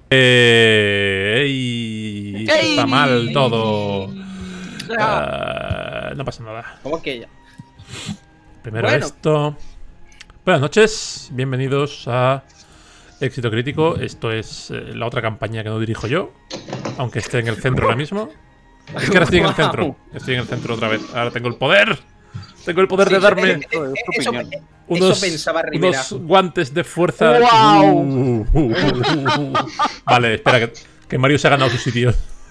Está mal todo. No pasa nada. ¿Cómo que ya? Primero esto. Buenas noches, bienvenidos a Éxito Crítico. Esto es la otra campaña que no dirijo yo, aunque esté en el centro ahora mismo. Es que ahora estoy en el centro. Estoy en el centro otra vez. Ahora tengo el poder. Tengo el poder de darme unos guantes de fuerza. ¡Wow! Vale, espera, que Mario se ha ganado su sitio.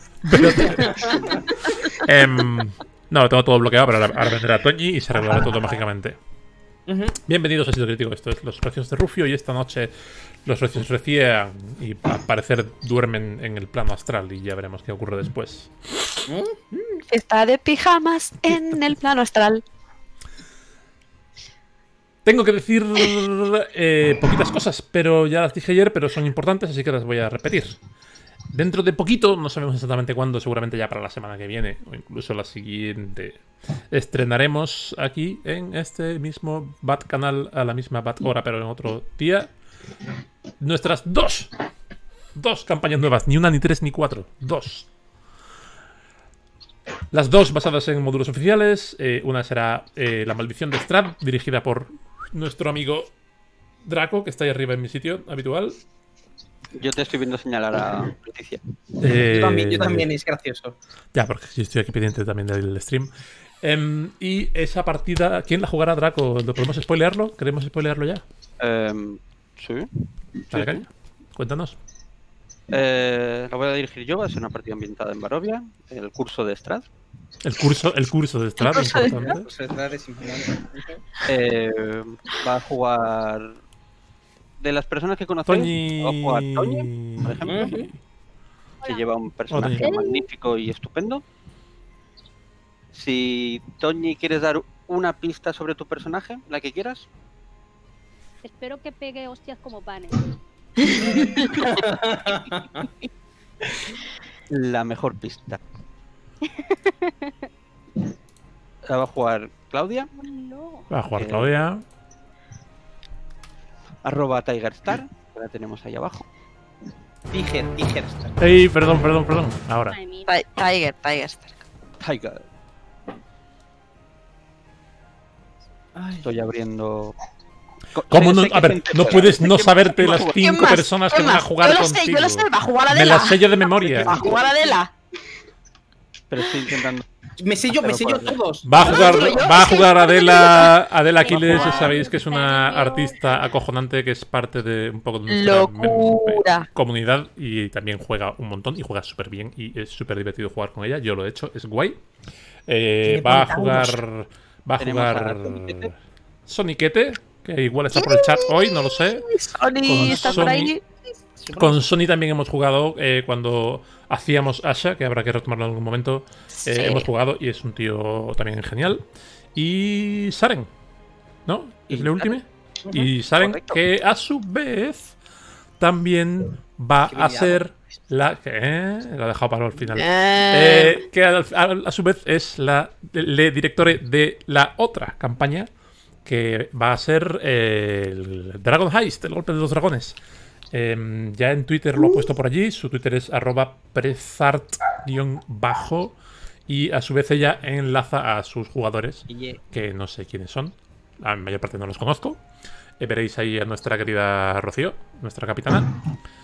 No, lo tengo todo bloqueado, pero ahora vendrá Toñi y se arreglará todo mágicamente. Bienvenidos a Éxito Crítico. Esto es Los Recios de Rufio y esta noche los Recios recían y al parecer duermen en el plano astral y ya veremos qué ocurre después. Está de pijamas en el plano astral. Tengo que decir poquitas cosas, pero ya las dije ayer, pero son importantes, así que las voy a repetir. Dentro de poquito, no sabemos exactamente cuándo, seguramente ya para la semana que viene, o incluso la siguiente, estrenaremos aquí en este mismo Bat canal a la misma Bat hora, pero en otro día, nuestras dos campañas nuevas, ni una, ni tres, ni cuatro, dos. Las dos basadas en módulos oficiales. Una será La Maldición de Strahd, dirigida por nuestro amigo Draco, que está ahí arriba en mi sitio habitual. Yo te estoy viendo señalar a Leticia. Yo también, es gracioso. Ya, porque yo estoy aquí pendiente también del stream. Y esa partida, ¿quién la jugará, Draco? ¿Lo podemos spoilearlo? ¿Queremos spoilearlo ya? Sí. Vale, cariño. Cuéntanos. La voy a dirigir yo, va a ser una partida ambientada en Barovia, el curso de Strahd. El curso de Strahd, importante. Va a jugar... De las personas que conocéis, va a jugar Toñi, por ejemplo, que lleva un personaje magnífico y estupendo. Si Toñi, quieres dar una pista sobre tu personaje, la que quieras. Espero que pegue hostias como panes. La mejor pista. La va a jugar Claudia. No. Va a jugar Claudia. @TigerStar, que la tenemos ahí abajo. Tiger. Ey, perdón. Ahora. Tiger. Tiger. Estoy abriendo... ¿Cómo no? A ver, no puedes no saberte las 5 personas que van a jugar contigo. Yo lo sé, va a jugar Adela. Me las sé yo de memoria. Va a jugar Adela. Pero estoy intentando... Me sé yo todos. Va a jugar Adela Aquiles, sabéis que es una artista acojonante que es parte de un poco de nuestra comunidad y también juega un montón y juega súper bien y es súper divertido jugar con ella. Yo lo he hecho, es guay. Va a jugar Soniquete, que igual está por el chat hoy, no lo sé. Sony está por ahí. Con Sony también hemos jugado cuando hacíamos Asha, que habrá que retomarlo en algún momento. Sí. Hemos jugado y es un tío también genial. Y Saren, ¿no? ¿Es el último? Y Saren, correcto, que a su vez también va a ser la... Lo he dejado para el final. Que a su vez es la directore de la otra campaña, que va a ser el Dragon Heist, el golpe de los dragones. Ya en Twitter lo ha puesto por allí. Su Twitter es @prezart_ y a su vez ella enlaza a sus jugadores, que no sé quiénes son, la mayor parte no los conozco. Veréis ahí a nuestra querida Rocío, nuestra capitana.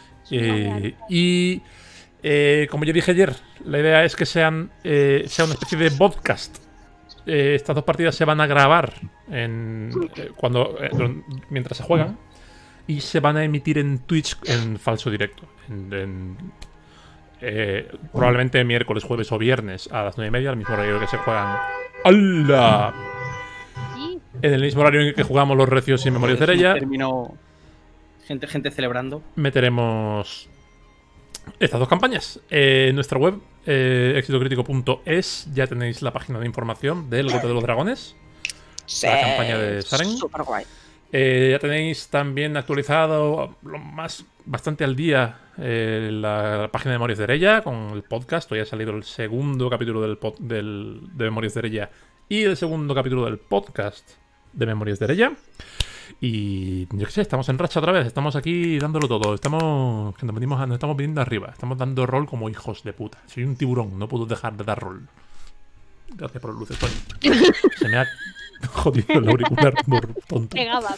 Como yo dije ayer, la idea es que sea una especie de podcast. Estas dos partidas se van a grabar mientras se juegan y se van a emitir en Twitch en falso directo. Probablemente miércoles, jueves o viernes a las 9:30, al mismo horario que se juegan. ¡Hala! En el mismo horario en el que jugamos los Recios y Memorias de Erella. Gente celebrando. Meteremos estas dos campañas. En nuestra web, exitocrítico.es, ya tenéis la página de información del Golpe de los Dragones. Sí, la campaña de Saren. Súper guay. Ya tenéis también actualizado bastante al día la página de Memorias de Erella con el podcast. Hoy ha salido el segundo capítulo de Memorias de Erella y el segundo capítulo del podcast de Memorias de Erella. Y yo qué sé, estamos en racha otra vez. Estamos aquí dándolo todo. Nos estamos viniendo arriba. Estamos dando rol como hijos de puta. Soy un tiburón, no puedo dejar de dar rol. Gracias por el luces, Tony. Se me ha jodido el auricular por tonto. Pegaba.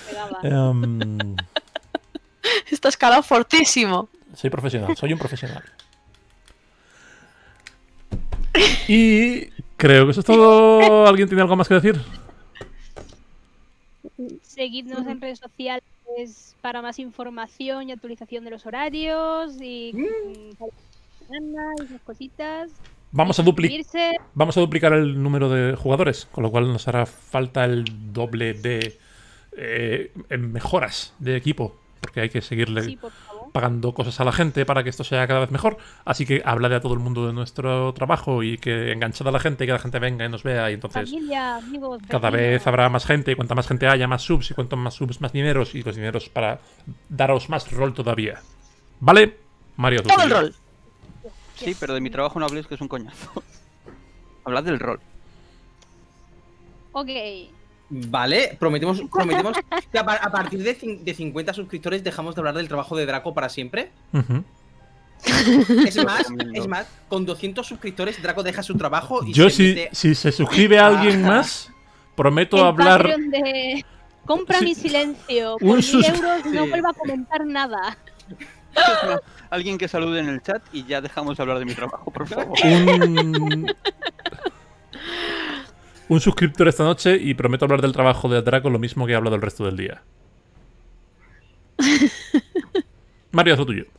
Está escalado fortísimo. Soy un profesional. Y creo que eso es todo. ¿Alguien tiene algo más que decir? Seguidnos en redes sociales para más información y actualización de los horarios y esas cositas. Vamos a duplicar el número de jugadores, con lo cual nos hará falta el doble de mejoras de equipo, porque hay que seguirle pagando cosas a la gente para que esto sea cada vez mejor. Así que hablaré a todo el mundo de nuestro trabajo y que enganchad a la gente y que la gente venga y nos vea. Y entonces familia, amigos, cada vez habrá más gente, y cuanta más gente haya, más subs, y cuanto más subs, más dineros, y los dineros para daros más rol todavía. ¿Vale? Mario, tú. Todo el rol. Sí, pero de mi trabajo no hables, que es un coñazo. Hablad del rol. Ok. Vale, prometemos que a partir de 50 suscriptores dejamos de hablar del trabajo de Draco para siempre. Es más, con 200 suscriptores Draco deja su trabajo y yo si se suscribe a alguien más, prometo hablar... De... Compra mi silencio, por 1.000 euros no vuelva a comentar nada. Alguien que salude en el chat y ya dejamos de hablar de mi trabajo, por favor. Un suscriptor esta noche y prometo hablar del trabajo de Draco lo mismo que he hablado el resto del día. Mario, haz lo tuyo.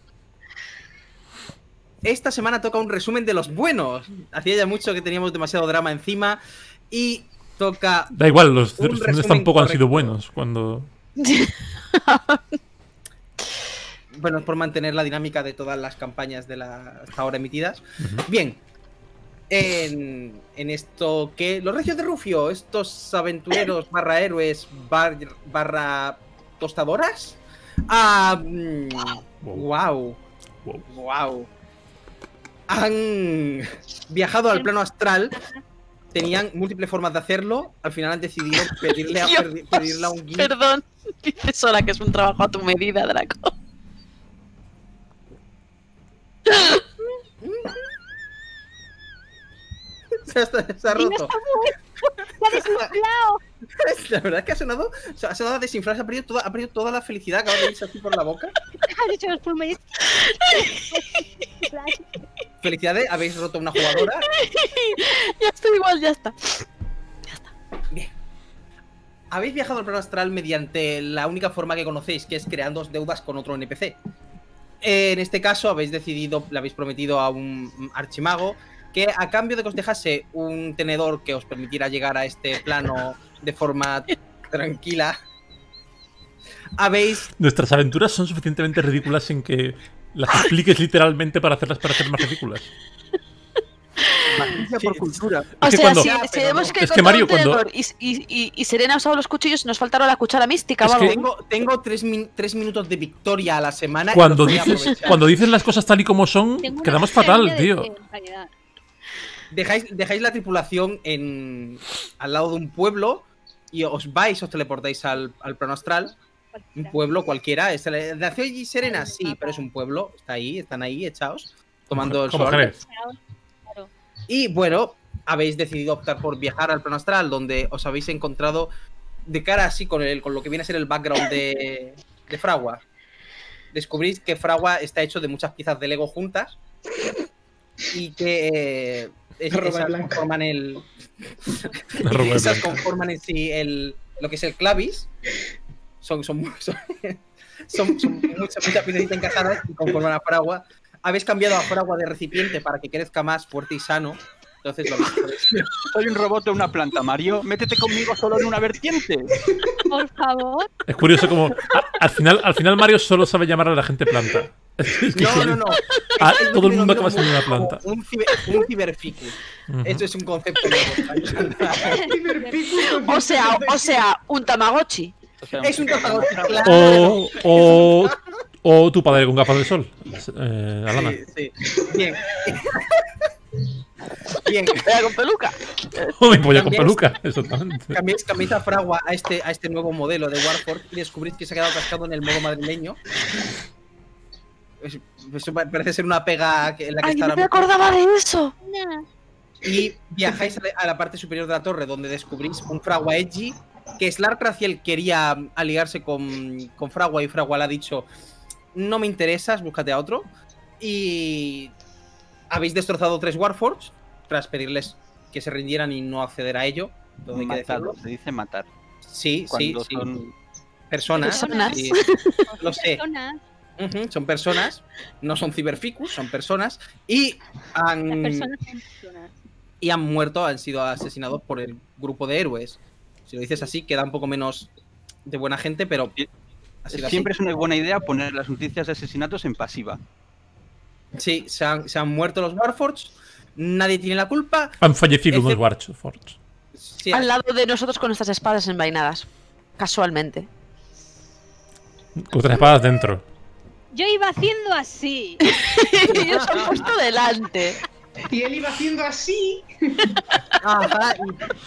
Esta semana toca un resumen de los buenos. Hacía ya mucho que teníamos demasiado drama encima y toca... Da igual, los resúmenes tampoco han sido buenos cuando... Bueno, es por mantener la dinámica de todas las campañas de hasta ahora emitidas. Bien. En esto que... Los Recios de Rufio, estos aventureros barra héroes barra tostadoras. Wow. Han viajado al plano astral. Tenían múltiples formas de hacerlo. Al final han decidido pedirle a un guía. Perdón, dices sola que es un trabajo a tu medida, Draco. Se ha roto. Se ha desinflado. La verdad es que ha sonado a desinflar, ha perdido toda la felicidad que acaba de irse así por la boca. Ha dicho los pulmones. Felicidades, habéis roto una jugadora. Ya estoy igual, ya está. Bien. Habéis viajado al plano astral mediante la única forma que conocéis, que es creando deudas con otro NPC. En este caso le habéis prometido a un archimago que a cambio de que os dejase un tenedor que os permitiera llegar a este plano de forma tranquila, Nuestras aventuras son suficientemente ridículas en que las expliques literalmente para hacerlas parecer más ridículas. Por cultura. O sea, cuando... si hemos es que Mario, cuando... y Serena ha usado los cuchillos y nos faltaron la cuchara mística. Es que... Tengo 3 minutos de victoria a la semana. Cuando dices las cosas tal y como son, quedamos fatal, tío. Dejáis la tripulación al lado de un pueblo y os teleportáis al plano astral. Un pueblo cualquiera. ¿De Aceo y Serena? Sí, pero es un pueblo. Están ahí echados, tomando el sol. Y bueno, habéis decidido optar por viajar al plano astral, donde os habéis encontrado de cara así con lo que viene a ser el background de Fragua. Descubrís que Fragua está hecho de muchas piezas de Lego juntas y que esas conforman en sí lo que es el clavis. Son muchas piezas encajadas y conforman a Fragua. Habéis cambiado a Fragua de recipiente para que crezca más fuerte y sano. Entonces lo Soy un robot de una planta, Mario. Métete conmigo solo en una vertiente. Por favor. Es curioso como al final Mario solo sabe llamar a la gente planta. No. Todo el mundo acaba siendo una planta. Un ciberficus. Esto es un concepto nuevo. O sea, un Tamagotchi. Es un Tamagotchi, claro. O tu padre con gafas de sol. Alana. Sí. Bien. Bien. ¡Vea con peluca! Mi polla con peluca, exactamente. Cambiáis a Fragua a este nuevo modelo de Warforged y descubrís que se ha quedado cascado en el modo madrileño. Eso parece ser una pega en la que está no me acordaba de eso. Y viajáis a la parte superior de la torre, donde descubrís un Fragua Edgy, que Slark Raziel quería aliarse con Fragua y Fragua le ha dicho: no me interesas, búscate a otro. Y habéis destrozado 3 Warforged tras pedirles que se rindieran y no acceder a ello. Matado, se dice matar. Sí, Cuando sí. son Personas. Sí, lo sé. Personas. Son personas, no son ciberficus, son personas. Y han, Las personas son personas. y han muerto, han sido asesinados por el grupo de héroes. Si lo dices así, queda un poco menos de buena gente, pero siempre es una buena idea poner las noticias de asesinatos en pasiva. Sí, se han muerto los Warforged, nadie tiene la culpa. Han fallecido los Warforged. Sí, Al lado de nosotros con nuestras espadas envainadas. Casualmente. Con 3 espadas dentro. Yo iba haciendo así. Ellos se han puesto delante. Y él iba haciendo así. Ajá.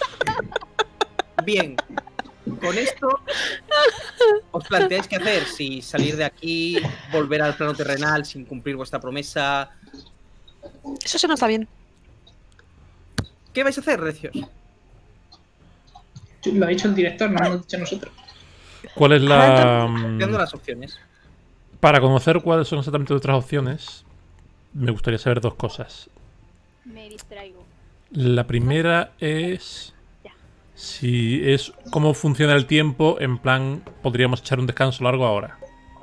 Bien. Con esto os planteáis qué hacer. Si salir de aquí, volver al plano terrenal sin cumplir vuestra promesa. Eso se nos está bien. ¿Qué vais a hacer, recios? Lo ha dicho el director, no lo hemos dicho nosotros. ¿Cuál es la...? Viendo las opciones. Para conocer cuáles son exactamente otras opciones, me gustaría saber 2 cosas. Me distraigo. La primera es si es cómo funciona el tiempo, en plan, podríamos echar un descanso largo ahora.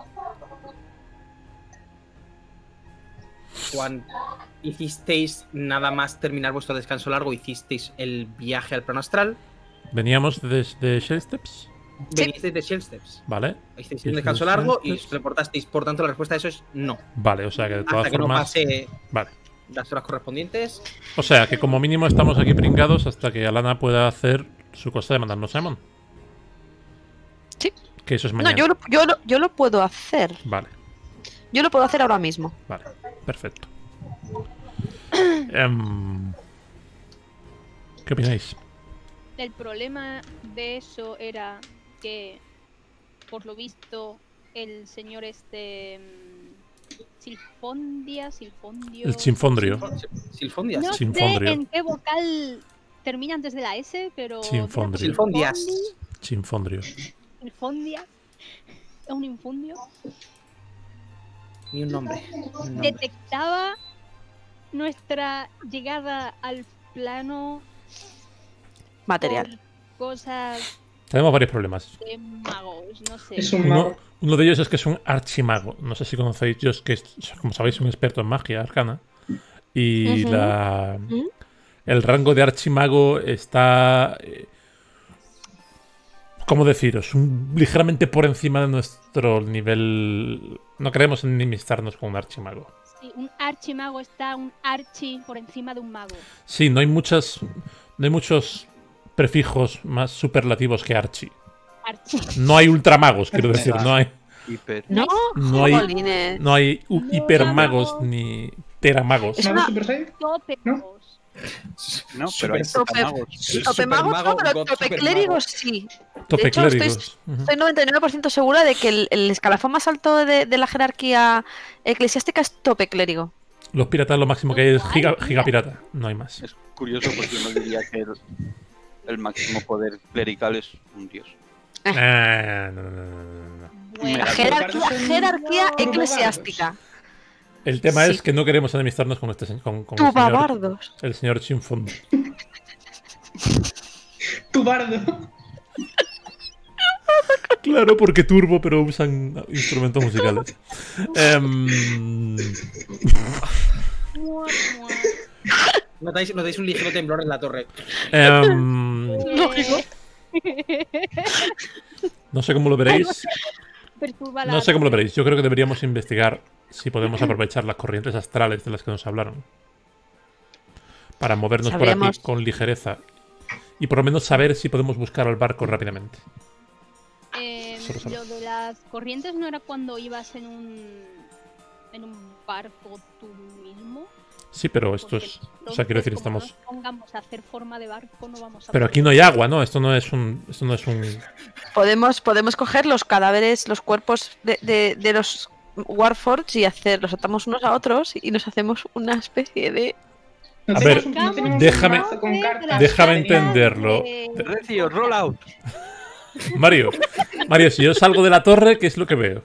Cuando hicisteis nada más terminar vuestro descanso largo, hicisteis el viaje al plano astral. Veníamos desde Shell Steps. Venisteis de Shell Steps. Vale. Hicisteis un descanso largo y os teleportasteis. Por tanto, la respuesta a eso es no. Vale, o sea que de todas Hasta que no formas... pase Vale. las horas correspondientes. O sea que como mínimo estamos aquí pringados hasta que Alana pueda hacer su cosa de mandarnos Simon. Sí. Que eso es mañana. No, yo lo puedo hacer. Vale. Yo lo puedo hacer ahora mismo. Vale, perfecto. ¿Qué opináis? El problema de eso era que, por lo visto, el señor Silfondio. El Sinfondrio. Silfondias. No Sinfondrio. sé en qué vocal termina antes de la S, pero... Sinfondrio. Silfondias. Sinfondrio. Silfondia. Es un infundio. Ni un nombre. Detectaba nuestra llegada al plano Material. por cosas Tenemos varios problemas. de magos, no sé. Es un mago. Uno de ellos es que es un archimago. No sé si conocéis, yo es que, como sabéis, soy un experto en magia arcana. Y el rango de archimago está... ¿cómo deciros? Ligeramente por encima de nuestro nivel... No queremos enemistarnos con un archimago. Sí, un archimago está un archi por encima de un mago. Sí, no hay muchos prefijos más superlativos que archi. Archi. No hay ultramagos, quiero decir. No hay... Hiper. No, No hay hipermagos ni teramagos. Es ¿Mago una- Super Saiyan? Topegos. No, pero hay magos. Topemagos no, pero God topeclérigos sí. Tope De hecho, clérigos. estoy 99% segura de que el escalafón más alto de la jerarquía eclesiástica es topeclérigo. Los piratas lo máximo que hay es gigapirata. No hay más. Es curioso porque uno diría que el máximo poder clerical es un dios. No. Bueno, La jerarquía eclesiástica. El tema Sí. es que no queremos enemistarnos con este con Tu babardos. el señor Chinfond. Tu bardo. Claro, porque turbo, pero usan instrumentos musicales. Notáis un ligero temblor en la torre. No sé cómo lo veréis. perturba la No sé cómo lo veréis. Yo creo que deberíamos investigar si podemos aprovechar las corrientes astrales de las que nos hablaron. Para movernos por aquí con ligereza. Y por lo menos saber si podemos buscar al barco rápidamente. Lo de las corrientes no era cuando ibas en un barco tú mismo. Sí, pero esto es... O sea, quiero decir, como estamos... no nos pongamos a hacer forma de barco, no vamos a Pero poder. aquí no hay agua, ¿no? Esto no es un... Podemos coger los cadáveres, los cuerpos de los Warforged y los atamos unos a otros y nos hacemos una especie de... A ver, déjame entenderlo. Recio, roll out. Mario, si yo salgo de la torre, ¿qué es lo que veo?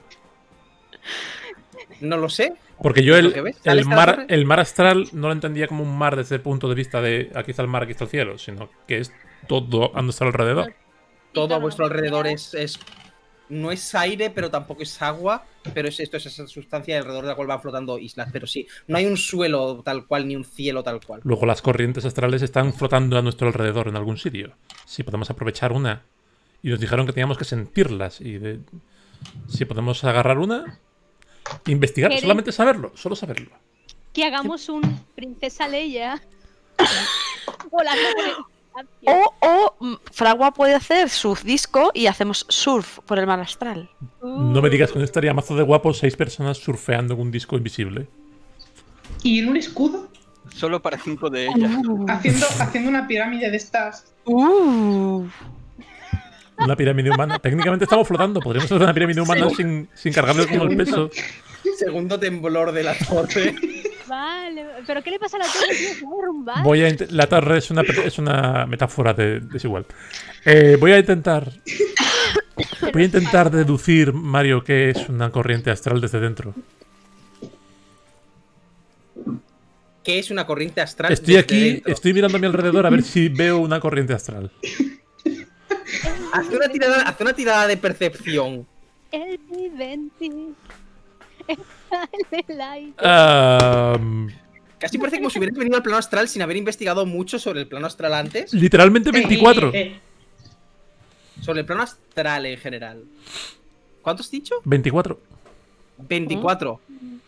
No lo sé. Porque yo ¿Lo que ves? ¿Sales de la torre? el mar astral no lo entendía como un mar desde el punto de vista de aquí está el mar, aquí está el cielo, sino que es todo a nuestro alrededor. Todo a vuestro alrededor no es aire, pero tampoco es agua, pero esto es esa sustancia alrededor de la cual van flotando islas. Pero sí, no hay un suelo tal cual ni un cielo tal cual. Luego las corrientes astrales están flotando a nuestro alrededor en algún sitio. Si podemos aprovechar una. Y nos dijeron que teníamos que sentirlas. Si podemos agarrar una, investigar, solamente saberlo, solo saberlo. Que hagamos un Princesa Leia volando por el espacio. O Fragua puede hacer surf disco y hacemos surf por el mar astral. No me digas que no estaría mazo de guapo 6 personas surfeando en un disco invisible. ¿Y en un escudo? Solo para 5 de ellas. Haciendo una pirámide de estas. Una pirámide humana. Técnicamente estamos flotando. Podríamos hacer una pirámide humana sin cargarle con el peso. Segundo temblor de la torre. Vale, pero ¿qué le pasa a la torre? Tío, se va a derrumbar. La torre es una metáfora desigual. Voy a intentar deducir, Mario, qué es una corriente astral desde dentro. ¿Qué es una corriente astral? Estoy aquí, dentro? Estoy mirando a mi alrededor a ver si veo una corriente astral. Haz una tirada de percepción. El Viventi. Casi parece como si hubieras venido al plano astral sin haber investigado mucho sobre el plano astral antes. Literalmente 24. Sobre el plano astral en general. ¿Cuánto has dicho? 24. 24.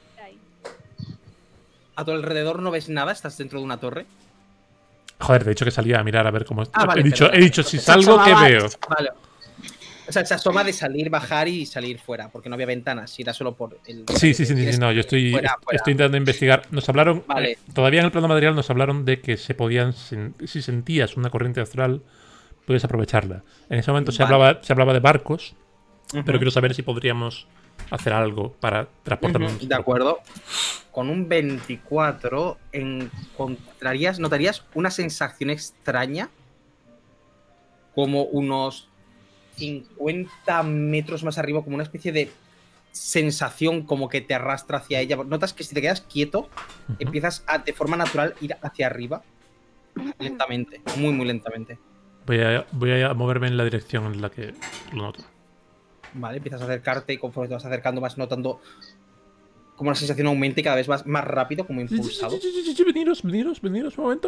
A tu alrededor no ves nada, estás dentro de una torre. Joder, de hecho que salía a mirar a ver cómo... Vale, he dicho, si salgo, ¿qué veo? Vale. O sea, se asoma de salir, bajar y salir fuera, porque no había ventanas, y era solo por el... Sí, no, yo estoy intentando investigar. Nos hablaron, vale. Todavía en el plano material nos hablaron de que se podían, si sentías una corriente astral, puedes aprovecharla. En ese momento se hablaba de barcos, pero quiero saber si podríamos hacer algo para transportarnos. De acuerdo. Con un 24 notarías una sensación extraña, como unos 50 metros más arriba, como una especie de sensación como que te arrastra hacia ella. Notas que si te quedas quieto, empiezas de forma natural ir hacia arriba lentamente, muy muy lentamente. Voy a moverme en la dirección en la que lo noto. Vale, empiezas a acercarte y conforme te vas acercando vas notando como la sensación aumenta y cada vez vas más rápido, como impulsado. Veniros un momento.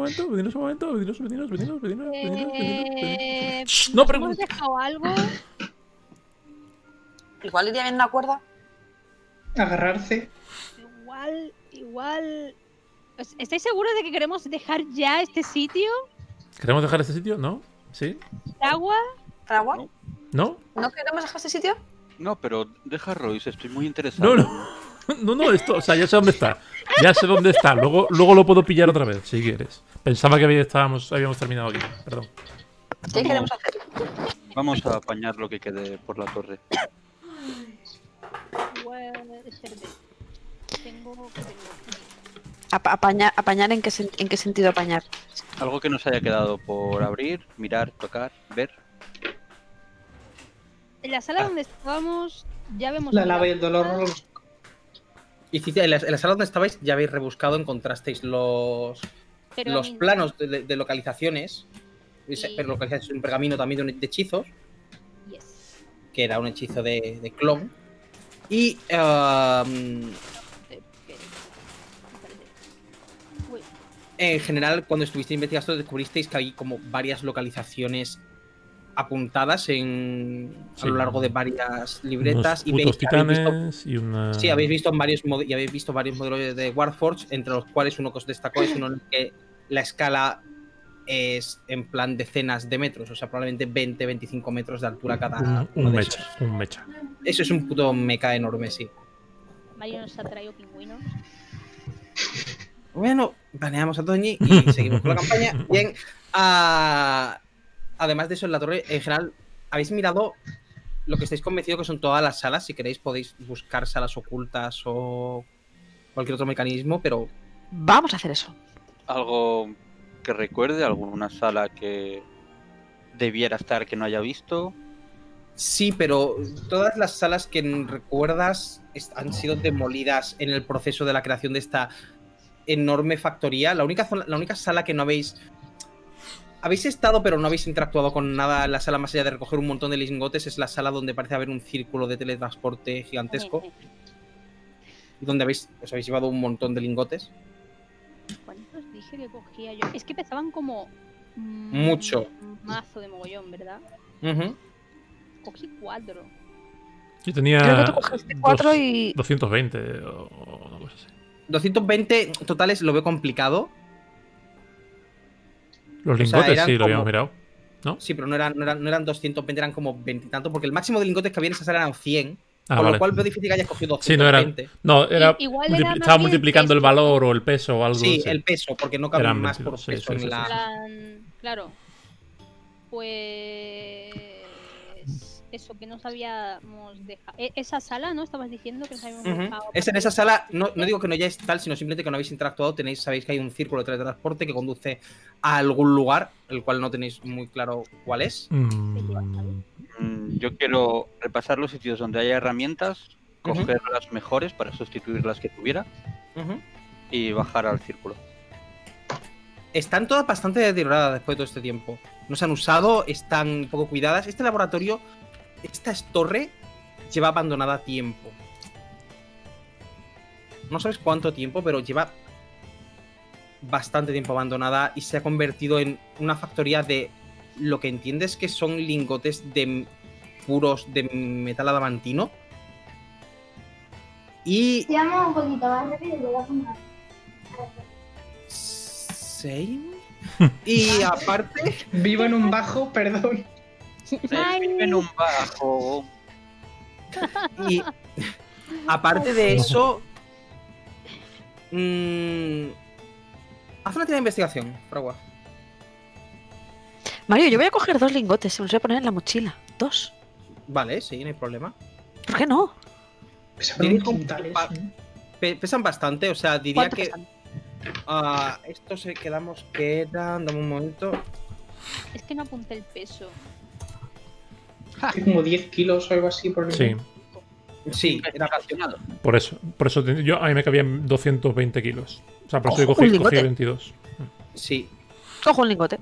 No ¿Hemos dejado algo? Igual iría bien una cuerda. Agarrarse. Igual. ¿Estáis seguros de que queremos dejar ya este sitio? ¿Queremos dejar este sitio? ¿No? ¿Sí? ¿Agua? ¿Agua? ¿No? ¿No queremos dejar este sitio? No, pero deja Royce, estoy muy interesado. No, esto, o sea, ya sé dónde está. Ya sé dónde está. Luego lo puedo pillar otra vez, si quieres. Pensaba que habíamos terminado aquí, perdón. ¿Qué queremos hacer? Vamos a apañar lo que quede por la torre. Espérate. ¿Apañar en qué sentido apañar? Algo que nos haya quedado por abrir, mirar, tocar, ver. En la sala donde estábamos ya vemos... La lava y el dolor. Y en la sala donde estabais ya habéis rebuscado, encontrasteis los planos de localizaciones. Pero localizasteis un pergamino también de hechizos. Yes. Que era un hechizo de clon. Y... en general, cuando estuviste investigando, descubristeis que hay como varias localizaciones apuntadas a lo largo de varias libretas. Y veis titanes y una... Sí, habéis visto varios modelos de Warforged, entre los cuales uno que os destacó es uno en el que la escala es en plan decenas de metros, o sea, probablemente 20-25 metros de altura cada un mecha. Eso es un puto mecha enorme, sí. Mario nos ha traído pingüinos. Bueno, baneamos a Toñi y seguimos con la campaña. Bien, además de eso, en la torre, en general, ¿habéis mirado lo que estáis convencidos que son todas las salas? Si queréis podéis buscar salas ocultas o cualquier otro mecanismo, pero... Vamos a hacer eso. Algo que recuerde, alguna sala que debiera estar que no haya visto. Sí, pero todas las salas que recuerdas han sido demolidas en el proceso de la creación de esta enorme factoría. La única sala que no habéis estado pero no habéis interactuado con nada en la sala más allá de recoger un montón de lingotes es la sala donde parece haber un círculo de teletransporte gigantesco y donde os habéis llevado un montón de lingotes. ¿Cuántos dije que cogía yo? Es que pesaban como mucho. Un mazo de mogollón, ¿verdad? Cogí 4. Yo tenía Creo que tú cogiste 4 y... 220 o una cosa así. 220 totales lo veo complicado. Los lingotes sí lo habíamos mirado, ¿no? Sí, pero no eran 220, eran como 20 y tanto, porque el máximo de lingotes que había en esa sala eran 100. Con vale. lo cual veo difícil que hayas cogido 220. Sí, no era estaba multiplicando el valor o el peso o algo. Sí, el peso, porque no cabe más 22, por peso en la... Claro. Pues... Eso, que no sabíamos dejar. Esa sala, ¿no? Estabas diciendo que nos habíamos dejado. Es en esa sala, no digo que no hayáis tal, sino simplemente que no habéis interactuado. Sabéis que hay un círculo de teletransporte que conduce a algún lugar, el cual no tenéis muy claro cuál es. Yo quiero repasar los sitios donde haya herramientas, coger las mejores para sustituir las que tuviera y bajar al círculo. Están todas bastante deterioradas después de todo este tiempo. No se han usado, están poco cuidadas. Este laboratorio, esta torre, lleva abandonada tiempo. No sabes cuánto tiempo, pero lleva bastante tiempo abandonada y se ha convertido en una factoría de lo que entiendes que son lingotes de puros de metal adamantino. Y... Si vamos un poquito más rápido, lo voy a poner. Y aparte... Vivo en un bajo, perdón. Vivo en un bajo. Y aparte de eso... haz una tirada de investigación, Fragua. Mario, yo voy a coger 2 lingotes, se los voy a poner en la mochila. 2. Vale, sí, no hay problema. ¿Por qué no? Pesan bastante, o sea, diría que... Pesan? Estos quedamos que eran... Dame un momento. Es que no apunté el peso. Como 10 kilos o algo así por el... Sí. Sí, era calculado. Por eso a mí me cabían 220 kilos. O sea, por eso Ojo, cogí 22. Sí. Cojo un lingote.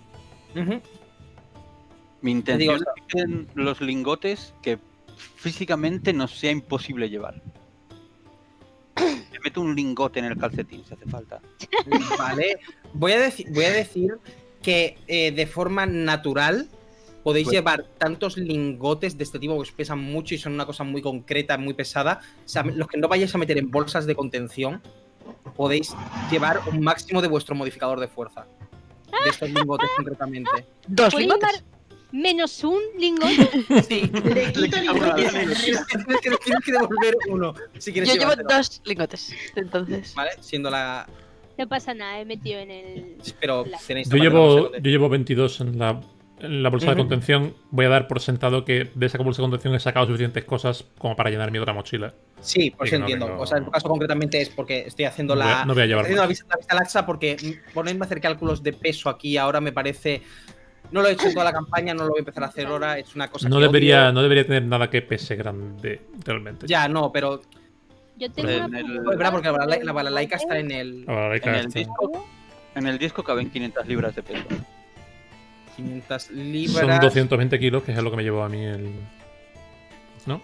Mi intención es que queden los lingotes que físicamente nos sea imposible llevar. Me meto un lingote en el calcetín si hace falta. Vale. Voy a decir que de forma natural podéis llevar tantos lingotes de este tipo que os pesan mucho y son una cosa muy concreta, muy pesada. O sea, los que no vayáis a meter en bolsas de contención, podéis llevar un máximo de vuestro modificador de fuerza. De estos lingotes concretamente. 2 lingotes. ¿Menos un lingote? Sí. Le quito lingotes. Tienes que devolver uno. Si quieres Yo llevo llevártelo. 2 lingotes. Entonces. Vale, siendo la... No pasa nada, he metido en el... Pero tenéis... Yo llevo 22 en la bolsa de contención. Voy a dar por sentado que de esa bolsa de contención he sacado suficientes cosas como para llenar mi otra mochila. Sí, pues Sí, entiendo. no, O sea, en tu caso concretamente es porque estoy haciendo no voy a llevar la vista laxa porque ponerme a hacer cálculos de peso aquí ahora me parece... No lo he hecho en toda la campaña, no lo voy a empezar a hacer ahora. Es una cosa No que debería odio. tener nada que pese grande, realmente. Ya, no, pero... Yo tengo En una el- pregunta. Es verdad, porque la balalaica está en el... En el disco caben 500 libras de peso. 500 Son libras... 220 kilos, que es lo que me llevó a mí el... ¿No?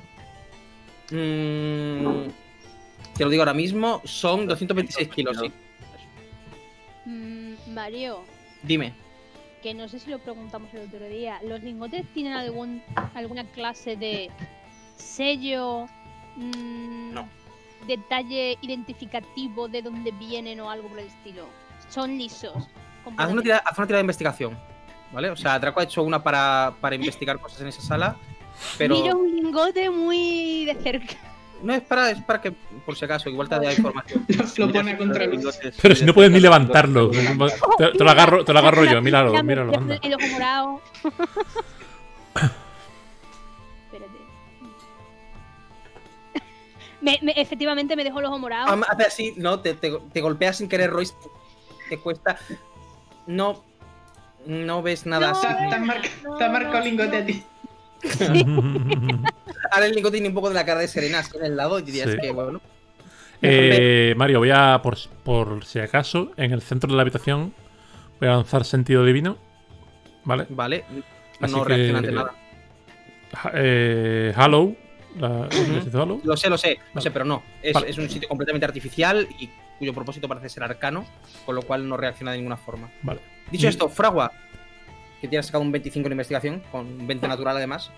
Te lo digo ahora mismo, son 226 kilos, sí. Mario, Dime. que no sé si lo preguntamos el otro día. ¿Los lingotes tienen alguna clase de sello? No. ¿Detalle identificativo de dónde vienen o algo por el estilo? ¿Son lisos? Haz una tirada de investigación, ¿vale? O sea, Draco ha hecho una para investigar cosas en esa sala, pero... Mira un lingote muy de cerca. No, es para que, por si acaso, igual te da información. Lo pone a contraluz. Pero si no puedes ni levantarlo. Te lo agarro yo, míralo, míralo. Anda. El ojo morado. Espérate. Efectivamente me dejó el ojo morado. Hace así, ¿no? Te golpeas sin querer, Royce. Te cuesta. No ves nada así. Te ha marcado el lingote a ti. Ahora el lingote tiene un poco de la cara de Serena así en el lado y dirías Sí. que bueno. Mario, voy a, por si acaso, en el centro de la habitación, voy a lanzar sentido divino. ¿Vale? Vale. Así No que, reacciona ante nada. Hallow. Hallow. Lo sé, pero no. Vale. Es un sitio completamente artificial y cuyo propósito parece ser arcano, con lo cual no reacciona de ninguna forma. Vale. Dicho esto, Fragua, que tienes sacado un 25 en investigación, con 20 natural además,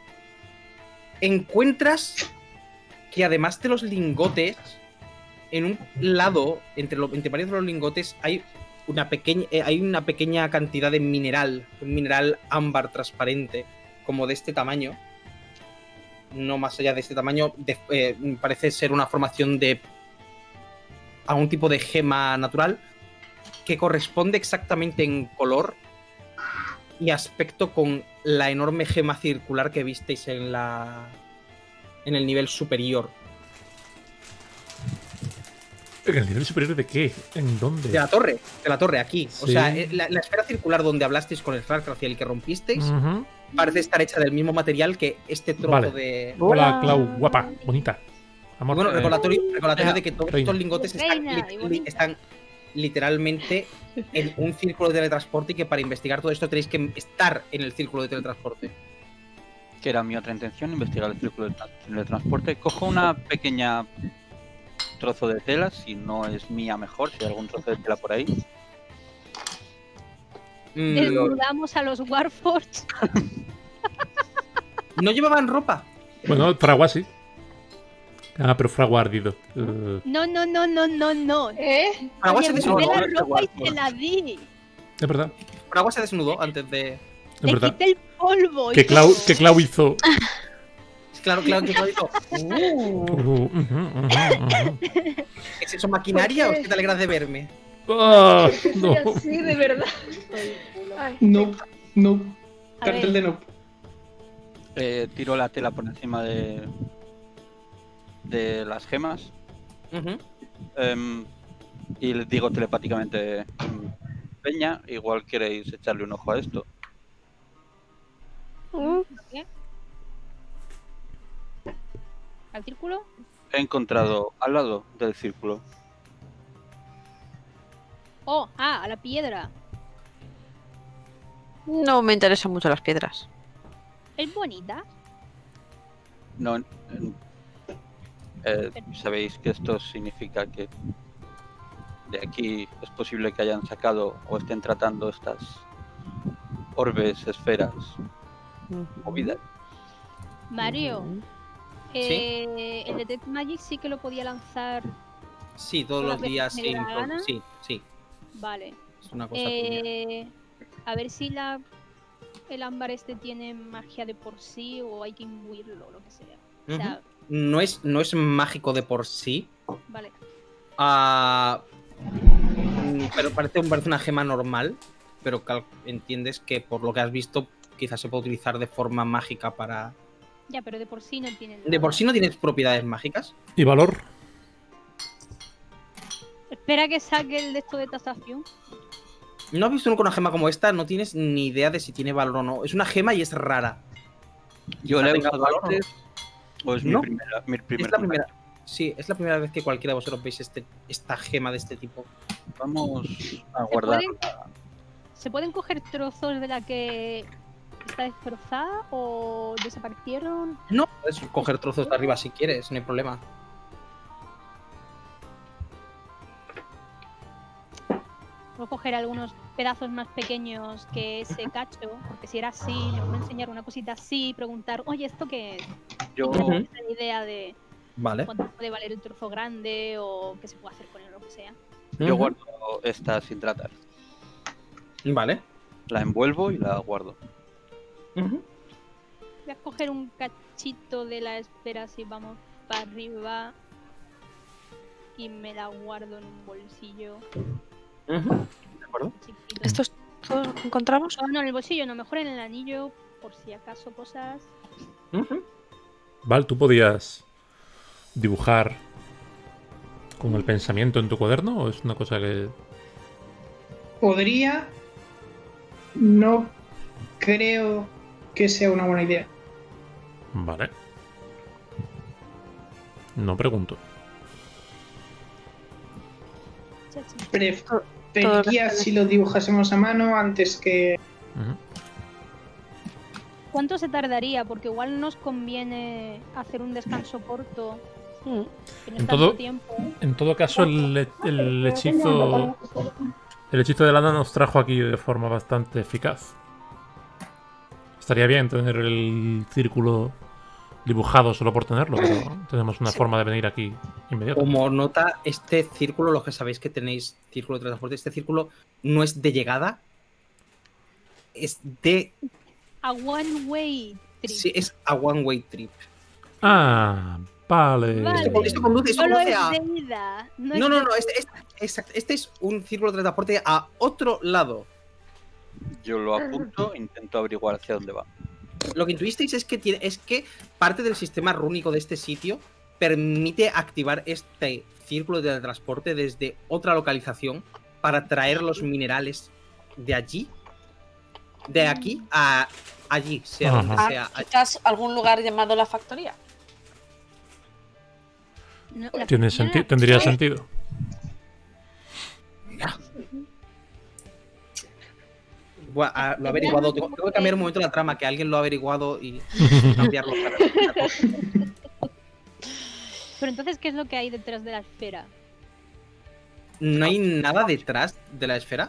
encuentras que además de los lingotes, en un lado, entre varios de los lingotes, hay una pequeña cantidad de mineral, un mineral ámbar transparente, como de este tamaño. No más allá de este tamaño, parece ser una formación de algún tipo de gema natural que corresponde exactamente en color y aspecto con la enorme gema circular que visteis en el nivel superior. ¿En el nivel superior de qué? ¿En dónde? De la torre, aquí. Sí. O sea, la esfera circular donde hablasteis con el Fractal hacia el que rompisteis, parece estar hecha del mismo material que este trozo Vale. de... Hola, Clau, guapa, bonita. Amor. Bueno, recordatorio de que todos Reina. estos lingotes están literalmente en un círculo de teletransporte y que para investigar todo esto tenéis que estar en el círculo de teletransporte. Que era mi otra intención, investigar el círculo de transporte. Cojo una pequeña trozo de tela, si no es mía mejor, si hay algún trozo de tela por ahí. Desnudamos a los Warforged. No llevaban ropa. Bueno, Fragua sí. Ah, pero Fragua ardido. No. Fragua se Oye, desnudó. me la ropa y te la di. Es verdad. Fragua se desnudó antes de... Es Le verdad. quité el polvo. y Que todo. Clau hizo. Claro que lo hizo. ¿Es eso maquinaria o es que te alegras de verme? Ah, no. Sí, de verdad. Ay. No. A Cartel ver. de no. Tiro la tela por encima de las gemas. Ujú. Y les digo telepáticamente: Peña, igual queréis echarle un ojo a esto. ¿Al círculo? He encontrado al lado del círculo. A la piedra. No me interesan mucho las piedras. Es bonita. No, sabéis que esto significa que de aquí es posible que hayan sacado o estén tratando estas orbes, esferas, movidas. Mario, ¿Sí? el Detect Magic sí que lo podía lanzar. Sí, todos los ¿Todas las días, veces me sí. da la gana? Sí. Vale. Es una cosa tuya. A ver si el ámbar este tiene magia de por sí o hay que imbuirlo o lo que sea. O sea, No es mágico de por sí. vale. Pero parece una gema normal. Pero entiendes que por lo que has visto, quizás se puede utilizar de forma mágica para. Ya, pero de por sí no tiene nada. ¿De por sí no tienes propiedades mágicas? ¿Y valor? Espera que saque el de esto de tasación. ¿No has visto uno con una gema como esta? No tienes ni idea de si tiene valor o no. Es una gema y es rara. Yo le he tenga usado valor o no. antes, o es ¿No? mi primer Es la primera. contacto. Sí, es la primera vez que cualquiera de vosotros veis esta gema de este tipo. Vamos a guardar. ¿Se pueden coger trozos de la que está destrozada o desaparecieron? No, puedes coger trozos de arriba si quieres, no hay problema. Puedo coger algunos pedazos más pequeños que ese cacho, porque si era así, me puedo enseñar una cosita así, preguntar, oye, ¿esto qué es? Yo, Y tener esa idea de Vale. cuánto puede valer el trozo grande o qué se puede hacer con él o lo que sea. yo guardo esta sin tratar. Vale. La envuelvo y la guardo. Voy a coger un cachito de la esfera, así vamos, para arriba y me la guardo en un bolsillo. ¿De acuerdo? Chiquito. ¿Estos todos los encontramos? No, en el bolsillo, no, mejor en el anillo, por si acaso cosas. Val, ¿tú podías dibujar con el pensamiento en tu cuaderno o es una cosa que...? Podría. No creo que sea una buena idea. Vale. No pregunto. Preferiría si lo dibujásemos a mano antes que. Ujú. ¿Cuánto se tardaría? Porque igual nos conviene hacer un descanso corto. Que no En es todo- tanto tiempo. En todo caso, el hechizo de Lana nos trajo aquí de forma bastante eficaz. Estaría bien tener el círculo dibujado solo por tenerlo, pero tenemos una forma de venir aquí inmediata. Como nota, este círculo, los que sabéis que tenéis círculo de transporte, este círculo no es de llegada, es de... A one way trip. Sí, es a one-way trip. Ah, vale. Vale. Esto conduce Solo es a... de ida. No, No, es de- este es un círculo de transporte a otro lado. Yo lo apunto e intento averiguar hacia dónde va. Lo que intuisteis es que parte del sistema rúnico de este sitio permite activar este círculo de transporte desde otra localización para traer los minerales de allí, de aquí a allí, sea Ajá. donde sea. Quizás algún lugar llamado la factoría. no, la Tiene primera- tendría sentido. Buah, lo he averiguado. Tengo que cambiar un momento la trama, que alguien lo ha averiguado y cambiarlo. Pero entonces, ¿qué es lo que hay detrás de la esfera? No hay nada detrás de la esfera.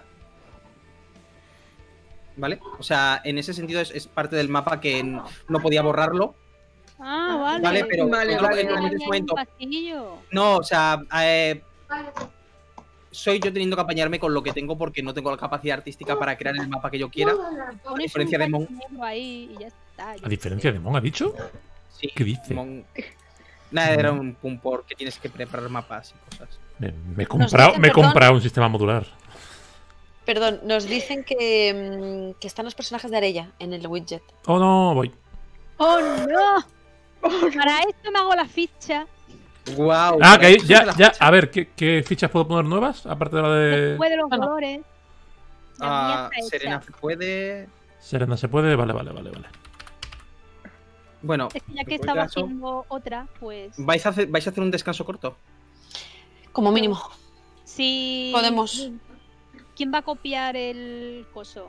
¿Vale? O sea, en ese sentido es parte del mapa que no podía borrarlo. Ah, vale. Vale, pero Vale, en vale, ese Hay un momento. pasillo. No, o sea, soy yo teniendo que apañarme con lo que tengo porque no tengo la capacidad artística para crear el mapa que yo quiera. Pones diferencia un de Mon. cachinero ahí y ya está. A diferencia de Mon, ¿ha dicho? Sí, ¿Qué dice? Nada, era un pum porque tienes que preparar mapas y cosas. Me he dicen, comprado perdón. un sistema modular. Perdón, nos dicen que están los personajes de Arella en el widget. Oh, no, voy. ¡Oh, no! Para esto me hago la ficha. ¡Guau! Ah, que ahí, ya. A ver, ¿qué fichas puedo poner nuevas? Aparte de la de Después de los Bueno. colores. La mía está hecha. Serena puede. Serena, ¿se puede? Vale. Bueno, Es que ya en que cualquier estaba caso, haciendo otra, pues. ¿vais a hacer un descanso corto? Como mínimo. Si. Podemos. ¿Quién va a copiar el coso?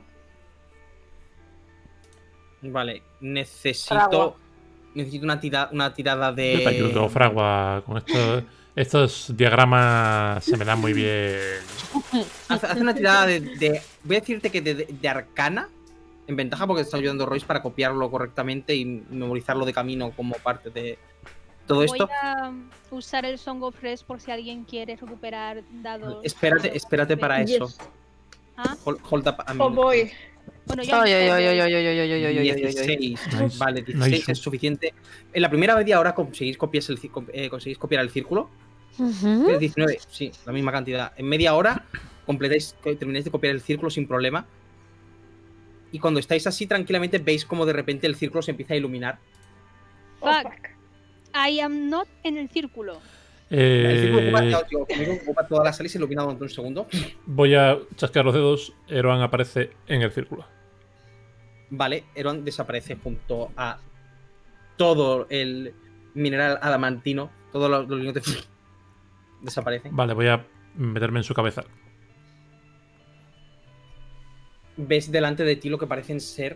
Vale, Fragua. necesito una tirada Yo te ayudo, de. Fragua. Con estos diagramas se me dan muy bien. Hace una tirada de. Voy a decirte que de arcana. En ventaja porque te está ayudando Royce para copiarlo correctamente y memorizarlo de camino como parte de todo esto. Voy a usar el Song of Rest por si alguien quiere recuperar dados. Espérate para eso. Yes. Ah, Hold up a Oh minute. boy. bueno, ya. Ay, ay, ay, ay, ay, ay, ay, ay, ay, ay, ay, ay. 16. Nice. Vale, 16 Nice. es suficiente. En la primera media hora conseguís copiar el círculo. Ujú. 19, sí, la misma cantidad. En media hora termináis de copiar el círculo sin problema. Y cuando estáis así tranquilamente veis como de repente el círculo se empieza a iluminar. Oh, Fuck. I am not en el círculo. El círculo ocupa, Eh, ya os digo, conmigo ocupa toda la sala y se ilumina durante un segundo. Voy a chasquear los dedos. Eroan aparece en el círculo. Vale, Eron desaparece junto a todo el mineral adamantino. Todos los lingotes desaparecen. Vale, voy a meterme en su cabeza. Ves delante de ti lo que parecen ser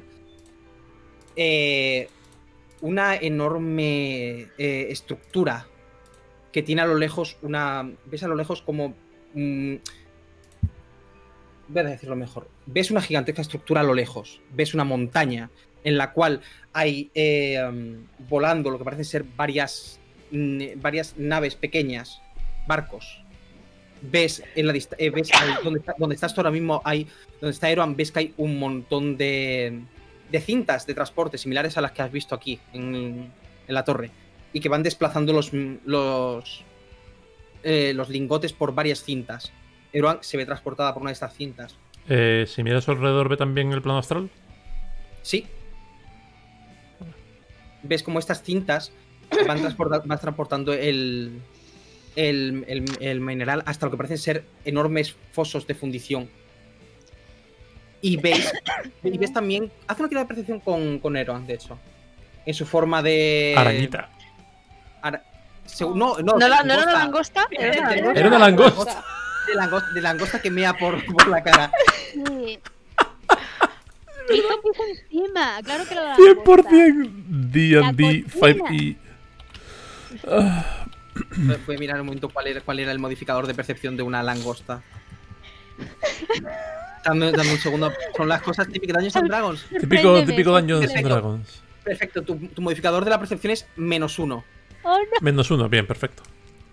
una enorme estructura que tiene a lo lejos ves a lo lejos como voy a decirlo mejor. Ves una gigantesca estructura a lo lejos. Ves una montaña en la cual hay volando lo que parecen ser varias naves pequeñas, barcos. Ves en la ves donde estás tú ahora mismo, donde está Eroan, ves que hay un montón de cintas de transporte similares a las que has visto aquí en la torre. y que van desplazando los lingotes por varias cintas. Eruan se ve transportada por una de estas cintas. Si miras alrededor, ¿ve también el plano astral? Sí. Ves como estas cintas van transportando el mineral hasta lo que parecen ser enormes fosos de fundición. Y ves también... Haz una tirada de percepción con Eruan, de hecho. En su forma de... Arañita. ¿No era una langosta? Era una langosta. De langosta que mea por la cara. Sí. Hizo pis encima, claro que lo da. 100% D&D 5e. Voy a mirar un momento cuál era el modificador de percepción de una langosta. Dame un segundo. Son las cosas típicas de Dungeons and Dragons. Típico Dungeons and Dragons. Perfecto, tu modificador de la percepción es -1. Oh, no. -1, bien, perfecto.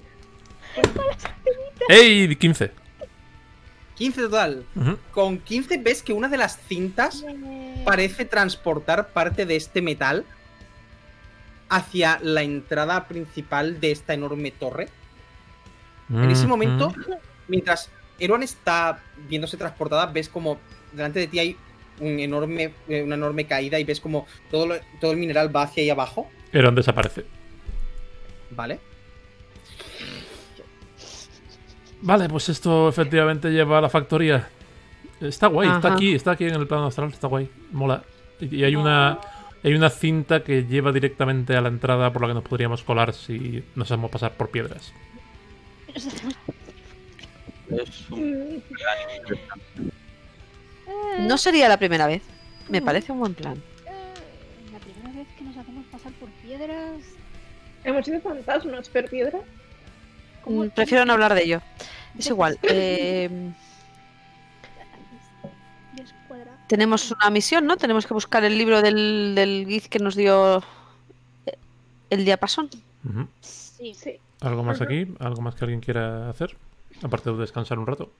¡Ey! 15. 15 total. Con 15 ves que una de las cintas parece transportar parte de este metal hacia la entrada principal de esta enorme torre. En ese momento, mientras Eruan está viéndose transportada, ves como delante de ti hay una enorme caída y ves como todo el mineral va hacia ahí abajo. Eruan desaparece. Vale. Vale, pues esto efectivamente lleva a la factoría. Está guay, está aquí en el plano astral, está guay, mola. Y hay una cinta que lleva directamente a la entrada por la que nos podríamos colar si nos hacemos pasar por piedras. Es un plan interesante. No sería la primera vez. Me parece un buen plan. La primera vez que nos hacemos pasar por piedras. Hemos sido fantasmas, pero piedra. Prefiero no hablar de ello. Es igual. Tenemos una misión, ¿no? Tenemos que buscar el libro del Giz que nos dio el diapasón. Sí. ¿Algo más aquí? ¿Algo más que alguien quiera hacer? Aparte de descansar un rato.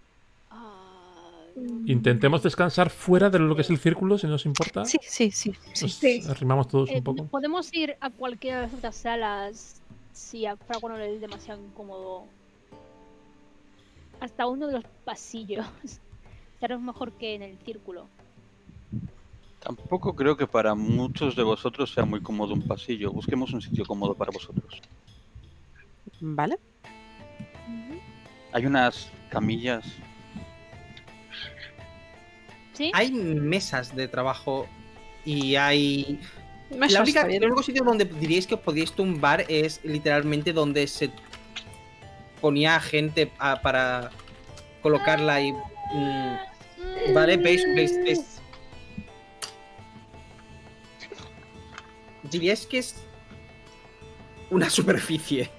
Intentemos descansar fuera de lo que es el círculo, si nos importa. Sí. Nos arrimamos todos un poco. Podemos ir a cualquiera de las otras salas si a Frago no le es demasiado incómodo. Hasta uno de los pasillos. Será mejor que en el círculo. Tampoco creo que para muchos de vosotros sea muy cómodo un pasillo. Busquemos un sitio cómodo para vosotros. Vale. Hay unas camillas. ¿Sí? Hay mesas de trabajo y hay... El único sitio donde diríais que os podíais tumbar es literalmente donde se ponía gente para colocarla y... Vale, veis. Diríais que es una superficie.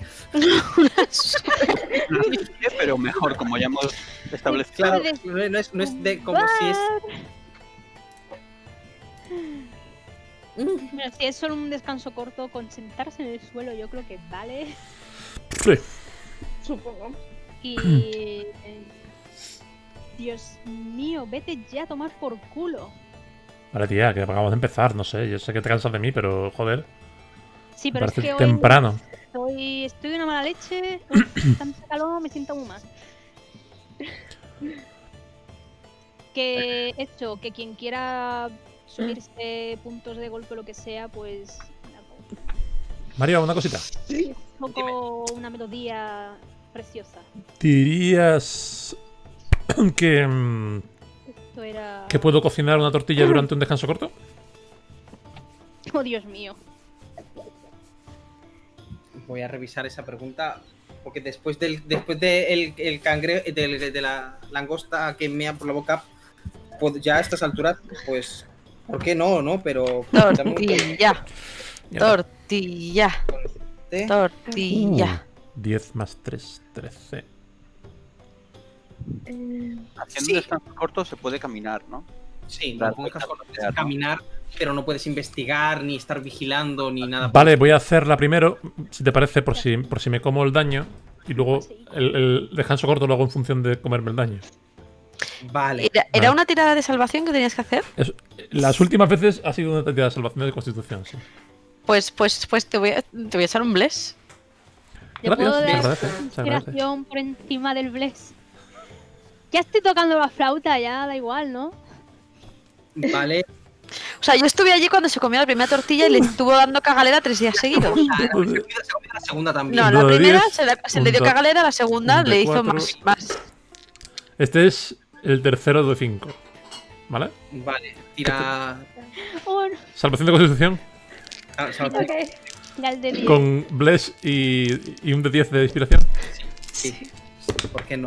Pero mejor, como ya hemos establecido. Claro, no es de como si es... Bueno, si es solo un descanso corto, con sentarse en el suelo, yo creo que vale. Sí. Supongo. Y... Dios mío, vete ya a tomar por culo. Vale, tía, que acabamos de empezar, no sé. Yo sé que te cansas de mí, pero joder. Sí, pero es parece que temprano. Hoy estoy de una mala leche. Tanta calor, me siento muy mal. Que hecho, que quien quiera subirse puntos de golpe o lo que sea, pues... Mario, una cosita. Toco una melodía preciosa. ¿Dirías que Esto era... que puedo cocinar una tortilla durante un descanso corto? Oh, Dios mío. Voy a revisar esa pregunta porque después de el cangrejo de la langosta que mea por la boca, pues ya a estas alturas, pues ¿por qué no? Pero tortilla. 10 más 3, 13. Haciendo un descanso corto se puede caminar, ¿no? Sí, no puedes caminar, pero no puedes investigar, ni estar vigilando, ni nada. Vale, voy a hacerla primero, si te parece, por si me como el daño. Y luego el descanso corto lo hago en función de comerme el daño. Vale. ¿Era una tirada de salvación que tenías que hacer? Las últimas veces ha sido una tirada de salvación de constitución, sí. Pues te voy a echar un bless. Yo puedo Gracias, se dar agradece, se agradece. inspiración por encima del bless. Ya estoy tocando la flauta, ya da igual, ¿no? Vale. O sea, yo estuve allí cuando se comió la primera tortilla y le estuvo dando cagalera 3 días seguidos. Se comió la segunda también. No, la Punto de primera 10, se le dio punto- cagalera, la segunda punto le hizo 4. más. Este es el tercero de 5. ¿Vale? Vale, tira. Oh, no. Salvación de constitución Ok. Tira el de 10. con Bless y un de 10 de inspiración. Sí. ¿Por qué no?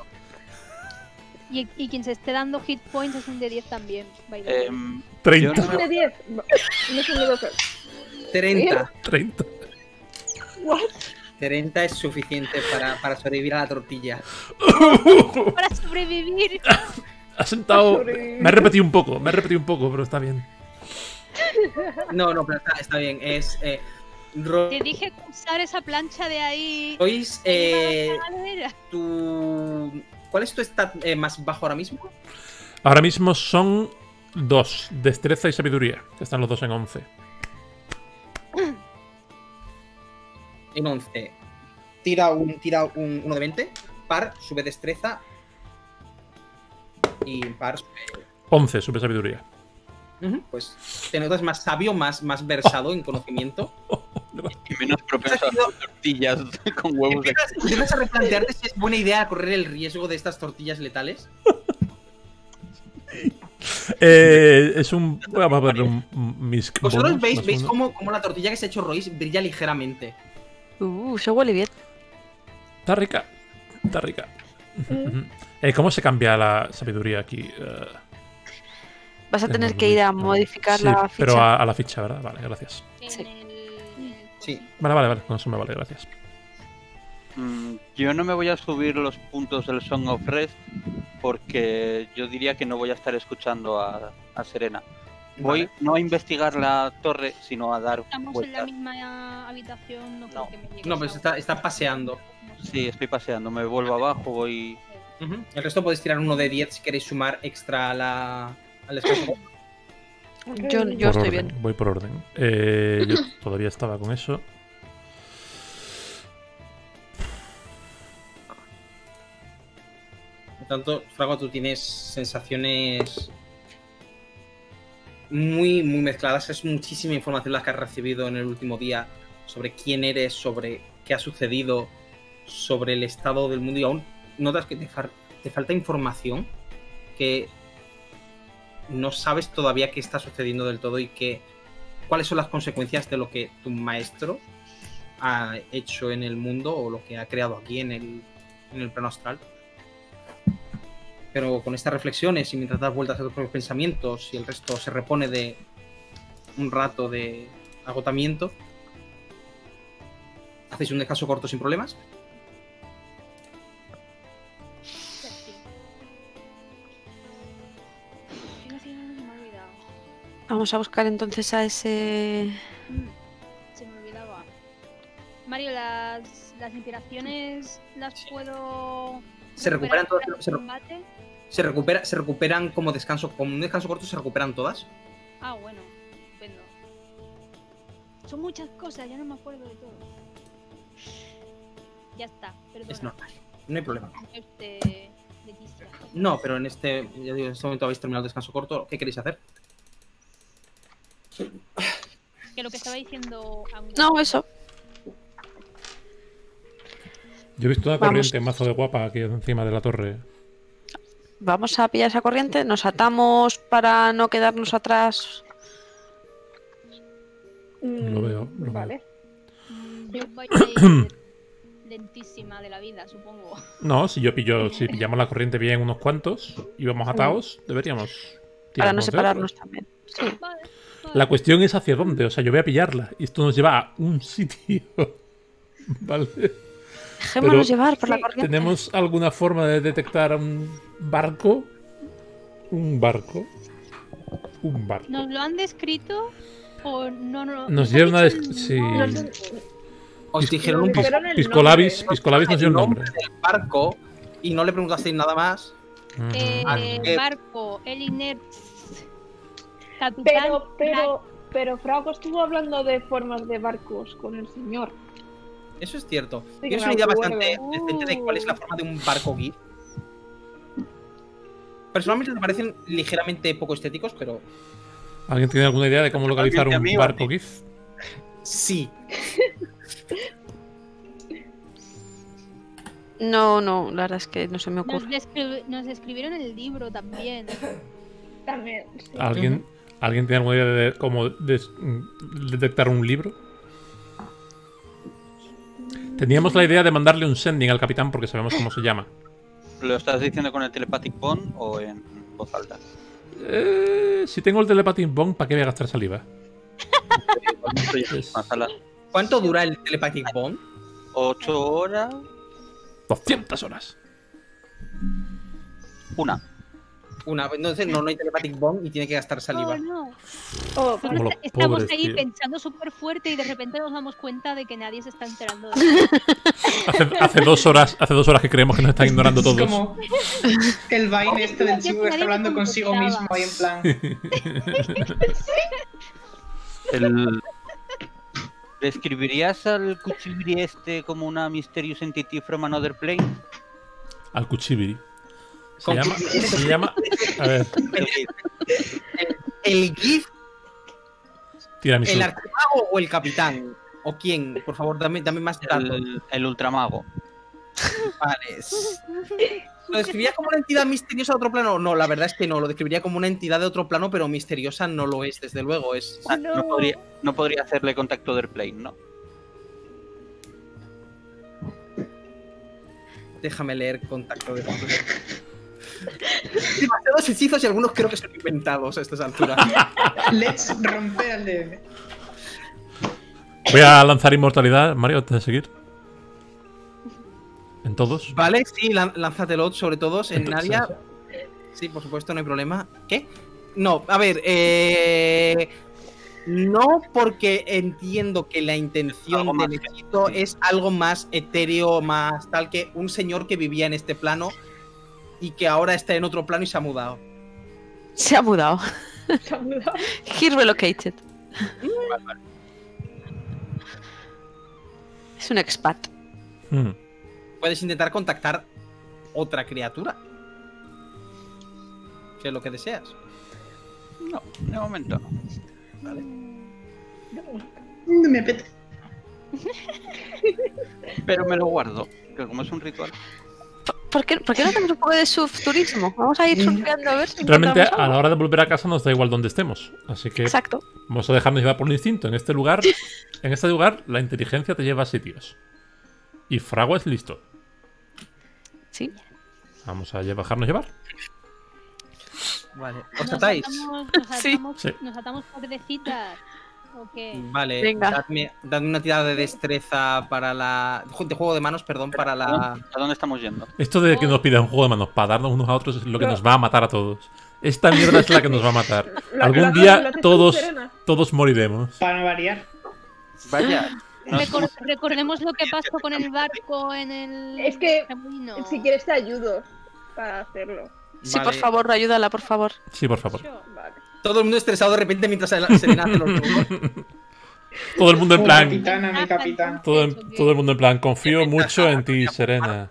Y quien se esté dando hit points es un de 10 también. by the way. 30. ¿Es un de 10? No es un de 12. 30. 30. What? 30 es suficiente para sobrevivir a la tortilla. Para sobrevivir. Ha sentado. Sobre- Me he repetido un poco, pero está bien. No, pero está bien. Es. Te dije que usar esa plancha de ahí. Royce, Madera. ¿cuál es tu stat más bajo ahora mismo? Ahora mismo son 2, destreza y sabiduría, que están los dos en 11. En 11. Tira un 1 de 20. Par, sube destreza. Y par, sube. 11, sube sabiduría. Pues te notas más sabio, más versado en conocimiento. Y menos propenso a hacer tortillas con huevos de... Empiezas a replantearte si es buena idea correr el riesgo de estas tortillas letales. Es un. Vamos a ver un Misk. Vosotros bonus, veis, más veis uno. cómo la tortilla que se ha hecho Royce brilla ligeramente. Se huele bien. Está rica. Está rica. ¿Cómo se cambia la sabiduría aquí? Vas a tener No, que ir a no. modificar Sí, la ficha. pero a la ficha, ¿verdad? Vale, gracias. Sí. Sí. Vale, con eso me vale, gracias. Yo no me voy a subir los puntos del Song of Rest porque yo diría que no voy a estar escuchando a Serena. Voy Vale. no a investigar la torre, sino a dar Estamos en vueltas. la misma habitación. No, creo No. que me llegue No, pues esa está paseando. Sí, estoy paseando, me vuelvo abajo, voy... El resto podéis tirar uno de 10 si queréis sumar extra al descanso. Yo Por estoy orden, bien. voy por orden. Yo todavía estaba con eso. Por tanto, Frago, tú tienes sensaciones muy mezcladas. Es muchísima información la que has recibido en el último día sobre quién eres, sobre qué ha sucedido, sobre el estado del mundo, y aún notas que te falta información, que no sabes todavía qué está sucediendo del todo y cuáles son las consecuencias de lo que tu maestro ha hecho en el mundo o lo que ha creado aquí en el plano astral. Pero con estas reflexiones y mientras das vueltas a tus propios pensamientos y el resto se repone de un rato de agotamiento, hacéis un descanso corto sin problemas. Fíjate, me he olvidado. Vamos a buscar entonces a ese. Se me olvidaba. Mario, las inspiraciones las puedo. Se recuperan todas. durante el combate? Se recuperan como un descanso corto, se recuperan todas. Ah, bueno, estupendo. Son muchas cosas, ya no me acuerdo de todo. Ya está, perdona. Es normal, no hay problema. Leticia. No, pero en este momento habéis terminado el descanso corto. ¿Qué queréis hacer? Que lo que estaba diciendo. No, eso. Yo he visto una Vamos. corriente mazo de guapa aquí encima de la torre. Vamos a pillar esa corriente, nos atamos para no quedarnos atrás. Lo veo, lo Vale. Yo voy a ir lentísima de la vida, supongo. No, si pillamos la corriente bien unos cuantos y vamos atados, deberíamos Para no tirarnos de separarnos otros. también. Sí. Vale. La cuestión es hacia dónde, o sea, yo voy a pillarla y esto nos lleva a un sitio. ¿Vale? Dejémonos Pero llevar por la corriente. ¿Tenemos alguna forma de detectar a un barco? Un barco. ¿Nos lo han descrito o no? Nos han dieron una dicho el sí. nombre? Os dijeron un Pero poco en el Piscolabis nombre. nos dio el nombre. del barco y no le preguntasteis nada más. Ujú. Ah, Barco, Elinert, Capitán. Pero Pero Frauco estuvo hablando de formas de barcos con el señor. Eso es cierto. Sí, que Tienes me una idea acuerdo. bastante decente de cuál es la forma de un barco GIF. Personalmente me parecen ligeramente poco estéticos, pero ¿Alguien tiene alguna idea de cómo localizar ¿Alguien un de mí o barco a ti? GIF? sí. No, la verdad es que no se me ocurre. Nos describieron el libro también. También. Sí. ¿Alguien tiene alguna idea de cómo detectar un libro? Teníamos la idea de mandarle un sending al capitán porque sabemos cómo se llama. ¿Lo estás diciendo con el telepathic bond o en voz alta? Si tengo el telepathic bond, ¿para qué voy a gastar saliva? Igualmente ya es más a las ¿Cuánto dura el telepathic bond? 8 horas. 200 horas. Una. Entonces no hay telepathic bond y tiene que gastar saliva. No. Oh, Como los Estamos pobres, ahí tío. pensando súper fuerte y de repente nos damos cuenta de que nadie se está enterando de eso. Hace 2 horas que creemos que nos están ignorando Es todos. como el Vine este del chico que está Nadie hablando me consigo contestaba. mismo ahí en plan. ¿Describirías al Kuchibiri este como una Mysterious Entity from Another Plane? Al Kuchibiri. Con- Se llama. A ver, ¿El GIF, tiramisú. el archimago o el capitán? ¿O quién? Por favor, dame más datos. El ultramago. Vale. ¿Lo describiría como una entidad misteriosa de otro plano? No, la verdad es que no. Lo describiría como una entidad de otro plano, pero misteriosa no lo es, desde luego. Es... Ah, no podría hacerle contacto del plane, ¿no? Déjame leer contacto de demasiados hechizos y algunos creo que son inventados a estas alturas. Let's romper al DM. Voy a lanzar inmortalidad, Mario, antes de seguir. ¿En todos? Vale, sí, lánzatelo sobre todos en Entonces, área. Sí, por supuesto, no hay problema. ¿Qué? No, a ver, no, porque entiendo que la intención Algo más del hechizo es algo más etéreo, más tal que un señor que vivía en este plano y que ahora está en otro plano y se ha mudado. Se ha mudado. se ha mudado. He relocated. Es un expat. Puedes intentar contactar otra criatura. Si es lo que deseas. No, de momento no. No me apetece. Pero me lo guardo, que como es un ritual. ¿Por qué no hacemos un poco de surf-turismo? Vamos a ir surfeando a ver si Realmente, encontramos a algo. la hora de volver a casa nos da igual donde estemos. Así que Exacto. vamos a dejarnos llevar por el instinto. En este lugar, la inteligencia te lleva a sitios. Y Fragua es listo. Sí. Vamos a dejarnos llevar. Vale. ¿Os atáis? Sí. Nos atamos cuerdecitas. ¿O qué? Vale, Venga. dadme una tirada de destreza para la. De juego de manos, perdón, para la. ¿A dónde estamos yendo? Esto de que nos pidan un juego de manos para darnos unos a otros es lo que nos va a matar a todos. Esta mierda es la que nos va a matar. Algún día haces tú, todos Serena. moriremos. Para no variar. Vaya. no es- Recordemos lo que pasó con el barco en el. Es que, camino. Si quieres te ayudo para hacerlo. Sí, por Vale. favor, ayúdala, por favor. Sí, por favor. Vale. Todo el mundo estresado de repente mientras Serena hace los turnos. Todo el mundo en Oh, plan. capitana, mi capitán. Todo el mundo en plan. Confío mucho en ti, Serena.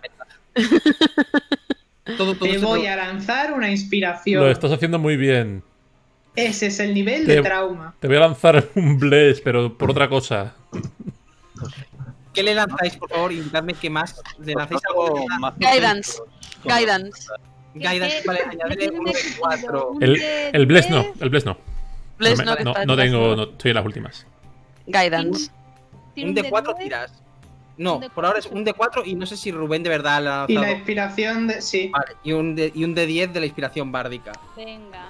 Todo Te se voy pro- a lanzar una Lo inspiración. estás haciendo muy bien. Ese es el nivel de Te- trauma. Te voy a lanzar un bless, pero por otra cosa. ¿Qué le lanzáis, por favor? Indicadme qué más. ¿Le lanzáis algo? Algo más Guidance. potente. Guidance. Guidance, vale, añadirle uno de 4. El bless no, el bless no. Bless No, no, me- no, está no detrás. tengo, no, estoy en las últimas. Guidance. Un de 4 tiras. No, por ahora es un de 4 y no sé si Rubén de verdad le ha Y la lanzado. inspiración de. Sí. Vale, y un de 10 de la inspiración bárdica. Venga.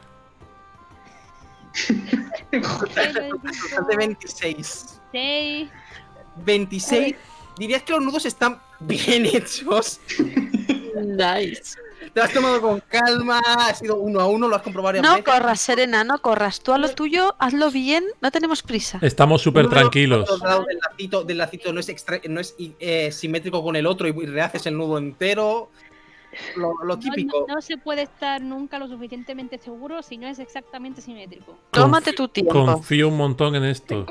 Total de 26. 6. 26. Dirías que los nudos están bien hechos. Nice. Te lo has tomado con calma, ha sido 1 a 1, lo has comprobado varias No veces. corras, Serena, no corras. Tú a lo tuyo, hazlo bien, no tenemos prisa. Estamos súper Uno de los tranquilos. lados del lacito no es, simétrico con el otro y rehaces el nudo entero. lo típico. No se puede estar nunca lo suficientemente seguro si no es exactamente simétrico. Tómate tu tiempo. Confío un montón en esto.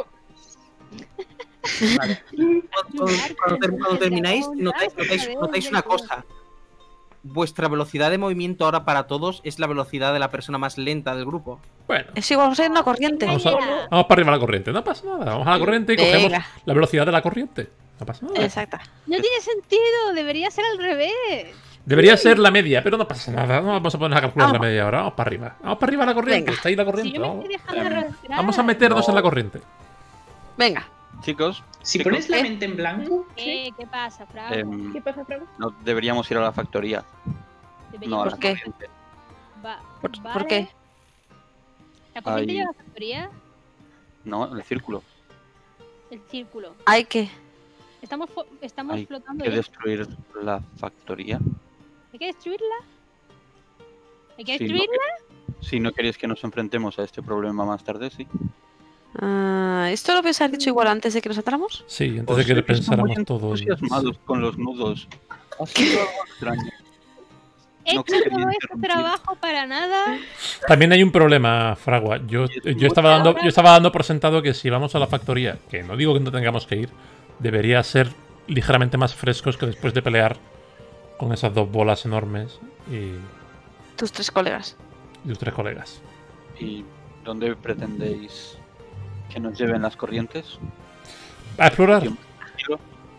Vale. Cuando termináis, notáis una cosa. Vuestra velocidad de movimiento ahora para todos es la velocidad de la persona más lenta del grupo. Bueno. Es igual, vamos a ir en una corriente. Vamos para arriba a la corriente. No pasa nada. Vamos a la corriente y cogemos la velocidad de la corriente. No pasa nada. Exacto. No tiene sentido, debería ser al revés. Debería ser la media, pero no pasa nada. No vamos a poner a calcular la media ahora. Vamos para arriba. Vamos para arriba a la corriente. Venga. Está ahí la corriente. Si yo me estoy dejando arrastrar. Vamos a meternos en la corriente. Venga. Chicos, Si pones la mente en blanco, ¿Qué pasa, Frago? ¿Qué pasa, Frago? no deberíamos ir a la factoría. No, a la ¿Por qué? corriente. ¿Por Vale. qué? ¿La corriente Ahí. lleva a la factoría? No, el círculo. El círculo. Hay que. Estamos Hay flotando que ya. destruir la factoría. ¿Hay que destruirla? ¿Hay que Sí, no, destruirla? Si no queréis que nos enfrentemos a este problema más tarde, sí. ¿Esto lo habéis dicho igual antes de que nos atáramos? Sí, antes de que le pensáramos todo. Entusiasmados con los nudos. Ha sido algo extraño. He No hecho quería todo este interrumpir. trabajo para nada. También hay un problema, Fragua. Yo estaba dando por sentado que si vamos a la factoría, que no digo que no tengamos que ir, debería ser ligeramente más frescos que después de pelear con esas dos bolas enormes y Tus 3 colegas. tus 3 colegas. ¿Y dónde pretendéis que nos lleven las corrientes? A explorar. Tranquilo.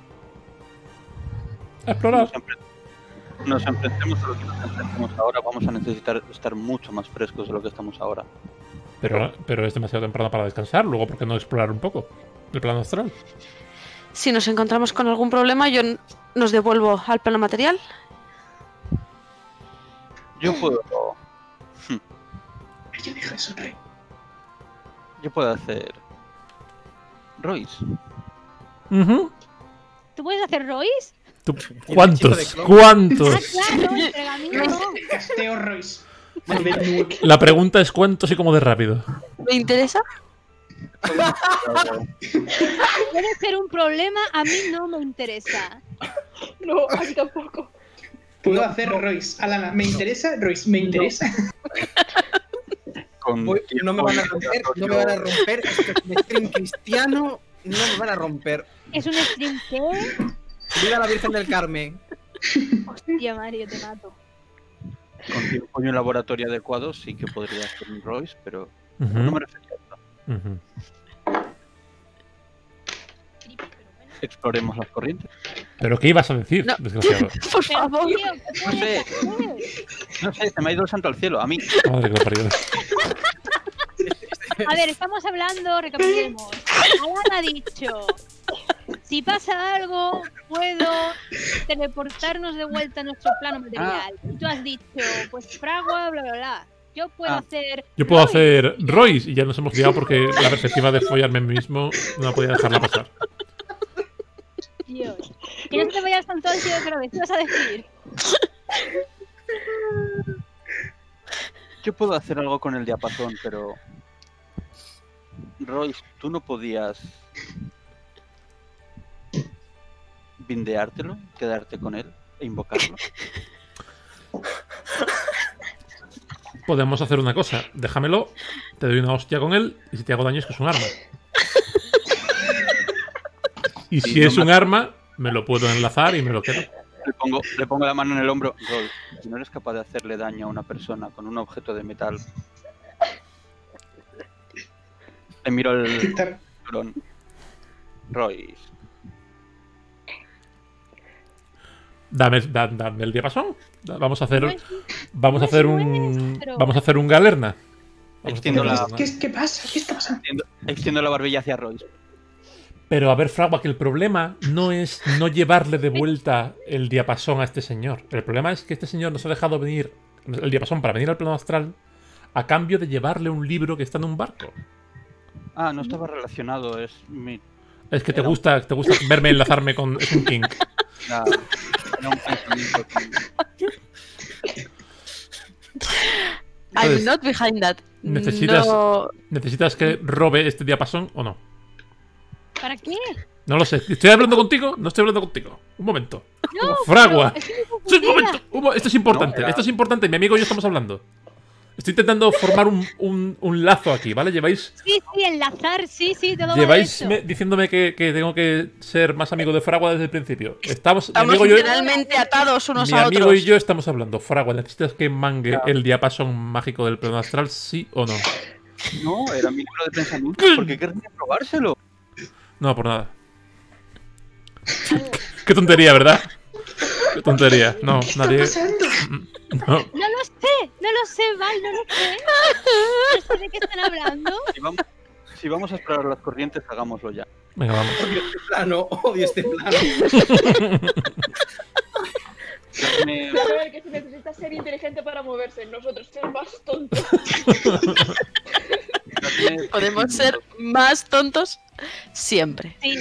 A explorar. Nos enfrentemos a lo que nos enfrentemos ahora, vamos a necesitar estar mucho más frescos de lo que estamos ahora. Pero es demasiado temprano para descansar. Luego, ¿por qué no explorar un poco el plano astral? Si nos encontramos con algún problema, yo nos devuelvo al plano material. Yo puedo ella deja de sonreír. hacer Royce. Ujú. ¿Tú puedes hacer Royce? Tú- hechizo de ¿Cuántos? clon. ¿Cuántos? Claro, el pergamino no. Casteo Royce. La pregunta es cuántos y cómo de rápido. ¿Me interesa? Puede ser un problema, a mí no me interesa. No, a mí tampoco. Puedo hacer Royce. Alana, ¿me interesa? Royce, ¿me interesa? No me van a romper, no me van a romper. Esto es un stream cristiano, no me van a romper. ¿Es un stream qué? Viva la Virgen del Carmen. Hostia, Mario, te mato. Con tiempo y un laboratorio adecuado sí que podría hacer un Royce, pero Ujú, no me refería a eso. ujú. Exploremos las corrientes. ¿Pero qué ibas a decir, No. desgraciado? Por Pero, favor. tío, ¿qué No sé. puedes hacer? No sé, se me ha ido el santo al cielo, a mí. Madre que lo parió. A ver, estamos hablando, recapitulemos. Alan ha dicho, si pasa algo, puedo teleportarnos de vuelta a nuestro plano material. Y tú has dicho, pues fragua, bla, bla, bla. Yo puedo hacer... Yo puedo Royce. hacer Royce y ya nos hemos liado porque la perspectiva de follarme a mí mismo no podía dejarla pasar. Dios. Que no se te vayas tanto al cielo otra vez, ¿qué vas a decir? Yo puedo hacer algo con el diapasón, pero... Royce, ¿tú no podías bindeártelo, quedarte con él e invocarlo? Podemos hacer una cosa. Déjamelo, te doy una hostia con él y si te hago daño es que es un arma. Y Sí, si no es me- un arma, me lo puedo enlazar y me lo quedo. Le pongo la mano en el hombro. Royce, si no eres capaz de hacerle daño a una persona con un objeto de metal... Le miro el Quitar. cinturón. Royce, Dame el diapasón. Vamos a hacer, No es- vamos a no hacer es, un, pero- vamos a hacer un galerna. Vamos a hacer Extiendo un la- galerna. ¿Qué pasa? ¿Qué está pasando? extiendo la barbilla hacia Royce. Pero a ver, Fragua, que el problema no es no llevarle de vuelta el diapasón a este señor. El problema es que este señor nos ha dejado venir el diapasón para venir al plano astral a cambio de llevarle un libro que está en un barco. Ah, no estaba relacionado, es mi... Es que te gusta verme enlazarme con... Es un king. Era un pensamiento que- Entonces, I'm not behind that. necesitas- No, ¿Necesitas que robe este diapasón o no? ¿Para qué? No lo sé. ¿Estoy hablando contigo? No estoy hablando contigo. Un momento. No, Fragua. pero estoy Sí, un confundida. momento. Esto es importante. No, Esto es importante. Mi amigo y yo estamos hablando. Estoy intentando formar un lazo aquí, ¿vale? Lleváis Sí, enlazar, sí, todo va de eso. diciéndome que tengo que ser más amigo de Fragua desde el principio. Estamos mi amigo y yo, literalmente atados unos mi a amigo otros. y yo estamos hablando. Fragua, ¿necesitas que mangue el diapasón mágico del plano astral, sí o no? No, era mi libro de pensamiento. ¿Por qué querría probárselo? No, por nada. Qué tontería, ¿verdad? Qué tontería. No, nadie. No. No lo sé, Val, no lo sé. No sé de qué están hablando. Si vamos a explorar las corrientes, hagámoslo ya. Venga, vamos. Odio este plano. Dame- A ver, que se necesita ser inteligente para moverse. Nosotros somos más tontos. dame Podemos ser más tontos siempre. Sí,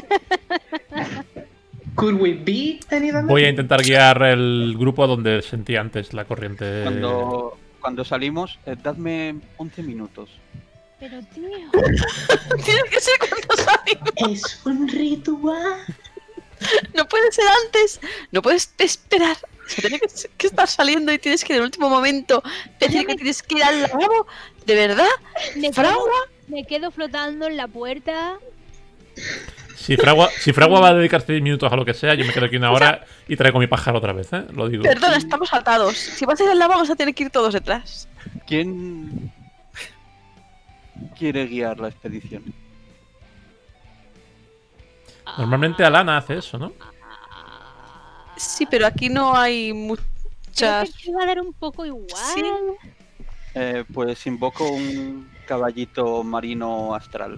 Could we be anyone? Voy a intentar guiar el grupo a donde sentí antes la corriente. Cuando salimos, dadme 11 minutos. pero tío. Tiene que ser cuando salimos. Es un ritual. No puede ser antes. No puedes esperar. O sea, tiene que estar saliendo y tienes que en el último momento decir que tienes que ir al lavabo. ¿De verdad? Me quedo flotando en la puerta. Si Fragua va a dedicar 6 minutos a lo que sea, yo me quedo aquí una hora y traigo mi pájaro otra vez, ¿eh? Lo digo. Perdona, estamos atados. Si vas a ir al lavabo, vas a tener que ir todos detrás. ¿Quién quiere guiar la expedición? Normalmente Alana hace eso, ¿no? Sí, pero aquí no hay Creo muchas. que te va a dar un poco igual. Sí. Pues invoco un caballito marino astral.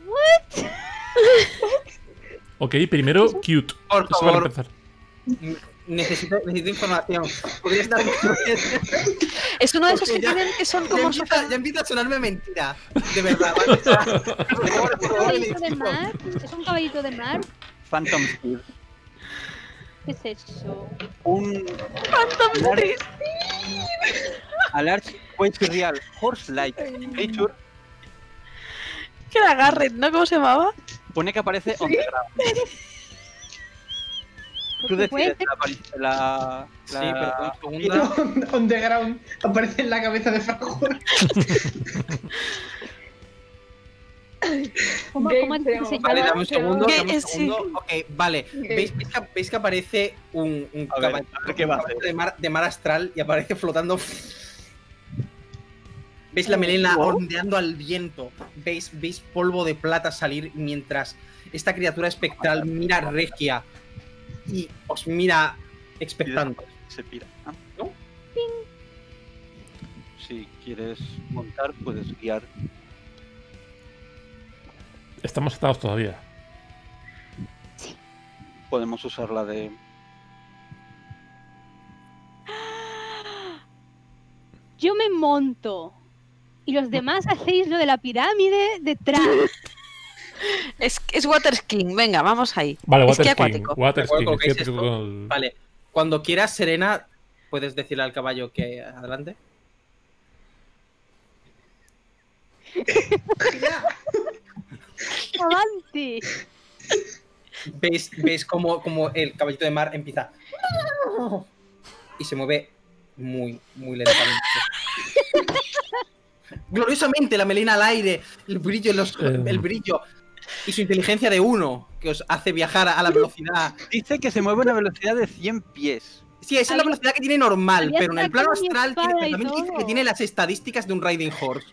Ok, primero cute. Por Eso para favor. empezar. Necesito información. ¿Podrías darme Es uno de esos que Porque ya- tienen que son ya como empieza, ya empieza a sonarme mentira. De verdad, ¿vale? Por favor, ¿Un caballito de mar? ¿Es un caballito de mar? Phantom Speed. ¿Qué es eso? Un a large quasi real horse-like creature. que la agarren, ¿no? ¿Cómo se llamaba? Pone que aparece on the ground. Tú Porque puede decides ser- la Sí, pero un segundo. On the ground aparece en la cabeza de Fragua. ¿Cómo Game has dicho que se Zero. Vale, llama? dame un segundo. ¿Qué? Dame un Sí. segundo. Ok, vale. ¿Veis que aparece un A ver, caballo a ver qué va a hacer. de mar astral y aparece flotando? ¿Veis la melena ondeando al viento? ¿Veis polvo de plata salir mientras esta criatura espectral mira regia y os mira expectante? Se pira. ¿Ah? ¿No? Si quieres montar, puedes guiar. Estamos atados todavía. Podemos usarla de. Yo me monto. Y los demás hacéis lo de la pirámide detrás. Es water skiing. Venga, vamos ahí. Vale, Esquí water skiing. acuático. Water ¿De acuerdo skiing. con lo que es es cierto esto? con el- Vale. Cuando quieras, Serena, puedes decirle al caballo que adelante. ¡Avante! ¿Veis cómo el caballito de mar empieza y se mueve muy, muy lentamente? Gloriosamente la melena al aire, el brillo, el brillo y su inteligencia de 1 que os hace viajar a la velocidad. Dice que se mueve a una velocidad de 100 pies. Sí, esa es la velocidad que tiene normal, Había pero en el plano sacado mi astral espada pero y también dice todo. que tiene las estadísticas de un Riding Horse.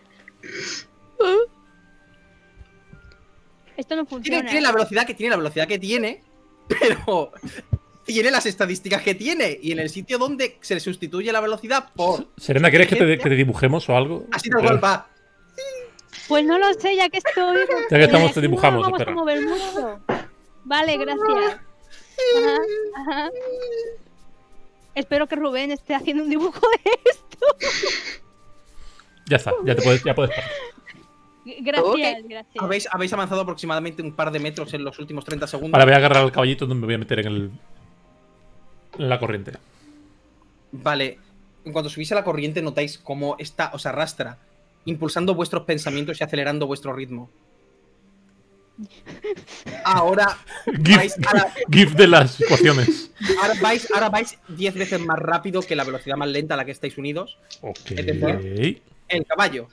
Esto no funciona. Tiene la velocidad que tiene, pero tiene las estadísticas que tiene. Y en el sitio donde se le sustituye la velocidad por. Serena, ¿quieres que te dibujemos o algo? Así tal cual va. Pues no lo sé, ya que estoy. Ya que estamos, Aquí te dibujamos, no vamos espera. a mover mucho. Vale, gracias. Ajá. Espero que Rubén esté haciendo un dibujo de esto. Ya está, ya puedes parar. Gracias, gracias. Habéis avanzado aproximadamente un par de metros en los últimos 30 segundos. Vale, voy a agarrar al caballito donde me voy a meter en la corriente. Vale. En cuanto subís a la corriente, notáis cómo esta os arrastra, impulsando vuestros pensamientos y acelerando vuestro ritmo. Ahora vais a la- GIF de las ecuaciones. ahora vais 10 veces más rápido que la velocidad más lenta a la que estáis unidos. Ok. El caballo.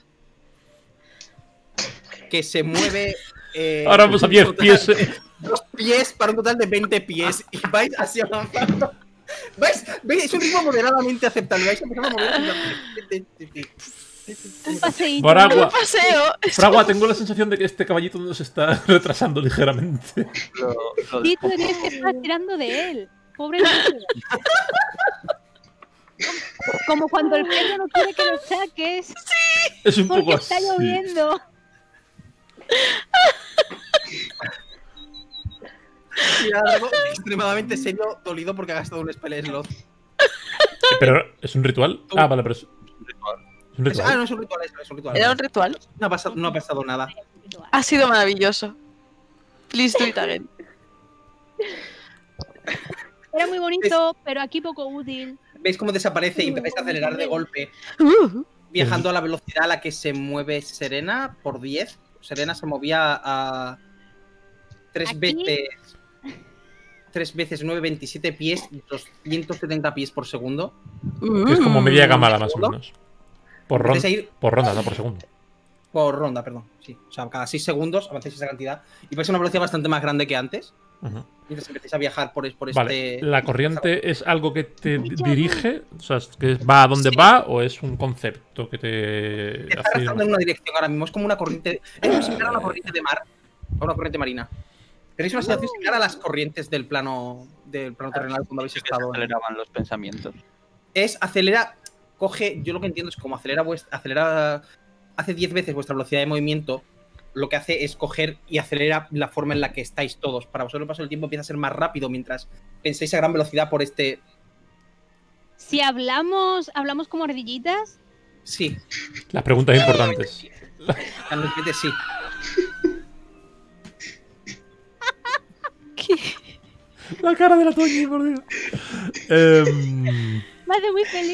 Que se mueve. Ahora vamos a 10 total- pies. 2 pies para un total de 20 pies. Y vais así avanzando. ¿Veis? Es un ritmo moderadamente aceptable. Vais empezando a mover. Un paseíto. Baragua. Un paseo. Fragua, tengo la sensación de que este caballito nos está retrasando ligeramente. Sí, tú tienes que estar tirando de él. Pobre niño. Como cuando el perro no quiere que lo saques Es un porque poco está así. lloviendo. Y algo extremadamente serio, dolido porque ha gastado un spell slot. Pero, ¿es un ritual? Ah, vale, pero es un ritual. No es un ritual, es un ritual. Era un ritual. No ha pasado nada. Ha sido maravilloso. Please do it again. Era muy bonito, pero aquí poco útil. ¿Veis cómo desaparece y empezáis a acelerar de golpe? Viajando a la velocidad a la que se mueve Serena por 10. Serena se movía a 3 ¿Aquí? veces. 3 veces 9, 27 pies, 270 pies por segundo. Que es como media cámara, más o menos. Por Empezáis ronda, a ir por ronda, no por segundo. por ronda, perdón. Sí. O sea, cada 6 segundos avanzáis esa cantidad. Y vais a una velocidad bastante más grande que antes. Ujú. Mientras empecéis a viajar por Vale, este. ¿la corriente es algo que te dirige? O sea, ¿que va a donde Sí. va o es un concepto que te Te está hace ir- arrastrando en una dirección ahora mismo. Es como una corriente. Es muy similar a una corriente de mar. A una corriente marina. Tenéis una situación similar a las corrientes del plano terrenal cuando habéis Sí que se estado. aceleraban los pensamientos. Es acelera. Coge. Yo lo que entiendo es como acelera. Hace 10 veces vuestra velocidad de movimiento. Lo que hace es coger y acelera la forma en la que estáis todos. Para vosotros el paso del tiempo empieza a ser más rápido mientras pensáis a gran velocidad por este. Si hablamos como ardillitas, Sí, Las preguntas importantes. realmente sí. ¿Qué? La cara de la Toñi, por Dios. me hace muy feliz.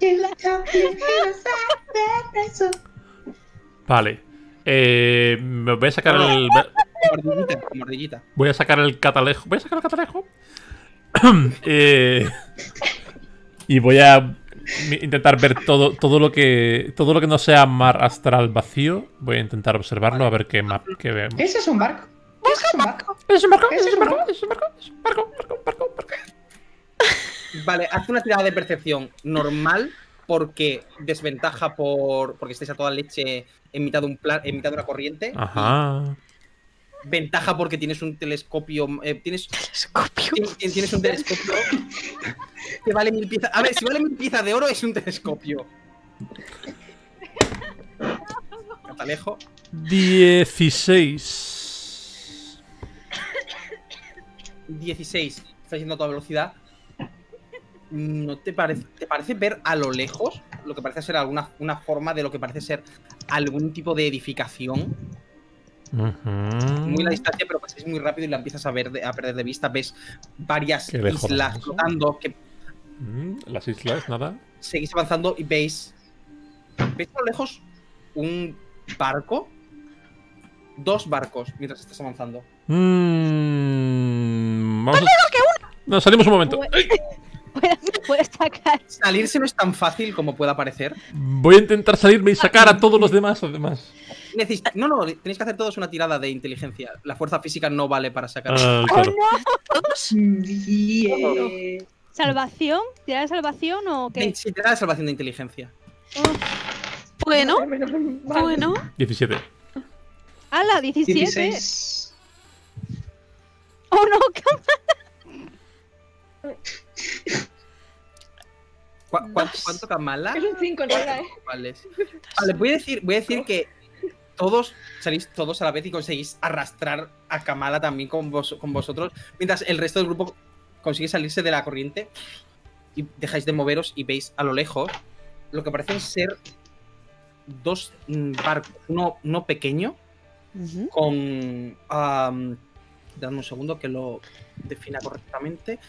Vale. Me voy a sacar el. Como ardillita. Voy a sacar el catalejo. Voy a sacar el catalejo. Y voy a intentar ver todo lo que no sea mar astral vacío. Voy a intentar observarlo a ver qué map que vemos. Ese es un barco. Ese es un barco. Es un barco, Ese es un barco, es un barco, es un barco, barco. Vale, haz una tirada de percepción normal porque desventaja porque estáis a toda leche en mitad de en mitad de una corriente. Ajá. Ventaja porque tienes un telescopio. Tienes un telescopio que vale 1000 piezas. A ver, si vale 1000 piezas de oro, es un telescopio. Catalejo. 16. 16. Estás yendo a toda velocidad. ¿No te parece ver a lo lejos lo que parece ser una forma de lo que parece ser algún tipo de edificación? Muy a la distancia, pero pasáis muy rápido y la empiezas a perder de vista. Ves varias Qué lejos islas vamos. flotando que Las islas, nada. seguís avanzando y veis a lo lejos un barco. 2 barcos mientras estás avanzando. Vamos a... No, salimos un momento. Puedes sacar. Salirse no es tan fácil como pueda parecer. Voy a intentar salirme y sacar a todos los demás, además. No, tenéis que hacer todos una tirada de inteligencia. La fuerza física no vale para sacar. Claro. Bien. ¿Salvación? ¿Tirar de salvación o qué? Sí, tirada de salvación de inteligencia. Bueno, Vale. bueno. 17. ¡Hala! 17. 16. ¡Oh no! ¿Cuánto Kamala? Es un 5 en realidad, Vale, voy a decir que todos salís todos a la vez y conseguís arrastrar a Kamala también con vosotros, mientras el resto del grupo consigue salirse de la corriente y dejáis de moveros y veis a lo lejos lo que parecen ser 2 barcos, uno pequeño con... dame un segundo que lo defina correctamente.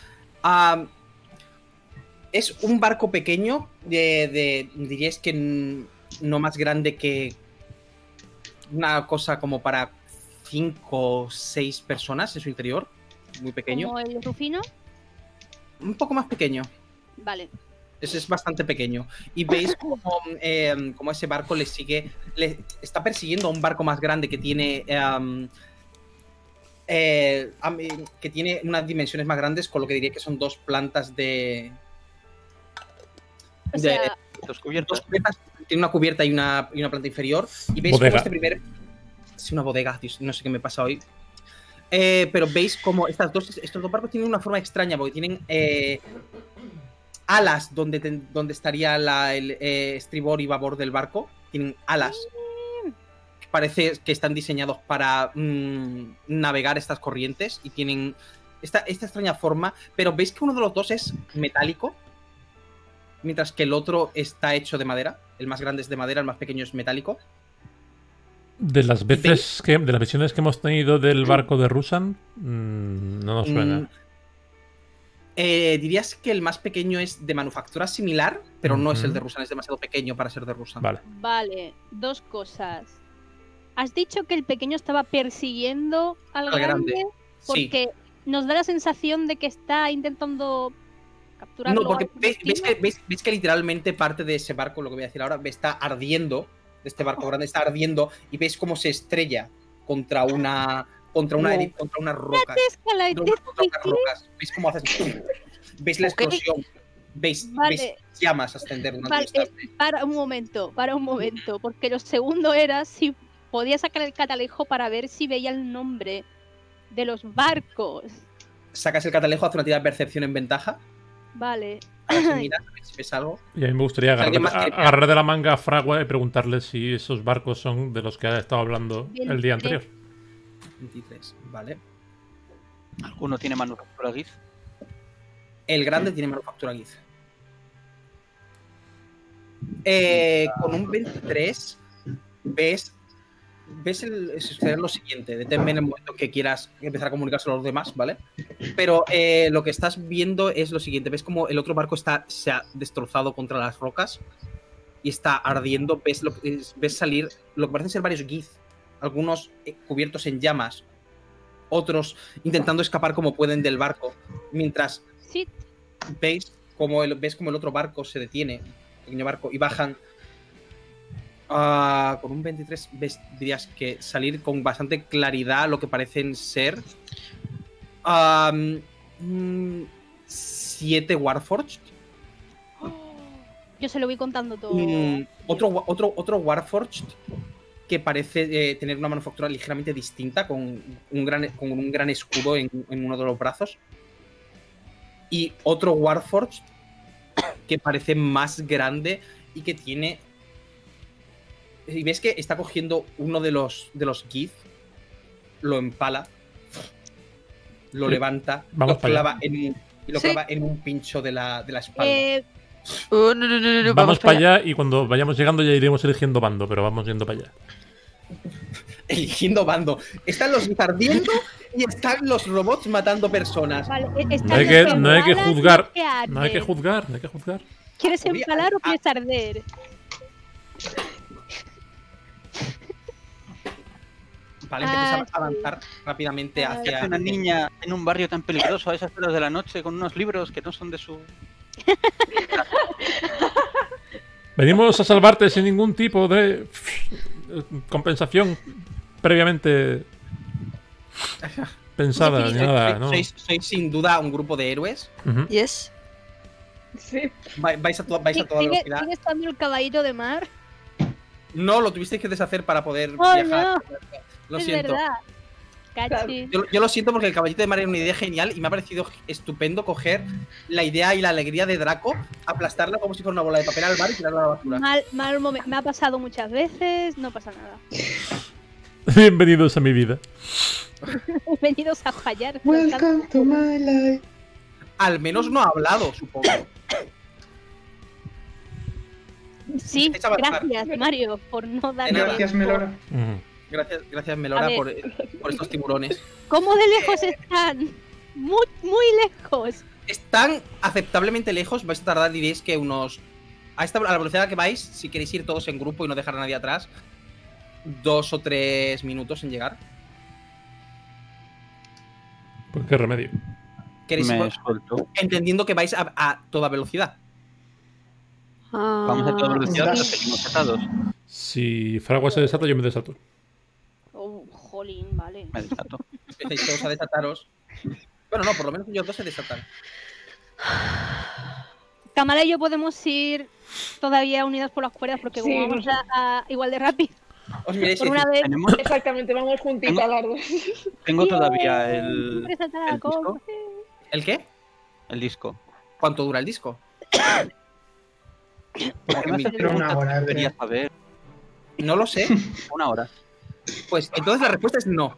Es un barco pequeño diríais que no más grande que una cosa como para 5 o 6 personas en su interior. Muy pequeño. Como el Rufino. Un poco más pequeño. Vale. Ese es bastante pequeño. Y veis como ese barco le sigue. Le está persiguiendo a un barco más grande que tiene. Que tiene unas dimensiones más grandes, con lo que diría que son 2 plantas de. O sea, Dos cubiertos. 2 plantas. Tiene una cubierta y una planta inferior. Y veis Bodega. como este primer. Es una bodega, Dios, no sé qué me pasa hoy. Pero veis como estos dos barcos tienen una forma extraña, porque tienen alas donde estaría el estribor y babor del barco. Tienen alas. Parece que están diseñados para navegar estas corrientes y tienen esta extraña forma. Pero veis que uno de los dos es metálico, mientras que el otro está hecho de madera. El más grande es de madera, el más pequeño es metálico. De las veces de las visiones que hemos tenido del barco de Rusan, no nos suena. Dirías que el más pequeño es de manufactura similar, pero no es el de Rusan, es demasiado pequeño para ser de Rusan. Vale. vale, 2 cosas. Has dicho que el pequeño estaba persiguiendo al grande porque nos da la sensación de que está intentando capturarlo. No, porque veis que literalmente parte de ese barco, lo que voy a decir ahora, está ardiendo. De este barco grande está ardiendo y veis cómo se estrella contra unas rocas. Veis cómo hace. Veis la explosión. Veis llamas ascender durante Para un momento, porque lo segundo era si podía sacar el catalejo para ver si veía el nombre de los barcos. Sacas el catalejo, hace una tirada de percepción en ventaja. Vale. A ver si miras, a ver si ves algo. Y a mí me gustaría agarrar de la manga a Fragua y preguntarle si esos barcos son de los que ha estado hablando el día anterior. 23, vale. ¿Alguno tiene manufactura GIF? El grande tiene manufactura GIF. Con un 23 ves suceder lo siguiente. Deténme en el momento que quieras empezar a comunicarse a los demás, ¿vale? Pero lo que estás viendo es lo siguiente. Ves como el otro barco se ha destrozado contra las rocas y está ardiendo. Ves salir lo que parecen ser varios Gith. Algunos cubiertos en llamas. Otros intentando escapar como pueden del barco. Mientras ves como el otro barco se detiene. Pequeño barco. Y bajan. Con un 23 dirías que salir con bastante claridad lo que parecen ser 7 Warforged. Yo se lo voy contando todo. Otro Warforged que parece tener una manufactura ligeramente distinta, con un gran escudo en uno de los brazos. Y otro Warforged que parece más grande y que tiene... Y ves que está cogiendo uno de los Gith, lo empala, lo levanta, lo clava en un pincho de la espalda. No, vamos para allá y cuando vayamos llegando ya iremos eligiendo bando, pero vamos yendo para allá. Eligiendo bando. Están los Gith ardiendo y están los robots matando personas. Vale, no hay que juzgar. No hay que juzgar. ¿Quieres empalar o quieres arder? Vale, empiezas a avanzar rápidamente hacia... Una niña en un barrio tan peligroso a esas horas de la noche con unos libros que no son de su... Venimos a salvarte sin ningún tipo de compensación previamente pensada ni nada, ¿no? Sois sin duda un grupo de héroes. Yes. Sí. Vais a toda velocidad. ¿Sigue estando el caballito de mar? No, lo tuvisteis que deshacer para poder Oh, viajar. no. Lo Es siento. verdad. Cachi. Yo lo siento porque el caballito de mar era una idea genial y me ha parecido estupendo coger la idea y la alegría de Draco, aplastarla como si fuera una bola de papel al mar y tirarla a la basura. Mal momento. Me ha pasado muchas veces, no pasa nada. Bienvenidos a mi vida. Bienvenidos a fallar. Welcome to my life. Al menos no ha hablado, supongo. Sí, Empieza a avanzar. gracias, Mario, por no dar. Gracias, Melora. Gracias Melora, A por estos tiburones. ¿Cómo de lejos están? Muy lejos. Están aceptablemente lejos. Vais a tardar, diréis que unos... A la velocidad a la que vais, si queréis ir todos en grupo y no dejar a nadie atrás, 2 o 3 minutos en llegar. Pues qué remedio. ¿Queréis Me suelto. entendiendo que vais a toda velocidad? Vamos a toda velocidad, pero Sí. seguimos atados. Si Fragua se desata, yo me desato. Oh, jolín, vale. Me desato. Empecéis todos a desataros. Bueno, no, por lo menos ellos dos se desatan. Kamala y yo podemos ir todavía unidas por las cuerdas porque Sí, como vamos a igual de rápido. Os miréis y Por una decís, vez. Tenemos, Exactamente, vamos juntitas las dos. tengo todavía ¡Bien! el Siempre salta la disco. copa. ¿el qué? disco. ¿Cuánto dura el disco? Porque me hace Pero una preguntas hora, que debería creo. saber. No lo sé. 1 hora. Pues entonces la respuesta es no.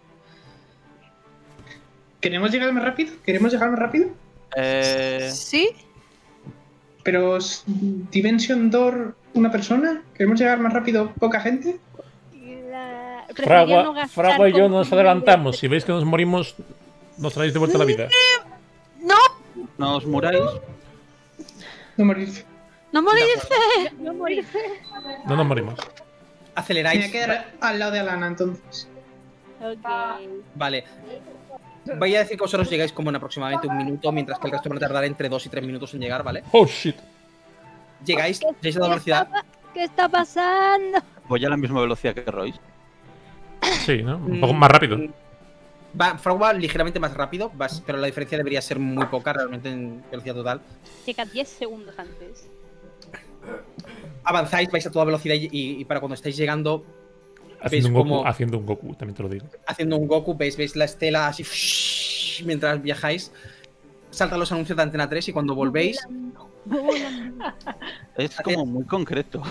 ¿Queremos llegar más rápido? ¿Queremos llegar más rápido? ¿Sí? Pero Dimension Door, una persona. ¿Queremos llegar más rápido, poca gente? Preferiría no gastar Fragua y yo nos combustible. adelantamos. Si veis que nos morimos, nos traéis de vuelta a la vida. ¡No! No os muráis. No morirse. ¡No morirse! No morir. No nos morimos. Me voy Aceleráis. a quedar al lado de Alana, entonces. Ok. Vale. Voy a decir que vosotros llegáis como en aproximadamente 1 minuto, mientras que el resto van a tardar entre 2 y 3 minutos en llegar, ¿vale? Oh shit. Llegáis a toda velocidad. ¿Qué está pasando? Voy a la misma velocidad que Royce. Sí, ¿no? Un poco más rápido. Frog va ligeramente más rápido, pero la diferencia debería ser muy poca realmente en velocidad total. Checa 10 segundos antes. Avanzáis, vais a toda velocidad y para cuando estáis llegando, Haciendo un, veis Goku, como- haciendo un Goku, también te lo digo. haciendo un Goku, veis la estela así mientras viajáis. Saltan los anuncios de Antena 3 y cuando volvéis, Volando. Es como muy concreto.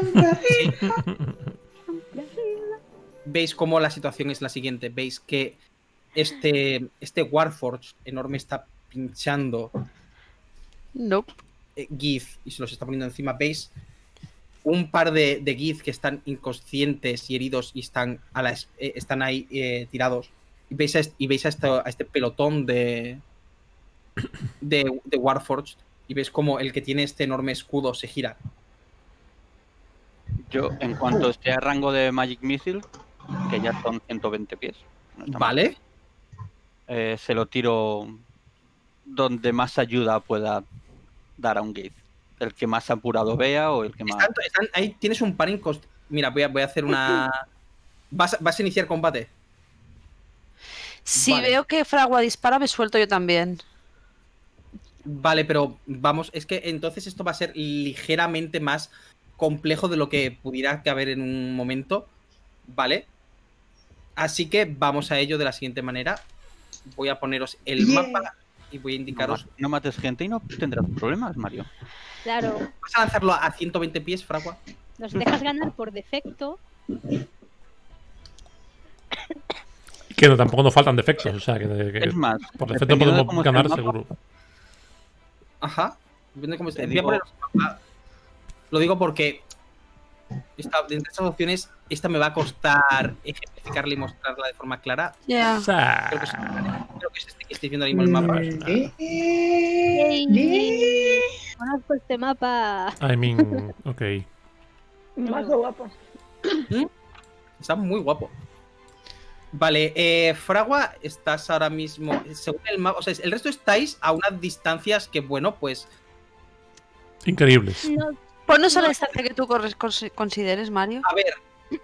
veis cómo la situación es la siguiente. Veis que este Warforged enorme está pinchando No. Gith y se los está poniendo encima. Veis un par de Gith que están inconscientes y heridos y están ahí tirados. Y veis a este pelotón de Warforged y veis como el que tiene este enorme escudo se gira. Yo, en cuanto esté a rango de Magic Missile, que ya son 120 pies, no está mal, ¿Vale? se lo tiro donde más ayuda pueda dar a un Gith. El que más apurado vea o el que más... Ahí tienes un par Mira, voy a hacer una... ¿Vas a iniciar combate? Si Vale. veo que Fragua dispara, me suelto yo también. Vale, pero vamos, es que entonces esto va a ser ligeramente más complejo de lo que pudiera haber en un momento, ¿vale? Así que vamos a ello de la siguiente manera. Voy a poneros el mapa y voy a indicaros... No mates gente y no tendrás problemas, Mario. Claro, ¿Vas a lanzarlo a 120 pies, Fragua? nos dejas ganar por defecto. Que no, tampoco nos faltan defectos. O sea, que Es más, por defecto dependiendo de podemos cómo esté el ganar mapa, seguro. Ajá. Depende de cómo esté. Te Voy a digo- poneros el mapa. Lo digo porque de entre estas opciones, esta me va a costar ejemplificarla y mostrarla de forma clara. Ya. O sea, Creo que estáis viendo ahora mismo el mapa. Conozco este mapa. I mean, ok. Más guapo. Está muy guapo. Vale, Fragua, estás ahora mismo. Según el mapa, o sea, el resto estáis a unas distancias que, bueno, pues. Increíbles. No, Ponnos a la distancia que tú consideres, Mario. A ver.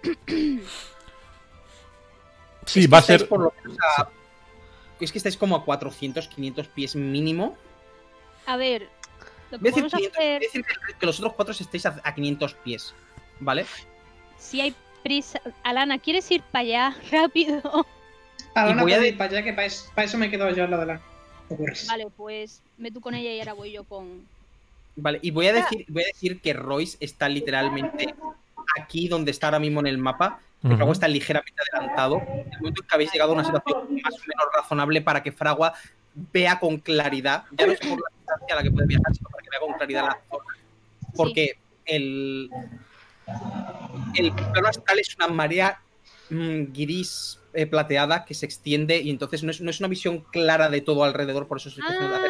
Sí, es que va a estáis ser. por lo menos es que estáis como a 400, 500 pies mínimo. a ver, lo Voy que a decir, podemos 500, voy a hacer, decir que los otros 4 estéis a 500 pies. ¿Vale? si hay prisa. Alana, ¿quieres ir para allá rápido? Alana voy a puede de- ir para allá, que para eso me he quedado yo al lado de Alana. No ocurres. Vale, pues ve tú con ella y ahora voy yo con. Vale, y voy a decir que Royce está literalmente aquí donde está ahora mismo en el mapa. Que Ujú. Fragua está ligeramente adelantado. En el momento en que habéis llegado a una situación más o menos razonable para que Fragua vea con claridad, ya no es por la distancia a la que puede viajar, sino para que vea con claridad la zona. Porque el plano astral es una marea gris plateada que se extiende y entonces no es una visión clara de todo alrededor, por eso es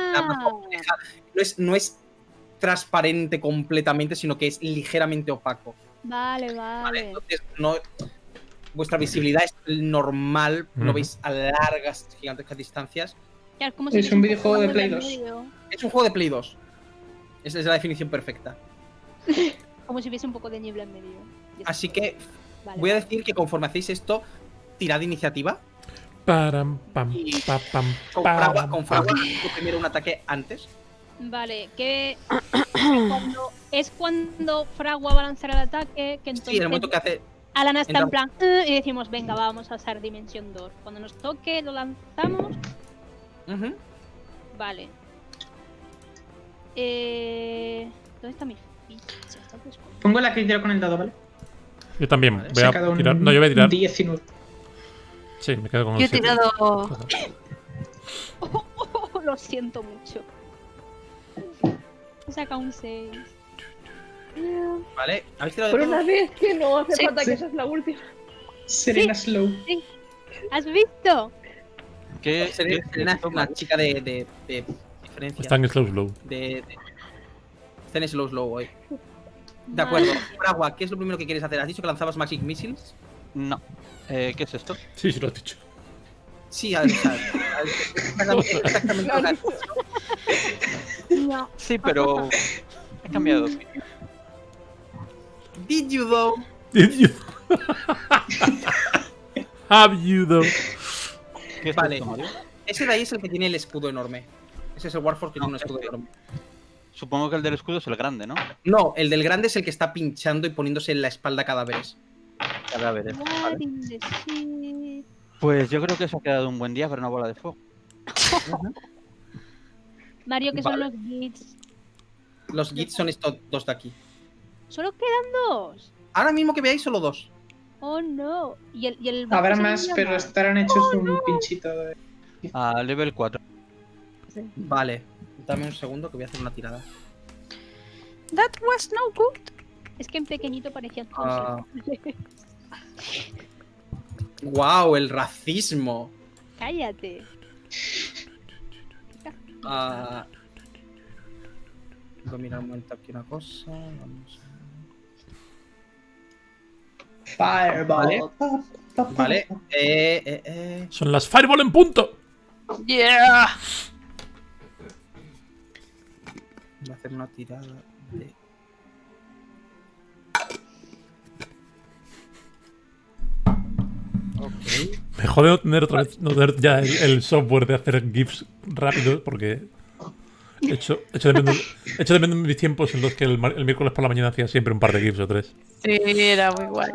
no es transparente completamente, sino que es ligeramente opaco. Vale, ¿vale? vale. Entonces, vuestra visibilidad es normal, no Ujú. veis a largas, gigantescas distancias. Ya, como si Es hubiese un videojuego de poco Play en 2. medio, Es un juego de Play 2. Esa es la definición perfecta. como si hubiese un poco de niebla en medio. Ya está. Así que Vale, voy a vale. decir que conforme hacéis esto, tirad iniciativa. Param, pam, pa, pam, Con param, Fragua pam. haciendo primero un ataque antes. Vale, que es cuando Fragua va a lanzar el ataque, que entonces Sí, en el momento que hace. Alana está en entra- plan y decimos, venga, vamos a usar Dimensión Door. Cuando nos toque, lo lanzamos. Ujú. Vale. ¿Dónde está mi ficha? Está escondida. Pongo la que tiro con el dado, ¿vale? Yo también. Vale. Voy Se ha a quedado tirar. un No, yo voy a tirar. 19. Sí, me quedo con Yo el he 7. tirado. Lo siento mucho. He sacado un 6. Vale, ¿habéis tirado Por de una todo? vez que no hace Sí, falta sí. que esa es la última. Serena Slow. ¿Has visto? ¿Qué, Serena es una chica de diferencia. Está en slow. Está en slow hoy. De acuerdo. Fragua, ¿qué es lo primero que quieres hacer? ¿Has dicho que lanzabas Magic Missiles? No. ¿Qué es esto? Sí, sí lo has dicho. Sí, exactamente lo que has dicho. No. Sí, pero he cambiado de opinión. Did you though? Did you? Have you though? ¿Qué es Vale. esto, Mario? Ese de ahí es el que tiene el escudo enorme. Ese es el Warforged que tiene un escudo enorme. Supongo que el del escudo es el grande, ¿no? No, el del grande es el que está pinchando y poniéndose en la espalda cadáveres. Cadáveres. What Vale. in the shit? Pues yo creo que se ha quedado un buen día para una bola de fuego. Mario, que son Vale. los gits. Los gits son estos dos de aquí. Solo quedan 2. Ahora mismo que veáis solo 2. Oh no. Y el Habrá barco se más, llama? pero estarán hechos un pinchito de... A level 4. Vale. Dame un segundo que voy a hacer una tirada. That was no good. Es que en pequeñito parecían Ah. todos. ¡Wow! El racismo. Cállate. Ah, voy a mirar un momento aquí una cosa. Vamos Fireball. Vale. Son las Fireball en punto. Yeah. Voy a hacer una tirada de. Ok. Me jode no tener otra vez, no tener ya el software de hacer GIFs rápido porque echo de menos mis tiempos en los que el miércoles por la mañana hacía siempre un par de GIFs o 3. Sí, era muy guay.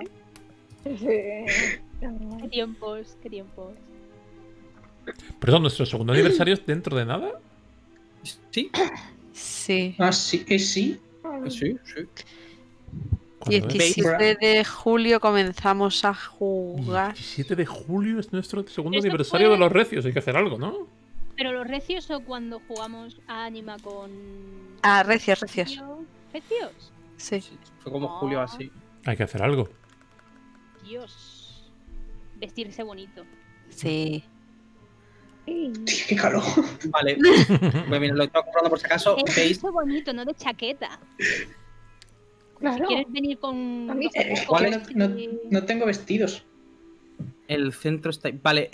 Qué tiempos, qué tiempos. Perdón, ¿nuestro segundo aniversario es dentro de nada? ¿Sí? Sí. Ah, sí, sí. Sí, sí. ¿Cuándo es? 17 de julio comenzamos a jugar. 17 de julio es nuestro segundo Eso aniversario fue- de los recios. Hay que hacer algo, ¿no? Pero los recios o cuando jugamos a Anima con. Ah, recios. ¿Recios? Sí. Sí, fue como julio así. Hay que hacer algo. Dios. Vestirse bonito. Sí. Qué calor. Vale. Voy a lo estoy comprando por si acaso. Es ¿Veis? vestirse bonito, no de chaqueta. Claro. Si quieres venir con. A mí los ¿cuál ojos es? No, y- no tengo vestidos. El centro está ahí. Vale,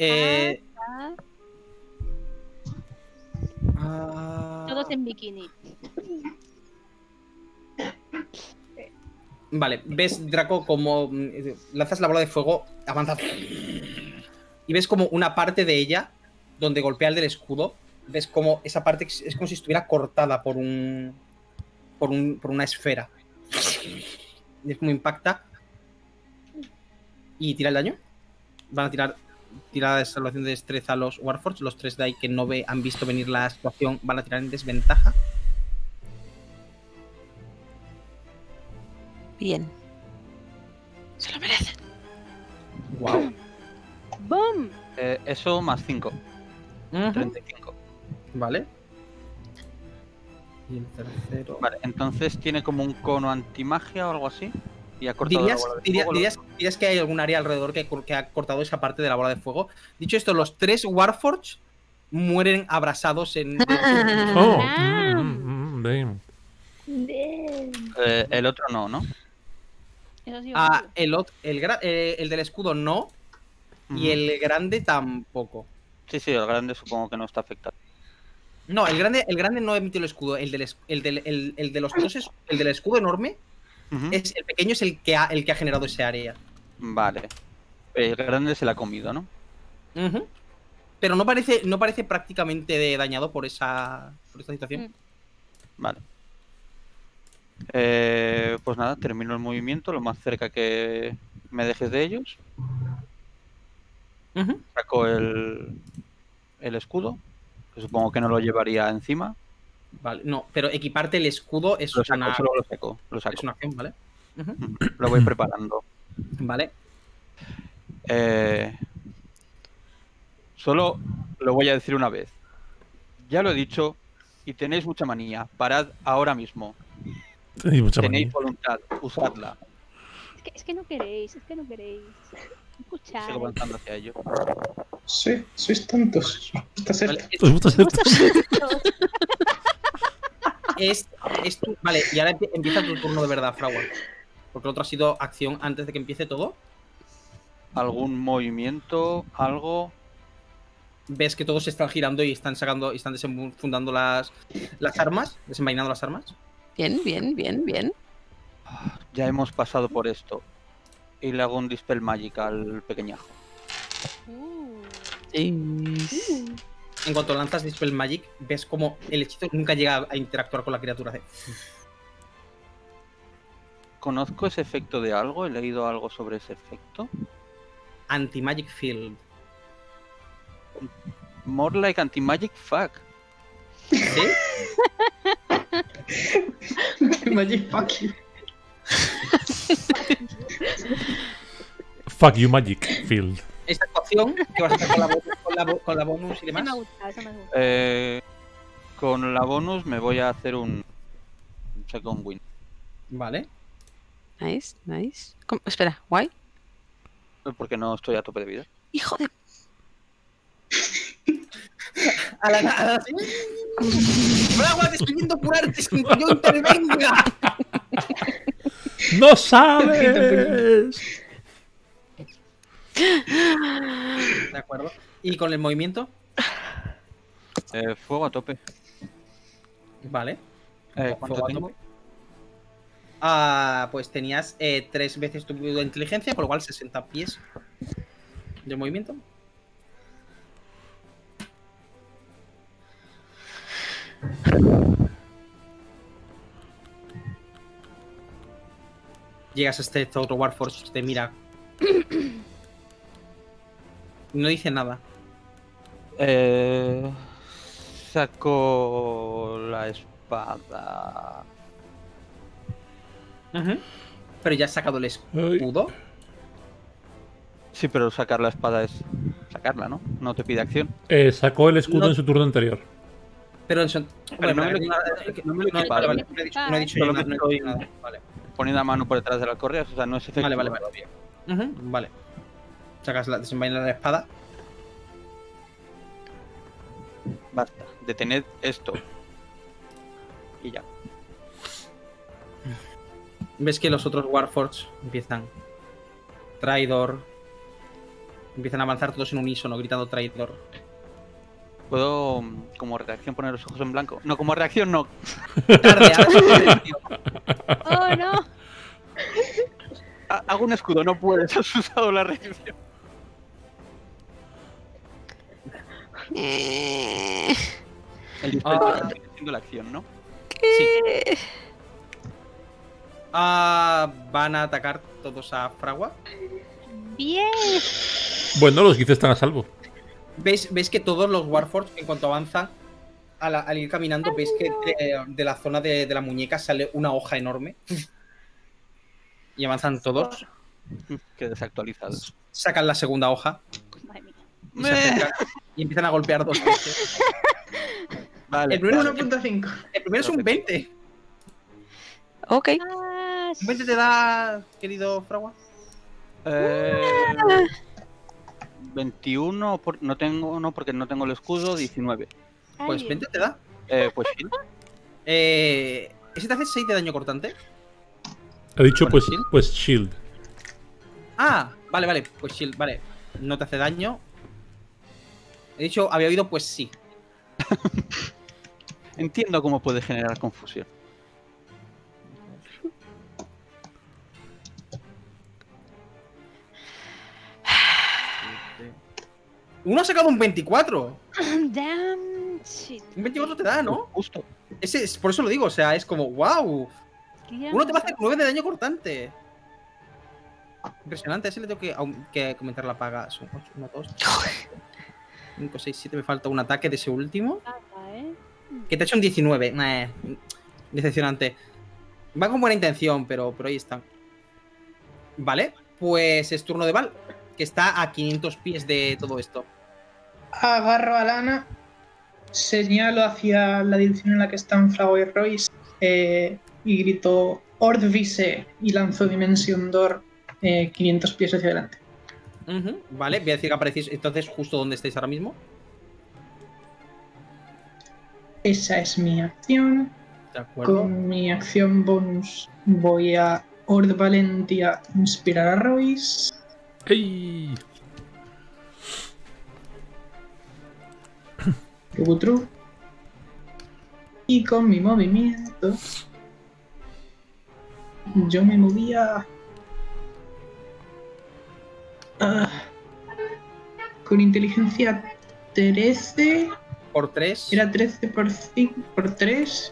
Todos en bikini. Vale, ves, Draco, como lanzas la bola de fuego, avanzas. Y ves como una parte de ella, donde golpea el del escudo, ves como esa parte es como si estuviera cortada por una esfera. Y es como impacta. Y tira el daño. Van a tirar tirada de salvación de destreza a los Warforged. Los 3 de ahí que no han visto venir la situación van a tirar en desventaja. Bien. Se lo merecen. Wow. ¡Bum! Eso más 5. 35. Vale. Y el tercero. Vale, entonces tiene como un cono antimagia o algo así. Y ha cortado la bola de fuego. ¿Dirías que hay algún área alrededor que ha cortado esa parte de la bola de fuego? Dicho esto, los 3 Warforged mueren abrasados en. Oh, Damn. damn. Bien. El otro no, ¿no? Eso sí, El del escudo no. Y el grande tampoco. Sí, el grande supongo que no está afectado. No, el grande no emitió el escudo. El de los dos, el del escudo enorme, el pequeño es el que ha generado ese área. Vale. El grande se la ha comido, ¿no? Pero no parece prácticamente dañado por esta situación. Vale. Pues nada, termino el movimiento lo más cerca que me dejes de ellos. Saco el escudo, que supongo que no lo llevaría encima. Vale, no, pero equiparte el escudo es Lo saco. Es una acción, ¿vale? Lo voy preparando. Vale. Solo lo voy a decir una vez. Ya lo he dicho y tenéis mucha manía. Parad ahora mismo. Tenéis voluntad, usadla. Es que no queréis, Escuchad. Sigo avanzando hacia ello. Sí, sois tontos. Vale, y ahora empieza tu turno de verdad, Fragua. Porque el otro ha sido acción antes de que empiece todo. ¿Algún movimiento? ¿Algo? Ves que todos se están girando y están desenfundando las armas, desenvainando las armas. Bien. Ya hemos pasado por esto. Y le hago un Dispel Magic al pequeñajo. En cuanto lanzas Dispel Magic, ves como el hechizo nunca llega a interactuar con la criatura. ¿Conozco ese efecto de algo? ¿He leído algo sobre ese efecto? Anti-Magic Field. More like Anti-Magic Fuck. ¿Sí? Magic fuck you. Fuck you, Magic Field. Esta actuación que vas a hacer con la bonus y demás. Esa me gusta. Con la bonus me voy a hacer un second win. Vale. Nice. ¿Cómo? Espera, ¿guay? Porque no estoy a tope de vida. ¡Hijo de...! A la nada. ¡Fragua, te estoy viendo curarte sin que yo intervenga! ¡No sabes! De acuerdo. ¿Y con el movimiento? Fuego a tope. Vale. ¿Cuánto tengo? Pues tenías 3 veces tu inteligencia, por lo cual 60 pies de movimiento. Llegas a este otro Warforged, te mira. No dice nada. Saco la espada. Pero ya has sacado el escudo. Sí, pero sacar la espada es sacarla, ¿no? No te pide acción. Sacó el escudo en su turno anterior. Pero en su... Pero no me lo Vale. No he dicho nada. Vale. Poniendo la mano por detrás de las correas, o sea, no es efectivo. Vale. Vale. Sacas desenvainas la espada. Basta. Detened esto. Y ya. Ves que los otros Warforged empiezan. Traidor. Empiezan a avanzar todos en unísono, gritando traidor. ¿Puedo, como reacción, poner los ojos en blanco? No, como reacción no. Tarde, ahora sí. ¡Oh, no! Hago un escudo, no puedes. Has usado la reacción. El dispel sigue siendo la acción, ¿no? Sí. Van a atacar todos a Fragua. ¡Bien! Bueno, los Gith están a salvo. ¿Veis que todos los Warforged, en cuanto avanzan, al ir caminando, veis que de la zona de la muñeca sale una hoja enorme? Y avanzan todos. Qué desactualizados. Sacan la segunda hoja. Madre mía. Y se acercan y empiezan a golpear 2 veces. Vale. El primero, 1.5. el primero es un 20. Ok. Ah, ¿Un 20 te da, querido Fragua? 21, no tengo, no, porque no tengo el escudo, 19. Pues ay, 20 te da. Pues sí. ¿Ese te hace 6 de daño cortante? Ha dicho Bueno, pues shield. Ah, vale. Pues shield, vale. No te hace daño. He dicho, había oído, pues sí. Entiendo cómo puede generar confusión. Uno ha sacado un 24. Damn shit. Un 24 te da, ¿no? Justo. Ese es, por eso lo digo, o sea, es como, wow. ¿Qué Uno te va a hacer 9 de daño cortante. Impresionante, a ese le tengo que comentar la paga. Son 8, 1, 2, 5, 6, 7. Me falta un ataque de ese último. Que te ha hecho un 19. Decepcionante. Va con buena intención, pero ahí está. Vale, pues es turno de Val, que está a 500 pies de todo esto. Agarro a Lana, señalo hacia la dirección en la que están Frau y Royce y grito Ordvise y lanzo Dimension Door 500 pies hacia adelante. Vale, voy a decir que aparecéis entonces justo donde estáis ahora mismo. Esa es mi acción. De acuerdo. Con mi acción bonus voy a Ord Valentia inspirar a Royce. ¡Ey! True. Y con mi movimiento yo me movía con inteligencia 13. Por 3. Era 13 por 5 por 3.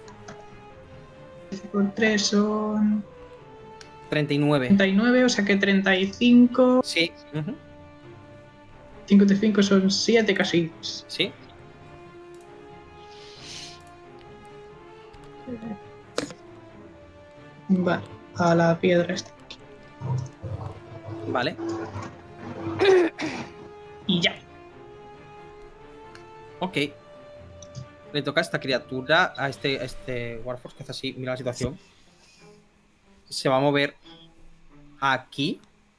13 por 3 son 39. 39, o sea que 35. Sí. 5 de 5 son 7 casi. Sí. Vale, a la piedra esta. Vale. Y ya. Ok. Le toca a esta criatura, a este Warforce que hace así, mira la situación. Se va a mover aquí.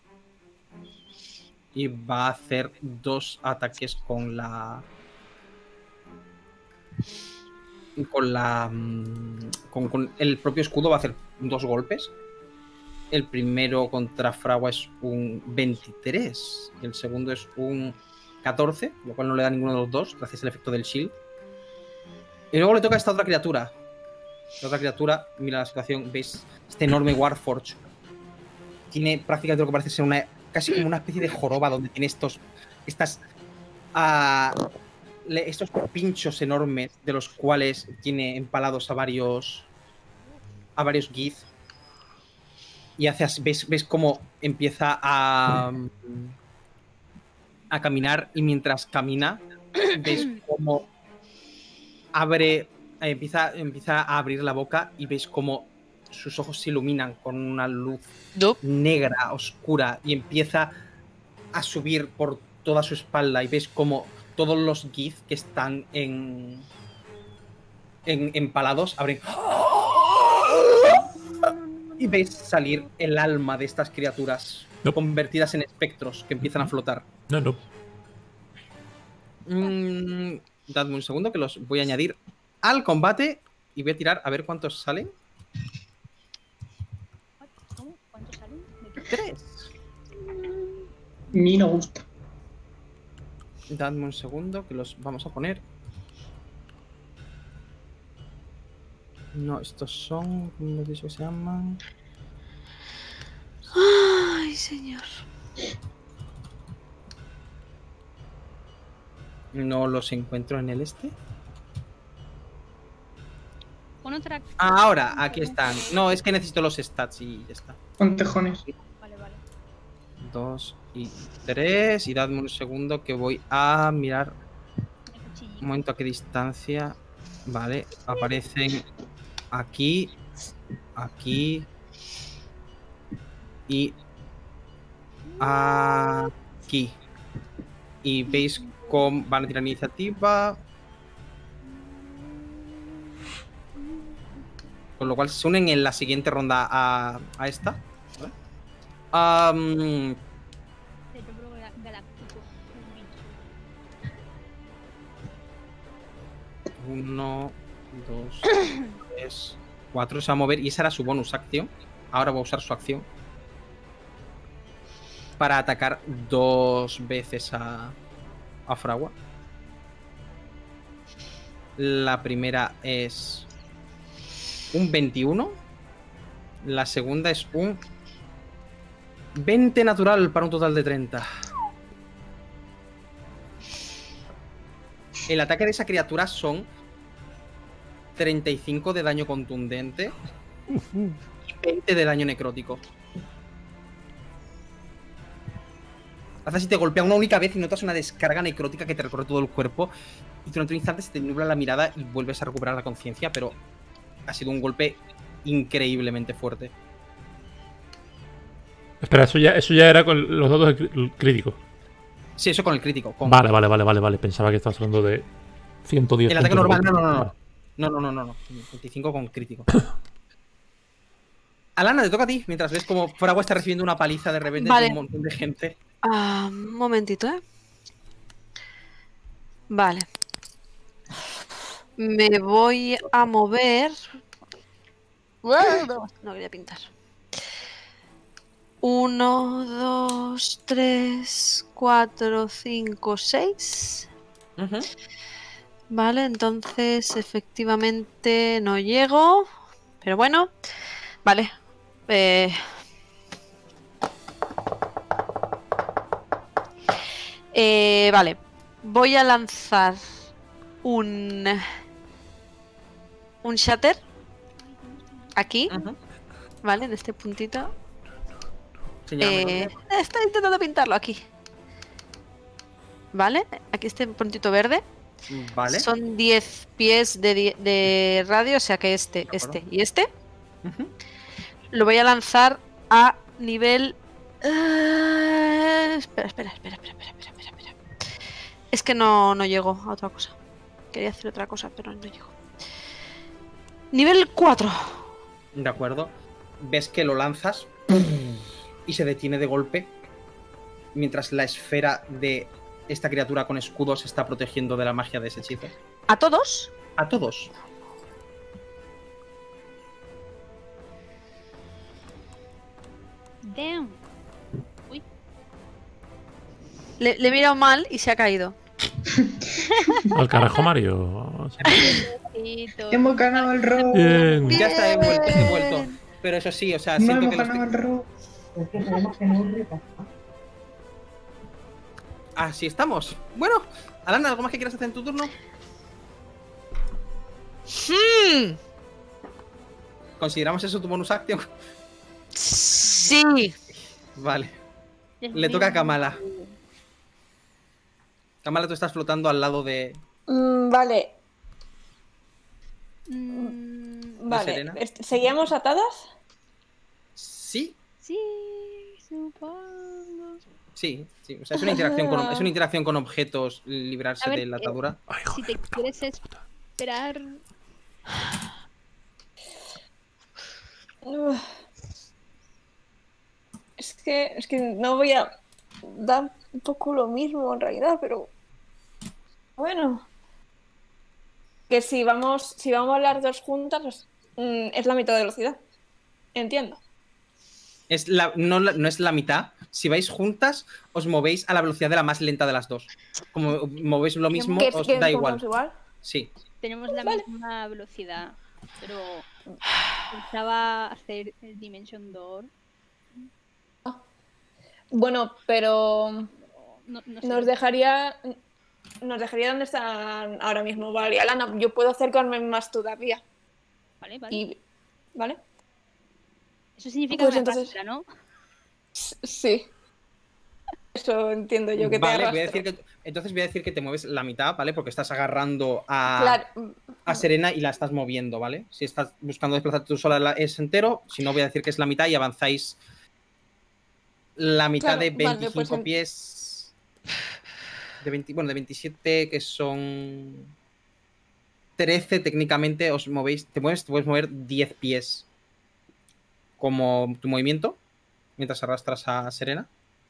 Y va a hacer 2 ataques con la... Con el propio escudo va a hacer 2 golpes. El primero contra Fragua es un 23. Y el segundo es un 14, lo cual no le da ninguno de los dos, gracias al efecto del shield. Y luego le toca a esta otra criatura. La otra criatura, mira la situación, veis este enorme Warforge. Tiene prácticamente lo que parece ser casi como una especie de joroba donde tiene estos pinchos enormes de los cuales tiene empalados a varios Gith. Y ves cómo empieza a caminar, y mientras camina ves cómo empieza a abrir la boca, y veis cómo sus ojos se iluminan con una luz negra, oscura, y empieza a subir por toda su espalda, y ves cómo todos los Gith que están empalados abren y ves salir el alma de estas criaturas convertidas en espectros que empiezan a flotar. No. Dadme un segundo que los voy a añadir al combate y voy a tirar a ver cuántos salen. ¿Cómo? ¿Cuántos salen? 3. Ni no gusta. Dadme un segundo que los vamos a poner. No, estos son... ¿Cómo he dicho que se llaman? Ay, señor. No los encuentro en el este. Pon otra... Ahora, aquí están. No, es que necesito los stats y ya está. Con tejones. Vale. 2 y 3. Y dadme un segundo que voy a mirar un momento a qué distancia. Vale, aparecen aquí, aquí y aquí. Y veis cómo van a tirar iniciativa. Con lo cual se unen en la siguiente ronda a esta. ¿Vale? Uno, 2, 3, 4. Se va a mover y esa era su bonus acción. ahora va a usar su acción para atacar 2 veces a Fragua. La primera es un 21. La segunda es un 20 natural para un total de 30. El ataque de esa criatura son 35 de daño contundente y 20 de daño necrótico. Hace si te golpea una única vez y notas una descarga necrótica que te recorre todo el cuerpo y durante un instante se te nubla la mirada y vuelves a recuperar la conciencia, pero ha sido un golpe increíblemente fuerte. Espera, eso ya era con los dados críticos. Sí, eso con el crítico. Vale. Pensaba que estabas hablando de 110. El ataque normal, no. 25 con crítico. Alana, te toca a ti, mientras ves como Fragua está recibiendo una paliza de repente de un montón de gente. Un momentito, ¿eh? Vale. Me voy a mover. No quería pintar. 1, 2, 3, 4, 5, 6. Vale, entonces efectivamente no llego. Pero bueno. Vale. Vale. Voy a lanzar un shatter aquí. Vale, en este puntito. Estoy intentando pintarlo aquí. Vale, aquí este puntito verde. Vale. Son 10 pies de radio, o sea que este y este. Lo voy a lanzar a nivel... Espera. Es que no llego a otra cosa. Quería hacer otra cosa, pero no llego. Nivel 4. De acuerdo. Ves que lo lanzas y se detiene de golpe mientras la esfera de esta criatura con escudo se está protegiendo de la magia de ese hechizo. ¿A todos? A todos. Damn. Uy. Le he mirado mal y se ha caído. Al carajo, Mario. Hemos ganado el robo. Bien. Ya está, he vuelto. Pero eso sí, o sea, No siento hemos que ganado el robo. así estamos. Bueno, Alana, ¿algo más que quieras hacer en tu turno? ¿Consideramos eso tu bonus action? Sí. Vale. Le toca a Kamala. Kamala, tú estás flotando al lado de... Vale. ¿De Vale. Serena? ¿Seguíamos atadas? Sí, Sí, supongo. sí. O sea, es una interacción con objetos, librarse A ver, de la atadura. Ay, Si joder, te quieres esperar... Es que no voy a dar un poco lo mismo en realidad, pero bueno. Que si vamos las dos juntas, pues, es la mitad de velocidad. Entiendo. No es la mitad. Si vais juntas, os movéis a la velocidad de la más lenta de las dos. Como movéis lo mismo, os da igual. Sí. Tenemos la misma velocidad, pero pensaba hacer el Dimension Door. Bueno, pero No sé. nos dejaría donde están ahora mismo, vale. Alana, yo puedo acercarme más todavía. Vale. ¿Vale? Eso significa Pues que me entonces- arrastra, ¿no? Sí. Eso entiendo yo que te Vale, arrastro. entonces voy a decir que te mueves la mitad, ¿vale? Porque estás agarrando a Claro. Serena y la estás moviendo, ¿vale? Si estás buscando desplazarte tú sola es entero, si no voy a decir que es la mitad y avanzáis la mitad Claro, de vale, 25 pues pies. De 27, que son 13 técnicamente, os movéis, te puedes mover 10 pies como tu movimiento mientras arrastras a Serena.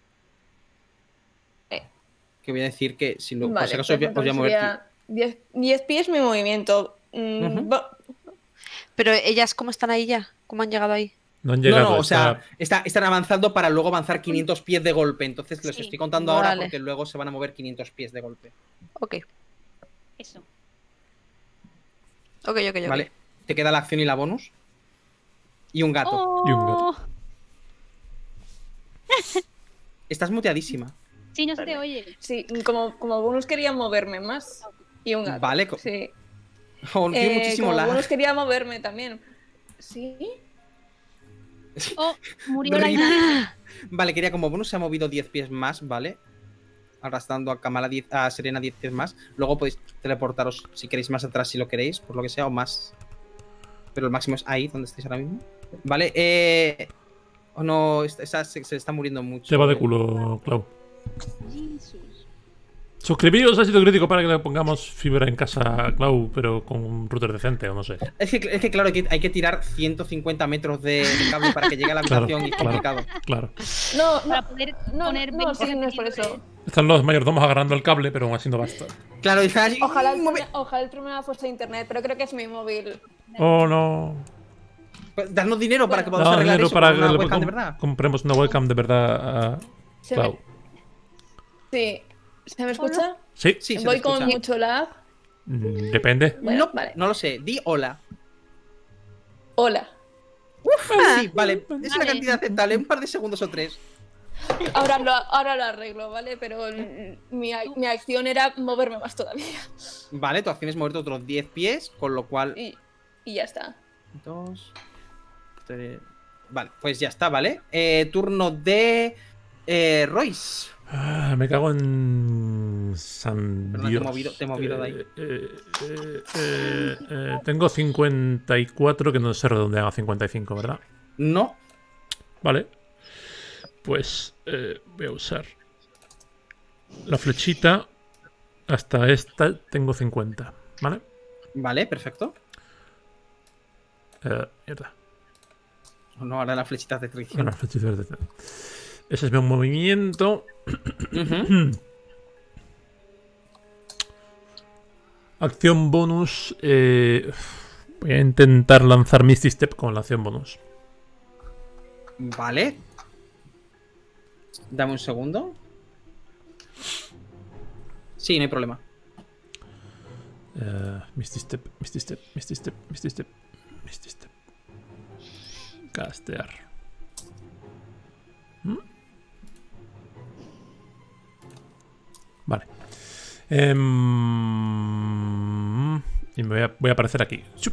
Que voy a decir que si no, por Vale, si acaso pues os voy a mover. sería 10 pies mi movimiento. Ujú. Pero ellas, ¿cómo están ahí ya? ¿Cómo han llegado ahí? No han llegado. No, o sea, están avanzando para luego avanzar 500 pies de golpe. Entonces los estoy contando ahora Vale. porque luego se van a mover 500 pies de golpe. Ok. Eso. Ok. Vale, te queda la acción y la bonus. Y un gato. Oh. Y un gato. Estás muteadísima. Sí, no se te oye. Sí, como bonus quería moverme más. Y un gato. Vale, Sí. Oh, tiene muchísimo como lag. bonus quería moverme también. ¿Sí? Oh, murió la Rip. idea. Vale, quería como bonus se ha movido 10 pies más, ¿vale? Arrastrando a Kamala a Serena 10 pies más. Luego podéis teleportaros si queréis más atrás, si lo queréis, por lo que sea, o más. Pero el máximo es ahí, donde estáis ahora mismo. Vale, oh no, esa se está muriendo mucho. Se va de culo, Clau. Jesus. Suscribíos, ha sido crítico para que le pongamos fibra en casa a Clau, pero con un router decente, o no sé. Es que claro, hay que tirar 150 metros de cable para que llegue a la Claro, habitación y es claro. complicado. Claro. No, Para poder poner no, 20 sí, no es por eso. repetidores. Están los mayordomos agarrando el cable, pero aún así no basta. Claro, y está allí, Ojalá el mueve- trueno me ha puesto internet, pero creo que es mi móvil. Oh, no. Darnos dinero para que podamos No, arreglar dinero eso para con una que le webcam de verdad. compremos una webcam de verdad a ¿Se me- Clau. Sí. ¿Se me escucha? Sí, Sí, se te Voy con escucha. mucho lag. Depende. Bueno, No, vale. no lo sé. Di hola. Hola. Sí, vale. Es una Vale. cantidad aceptable, un par de segundos o 3. Ahora lo arreglo, ¿vale? Pero mi acción era moverme más todavía. Vale, tu acción es moverte otros 10 pies, con lo cual. Y ya está. 2, 3. Vale, pues ya está, ¿vale? Turno de. Royce. Ah, me cago en San Perdona, Dios. te he movido de ahí. Tengo 54, que no se redondean a 55, ¿verdad? No. Vale. Pues voy a usar la flechita. Hasta esta tengo 50, ¿vale? Vale, perfecto. Mierda. No, ahora las flechitas de No, traición. la flechita verde. Ese es mi movimiento. Ujú. Acción bonus. Voy a intentar lanzar Misty Step con la acción bonus. Vale. Dame un segundo. Sí, no hay problema. Misty Step, Misty Step, Misty Step, Misty Step, Misty Step. Castear. Vale. Y voy a aparecer aquí. ¡Chup!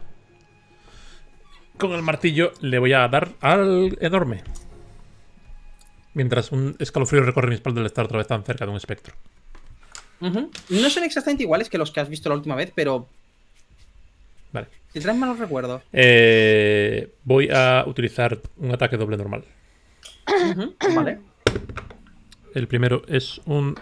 Con el martillo le voy a dar al enorme. Mientras un escalofrío recorre mi espalda al estar otra vez tan cerca de un espectro. Ujú. No son exactamente iguales que los que has visto la última vez, pero Vale. si traes malos recuerdos. Voy a utilizar un ataque doble normal. Ujú. Vale. El primero es un...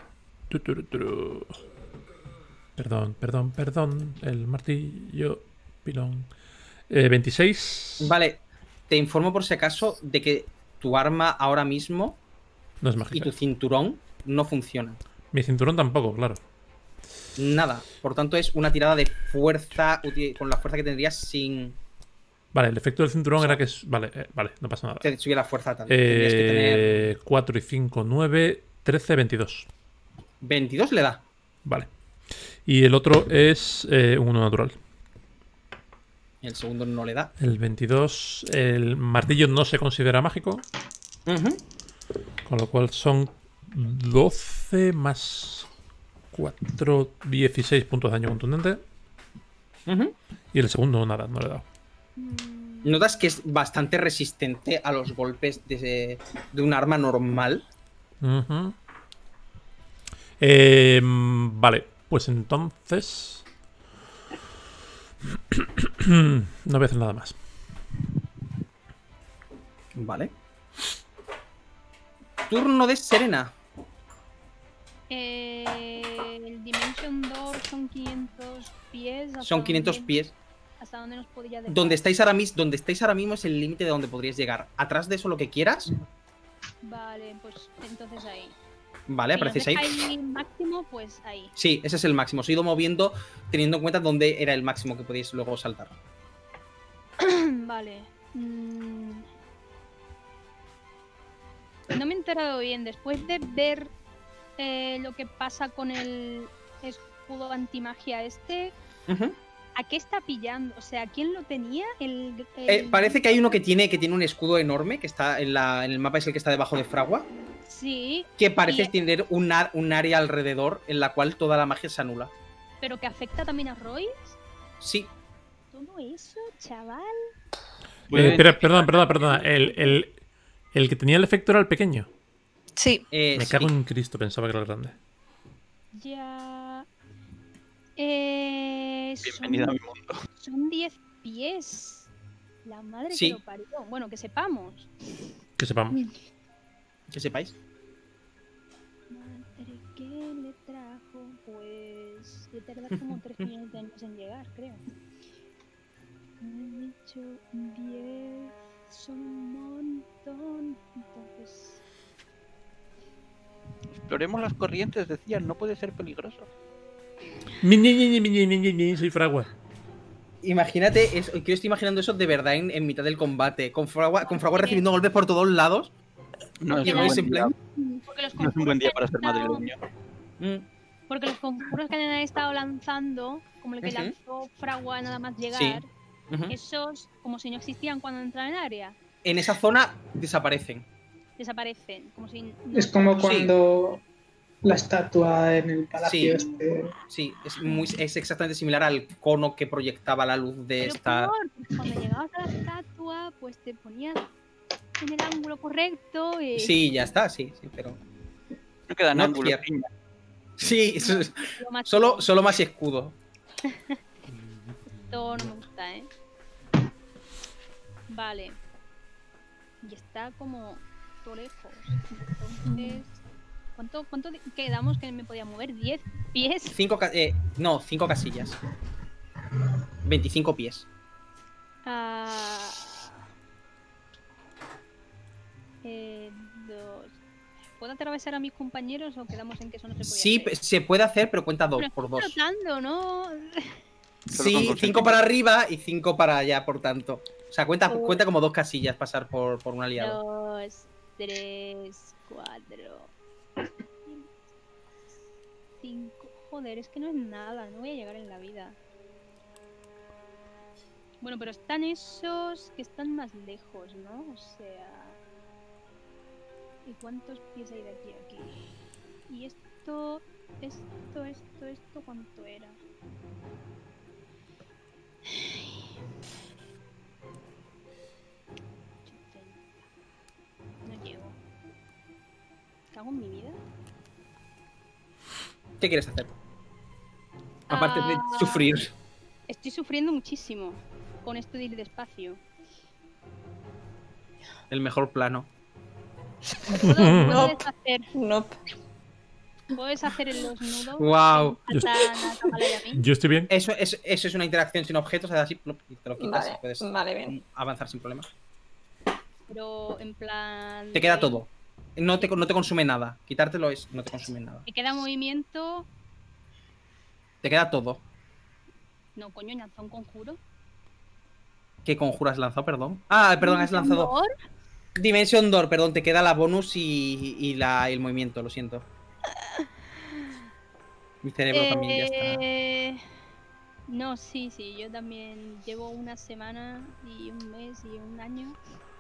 Perdón. El martillo pilón. 26. Vale. Te informo por si acaso de que tu arma ahora mismo No es y mágica. tu cinturón no funcionan. Mi cinturón tampoco, claro. Nada. Por tanto, es una tirada de fuerza con la fuerza que tendrías sin Vale, el efecto del cinturón era que es... Vale, no pasa nada. te subiera la fuerza tal. Tendrías que tener 4 y 5, 9, 13, 22. 22 le da. Vale. Y el otro es un 1 natural. El segundo no le da. El 22... El martillo no se considera mágico. Ujú. Con lo cual son 12 más 4, 16 puntos de daño contundente. Ujú. Y el segundo nada, no le he dado. Notas que es bastante resistente a los golpes de un arma normal. Ujú. Vale, pues entonces... no voy a hacer nada más. Vale. Turno de Serena. El Dimension Door son 500 pies. ¿hasta Son 500 dónde- pies. ¿Hasta dónde nos podría dejar? Donde estáis ahora mismo es el límite de donde podríais llegar. Atrás de eso lo que quieras. Vale, pues entonces ahí. Vale, Si nos aparecéis ahí. deja ahí máximo, pues ahí. Sí, ese es el máximo. Os he ido moviendo teniendo en cuenta dónde era el máximo que podéis luego saltar. Vale. no me he enterado bien. Después de ver lo que pasa con el escudo antimagia este, Ujú. ¿a qué está pillando? O sea, ¿quién lo tenía? Parece que hay uno que tiene un escudo enorme, que está en el mapa, es el que está debajo de Fragua, Sí, que parece Y- tener un área alrededor en la cual toda la magia se anula. pero que afecta también a Royce. Sí, Todo eso, chaval. Perdona. El que tenía el efecto era el pequeño. Sí. Me sí. cago en Cristo, pensaba que era el grande. Ya. Bienvenida a mi mundo. Son 10 pies. La madre Sí. que lo parió. Bueno, que sepamos. Que sepamos. Que sepáis. Madre que le trajo, pues. De tardar como 3 millones de años en llegar, creo. Me he dicho 10. Son un montón. Entonces. Exploremos las corrientes, decían, no puede ser peligroso. Soy Fragua. Imagínate, que yo estoy imaginando eso de verdad en mitad del combate, con Fragua recibiendo golpes por todos lados. No es, Y un Royce buen en día, plan. Porque los no es un buen día para conjuros ser que han estado- madrileño. Porque los conjuros que han estado lanzando, como el que Ujú. lanzó Fragua nada más llegar, Sí. Ujú. esos, como si no existían cuando entran en área, En esa zona desaparecen. desaparecen. Como si no Es como Sí. cuando la estatua en el palacio Sí. este. Sí, es exactamente similar al cono que proyectaba la luz de Pero esta. peor, porque cuando llegabas a la estatua, pues te ponías en el ángulo correcto y... Sí, ya está, sí, pero. No quedan No ángulos. quiero. piña. Sí, lo más solo más y escudo. Esto no me gusta, ¿eh? Vale. Y está como todo lejos. Entonces... ¿Cuánto quedamos que me podía mover? ¿10 pies? 5 casillas. 25 pies. Ah, 2. ¿Puedo atravesar a mis compañeros o quedamos en que eso no se puede Sí, hacer? se puede hacer, pero cuenta Pero por estoy 2. flotando, ¿no? Solo con Sí, consentimiento. 5 para arriba y 5 para allá, por tanto. O sea, cuenta Oh. como 2 casillas pasar por un aliado. 2, 3, 4, 5. Joder, es que no es nada, no voy a llegar en la vida. Bueno, pero están esos que están más lejos, ¿no? O sea... ¿Y cuántos pies hay de aquí a aquí? Y esto, ¿cuánto era? No llego. ¿Cago en mi vida? ¿Qué quieres hacer? Aparte de Ah. sufrir. Estoy sufriendo muchísimo con esto de ir despacio. El mejor plano. ¿Puedes hacer, Nope. ¿Puedes hacer los nudos? Wow. Que me faltan a Kamala y a mí? Yo estoy bien. Eso es una interacción sin objetos, así plop, y te lo quitas Vale, y puedes vale, bien. avanzar sin problema. Pero en plan... Te queda todo. No te consume nada. Quitártelo no te consume nada. Me queda movimiento... Te queda todo. No, coño, lanza un conjuro. ¿Qué conjuro has lanzado, perdón? Ah, perdón, has lanzado. ¿Por? Dimension Door, perdón, te queda la bonus y el movimiento, lo siento. Mi cerebro también ya está. No, sí, yo también llevo una semana y un mes y un año.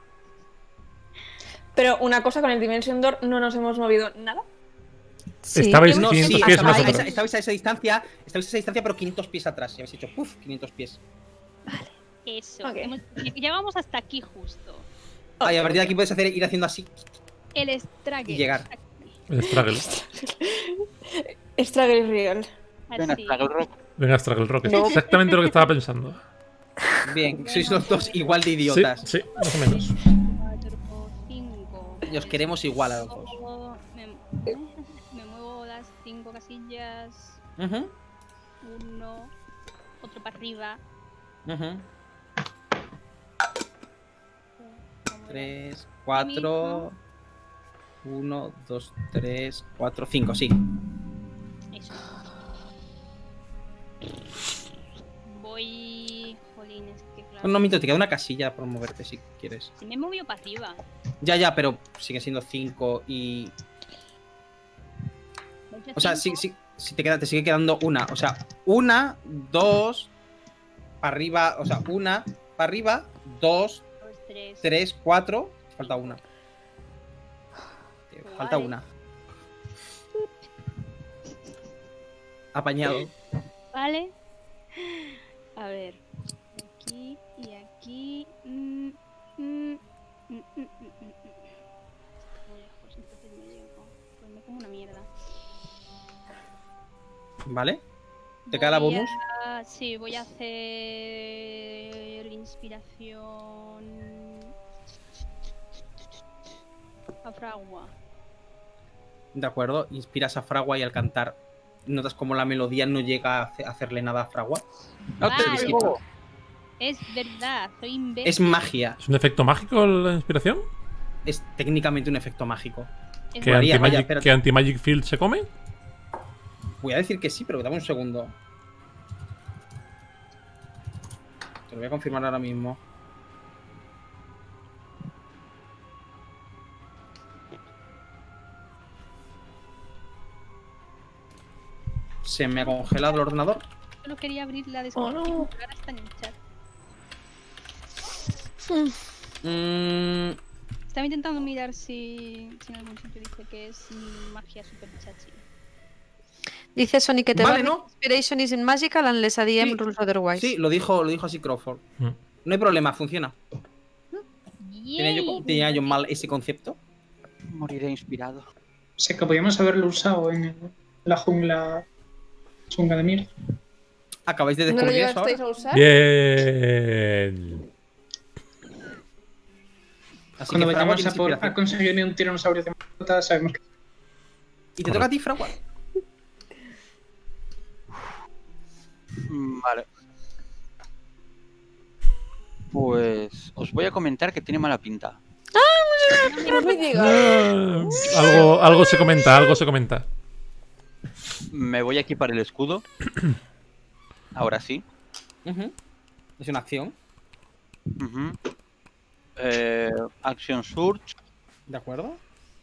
Pero una cosa, con el Dimension Door no nos hemos movido nada. Estabais No, 500 sí, pies más estabais atrás. a esa distancia, pero 500 pies atrás. Y habéis hecho, ¡puf! 500 pies. Eso. Ok. Llegamos hasta aquí justo. Ah, y a partir de aquí puedes ir haciendo así. El Straggle. Y llegar. El Straggle. Struggle is real. Venga, Así. Straggle Rock. Venga, Straggle Rock. No. Exactamente lo que estaba pensando. Bien, sois los dos igual de Sí, idiotas. sí, más o menos. 4, 5. Y os queremos igual a los dos. Me muevo las 5 casillas. Ujú, Uno. Otro para arriba. ujú. Vamos a ver. 3, 4. 1, 2, 3, 4, 5, sí. Eso. Voy. Jolines, que claro. No, mito, te queda una casilla por moverte si quieres. Si me he movido para arriba. Ya, pero sigue siendo 5 y... O sea, si te sigue quedando una. O sea, 1, 2, para arriba. O sea, 1, para arriba, 2, 3, 4. Falta una. Falta una. Apañado. Vale. A ver. Aquí y aquí. Muy lejos, entonces me llego. Pues me como una mierda. ¿Vale? ¿Te queda la bonus? Sí, voy a hacer inspiración a fragua. De acuerdo, inspiras a Fragua y al cantar notas como la melodía no llega a hacerle nada a Fragua. Vale. Se disipa. Es verdad, soy imbécil. Es magia. ¿Es un efecto mágico la inspiración? Es técnicamente un efecto mágico. Es ¿Que María, vaya, Anti-Magic espérate. que Anti-Magic Field se come? Voy a decir que sí, pero dame un segundo. Te lo voy a confirmar ahora mismo. Se me ha congelado el ordenador. Solo quería abrir la descripción, no. pero ahora está en el chat. Mm, Estaba intentando mirar si en algún sitio dice que es magia super chachi. Dice Sonic que te Vale, va ¿no? Inspiration isn't magical unless a DM Sí. rules otherwise. sí, lo dijo así Crawford. Mm. No hay problema, funciona. Yay. ¿Tenía yo mal ese concepto? Moriré inspirado. O sea que podíamos haberlo usado en la jungla chunga de mierda. ¿Acabáis de ¿No lo descubrir eso ahora? llegasteis a usar? Bien. Así Cuando que Fragua vayamos tienes a inspiración. conseguir un tiranosaurio de mascota, sabemos que... Y te toca a ti, Fragua. Vale. Pues os voy a comentar que tiene mala pinta. No me digas. Algo se comenta, algo se comenta. Me voy a equipar el escudo. Ahora sí. Ujú. Es una acción. Ujú. Action Surge. ¿De acuerdo?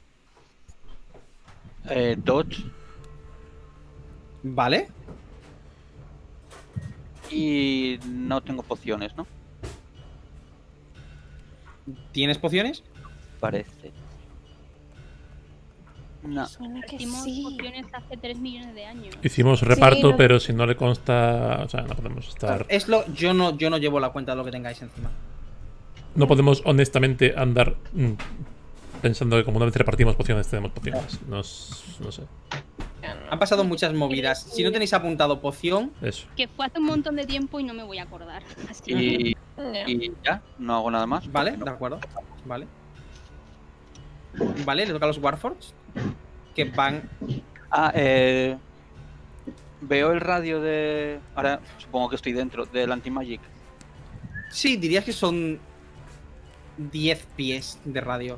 Dodge. Vale. Y no tengo pociones, ¿no? ¿Tienes pociones? Parece. No. Suena que Hicimos sí. pociones hace 3 millones de años. Hicimos reparto, no- pero si no le consta. O sea, no podemos estar. Yo no llevo la cuenta de lo que tengáis encima. No podemos honestamente andar pensando que como una vez repartimos pociones, tenemos pociones. No sé. Han pasado muchas movidas. Si no tenéis apuntado poción, Eso. Que fue hace un montón de tiempo y no me voy a acordar. Así que Y, Ya. y ya, no hago nada más. vale, de acuerdo. Vale. Vale, le toca a los Warforged. Que van. Veo el radio de. Ahora supongo que estoy dentro del Anti-Magic. Sí, dirías que son 10 pies de radio.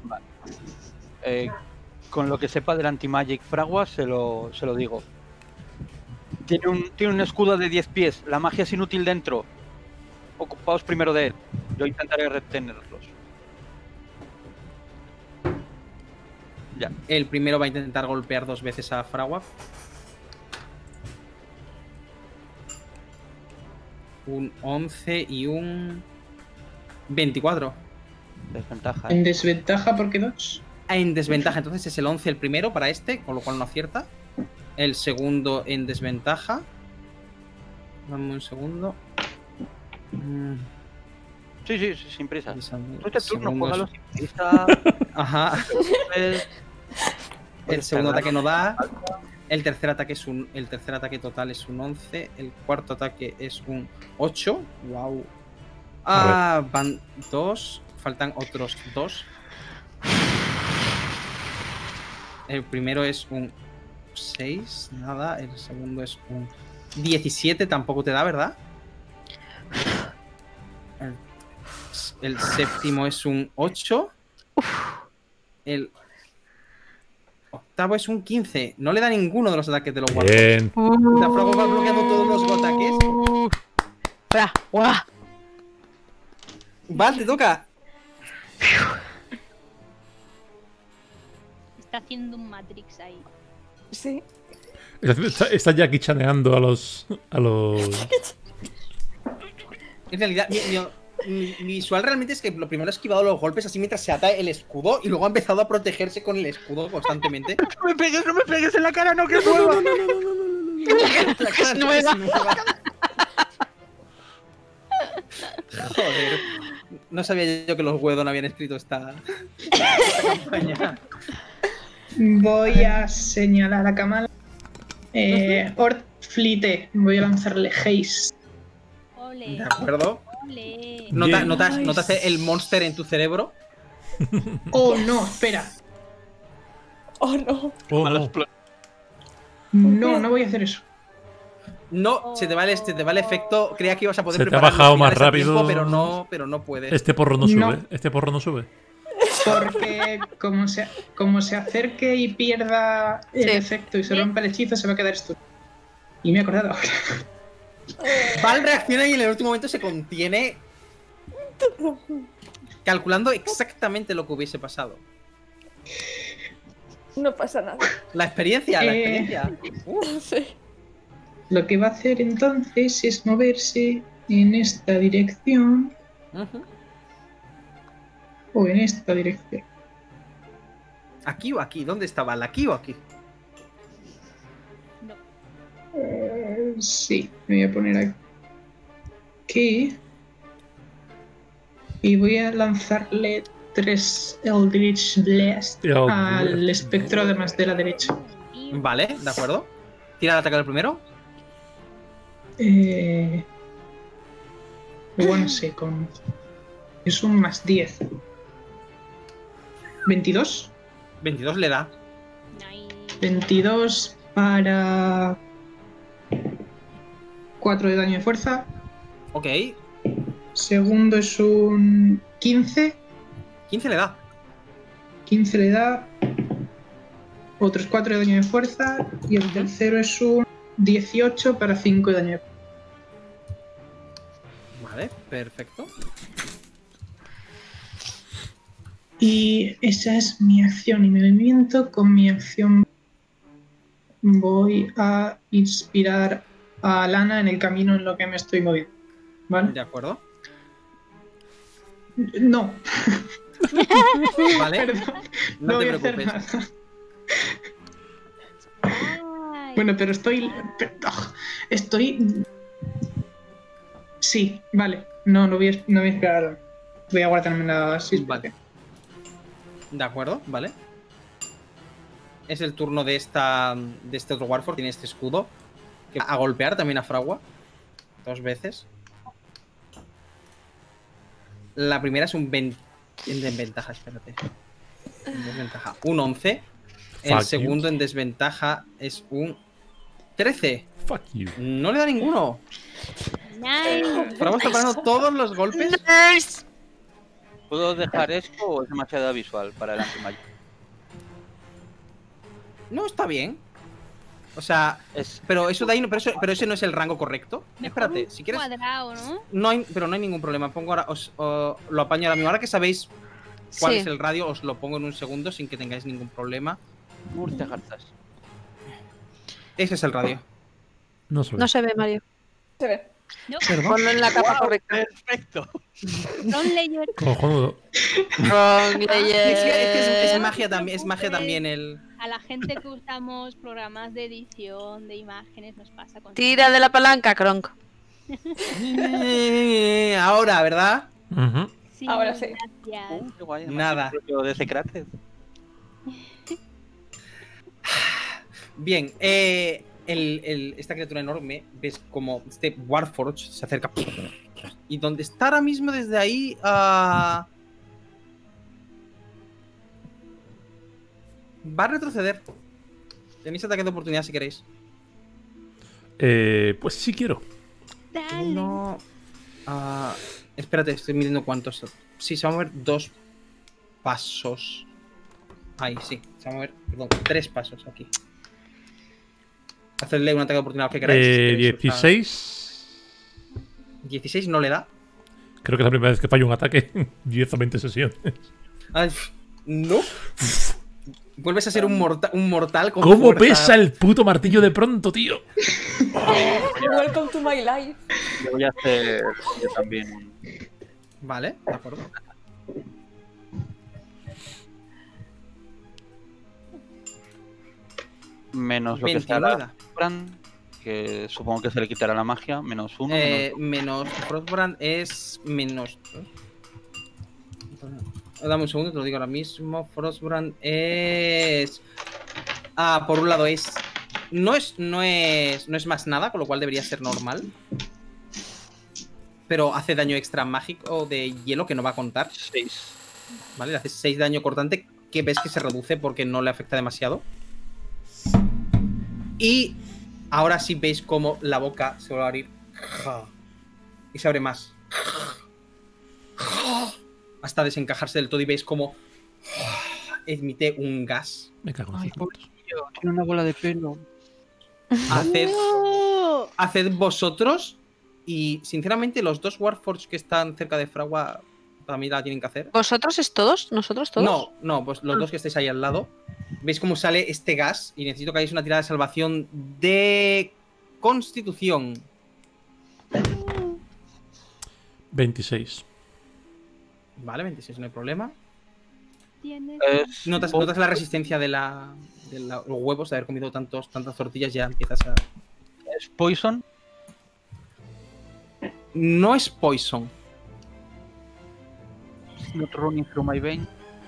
Con lo que sepa del Anti-Magic Fragua, se lo digo. Tiene un escudo de 10 pies. La magia es inútil dentro. Ocupaos primero de él. Yo intentaré retenerlos. Ya. El primero va a intentar golpear 2 veces a Fragua. Un 11 y un 24. Desventaja. En desventaja porque 2. En desventaja, entonces es el 11 el primero para este, con lo cual no acierta. El segundo en desventaja. Dame un segundo. Sí, sin prisa. Tú El este turno, segundo juégalo es- sin prisa. Ajá. Pues, El segundo ataque no da. El tercer ataque total es un 11. El cuarto ataque es un 8. Wow. Van 2. Faltan otros 2. El primero es un 6. Nada. El segundo es un 17. Tampoco te da, ¿verdad? El séptimo es un 8. El octavo es un 15. No le da ninguno de los ataques de los Warforged. Bien. La Fragua va bloqueando todos los ataques. Fra, guau. Val, te toca. Está haciendo un Matrix ahí. Sí. Está ya aquí chaneando a los. En realidad, mi visual realmente es que lo primero ha esquivado los golpes así mientras se ata el escudo y luego ha empezado a protegerse con el escudo constantemente. No me pegues en la cara, no, que es nueva. La cara Es nueva. Joder. No sabía yo que los Wedon habían escrito esta campaña. Voy a señalar a Kamala. Ord Flite. Voy a lanzarle Haze. Ole, ¿De acuerdo? ole. ¿Notas el monster en tu cerebro? Oh, no, espera. Oh, no. Oh, Malos oh. planes. No voy a hacer eso. No, se te va el efecto. Creía que ibas a poder Se te ha preparar bajado los más finales a tiempo, rápido. pero no puedes. Este porro no sube. No. Este porro no sube. Porque como se acerque y pierda el Sí. efecto y se rompa el hechizo, se va a quedar esto. Y me he acordado ahora. Val reacciona y en el último momento se contiene, calculando exactamente lo que hubiese pasado. No pasa nada. La experiencia. Sí. Lo que va a hacer entonces es moverse en esta dirección Ujú. o en esta dirección. ¿Aquí o aquí? ¿Dónde está Val? ¿Aquí o aquí? No. Sí, me voy a poner aquí. Y voy a lanzarle 3 Eldritch Blast al espectro además de la derecha. Vale, de acuerdo. Tira el ataque del primero. Bueno, sí, es un más 10. 22. 22 le da. Nice. 22 para 4 de daño de fuerza. Ok. Segundo es un 15. 15 le da. 15 le da. Otros 4 de daño de fuerza. Y el tercero es un 18 para 5 de daño de fuerza. Vale, perfecto. Y esa es mi acción y mi movimiento. Con mi acción voy a inspirar a Lana en el camino en lo que me estoy moviendo. ¿Vale? De acuerdo. No, Vale. perdón. No No te voy a hacer preocupes. nada. Ay. Bueno, pero estoy. Sí, vale. No voy a esperar. Voy a guardarme la Vale. De acuerdo, vale. Es el turno de este otro Warford. Tiene este escudo. Que va a golpear también a Fragua. 2 veces. La primera es un 20. En desventaja, espérate. En desventaja. Un 11. El Fuck segundo en desventaja es un 13. Fuck you. No le da ninguno. Nice. Fragua está parando todos los golpes. Nice. ¿Puedo dejar esto o es demasiado visual para el anti-magic? No, está bien. O sea, Es... pero eso de ahí, pero ese no es el rango correcto. Mejor Espérate, un si quieres. cuadrado, ¿no? Pero no hay ningún problema. Pongo ahora, lo apaño ahora mismo. Ahora que sabéis cuál Sí. es el radio, os lo pongo en un segundo sin que tengáis ningún problema. Murtegarzas. Ese es el radio. No sube. No se ve, Mario. Se ve. No. Ponlo en la capa correcta. Perfecto. Ron Layer. Cojonudo. Wrong Es, layer. es magia también, es magia también el. A la gente que usamos programas de edición de imágenes nos pasa con... Tira de la palanca, Kronk. Ahora, ¿verdad? Ujú. Sí, Ahora sí. gracias. Qué guay, Nada. además, el rollo de Secrates. Bien, esta criatura enorme, ves como este Warforge se acerca. Y donde está ahora mismo desde ahí. Va a retroceder. Tenéis ataque de oportunidad si queréis. Pues sí quiero. Dale. Uno. Espérate, estoy midiendo cuántos. Sí, se van a mover 2 pasos. Ahí, sí. Se van a mover, perdón, 3 pasos aquí. Hacerle un ataque de oportunidad que queráis. Si queréis 16. 16 no le da. Creo que es la primera vez que fallo un ataque en 10 o 20 sesiones. Ay, no. Vuelves a ser un mortal con ¿Cómo fuerza. pesa el puto martillo de pronto, tío? Welcome to my life. Yo voy a hacer yo también. Vale, de acuerdo. Menos lo que 21 sea le da. la Frostbrand, que supongo que se le quitará la magia. Menos 1. Menos Frostbrand es menos 2. Dame un segundo, te lo digo ahora mismo. Frostbrand es. Por un lado es. No es más nada, con lo cual debería ser normal. Pero hace daño extra mágico de hielo que no va a contar. 6. Vale, le hace 6 daño cortante que ves que se reduce porque no le afecta demasiado. Y ahora sí veis cómo la boca se va a abrir. Y se abre más. Hasta desencajarse del todo y veis cómo emite un gas. Me cago en los putos. Tiene una bola de pelo. Haced vosotros. Y sinceramente los dos Warforged que están cerca de Fragua para mí la tienen que hacer. ¿Vosotros es todos? ¿Nosotros todos? No, pues los dos que estáis ahí al lado. Veis cómo sale este gas y necesito que hagáis una tirada de salvación de Constitución. 26. Vale, 26, no hay problema. Tienes. Notas la resistencia de los huevos de haber comido tantas tortillas, ya empiezas a... ¿Es Poison? No es poison. Not running through my vein.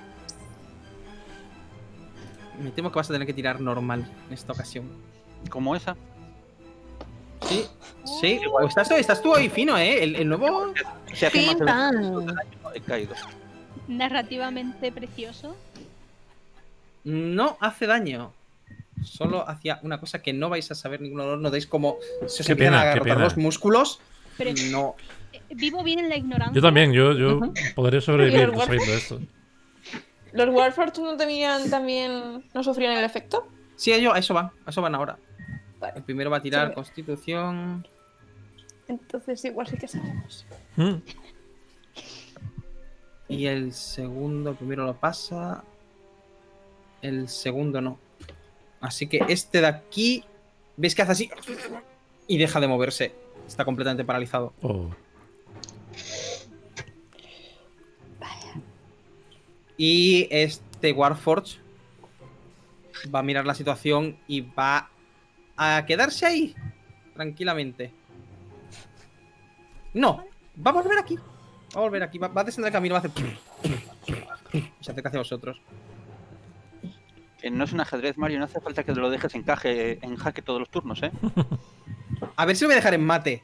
Me temo que vas a tener que tirar normal en esta ocasión. Como esa. Sí, sí. O estás tú ahí fino, ¿eh? El nuevo... Se hace más de Pim, 20 pam. de daño, he caído. Narrativamente precioso. No hace daño. Solo hacía una cosa que no vais a saber ninguno. No veis cómo se os Qué empiezan pena, a qué agarrotar pena. los músculos. Pero No. vivo bien en la ignorancia. Yo también, yo Ujú. podré sobrevivir Pero sabiendo esto. ¿Los Warforged no tenían también. no sufrían el efecto? Sí, a eso van ahora. Vale. El primero va a tirar Sí. Constitución. Entonces igual sí que sabemos. Mm. Y el segundo, el primero lo pasa. El segundo no. Así que este de aquí. ¿Veis que hace así? Y deja de moverse. Está completamente paralizado. Oh. Y este Warforged va a mirar la situación y va a quedarse ahí. Tranquilamente. No. Va a volver aquí. Va a volver aquí. Va a descender el camino. Va a hacer... Se acerca hacia vosotros. Que no es un ajedrez, Mario. No hace falta que lo dejes en jaque todos los turnos, ¿eh? A ver si lo voy a dejar en mate.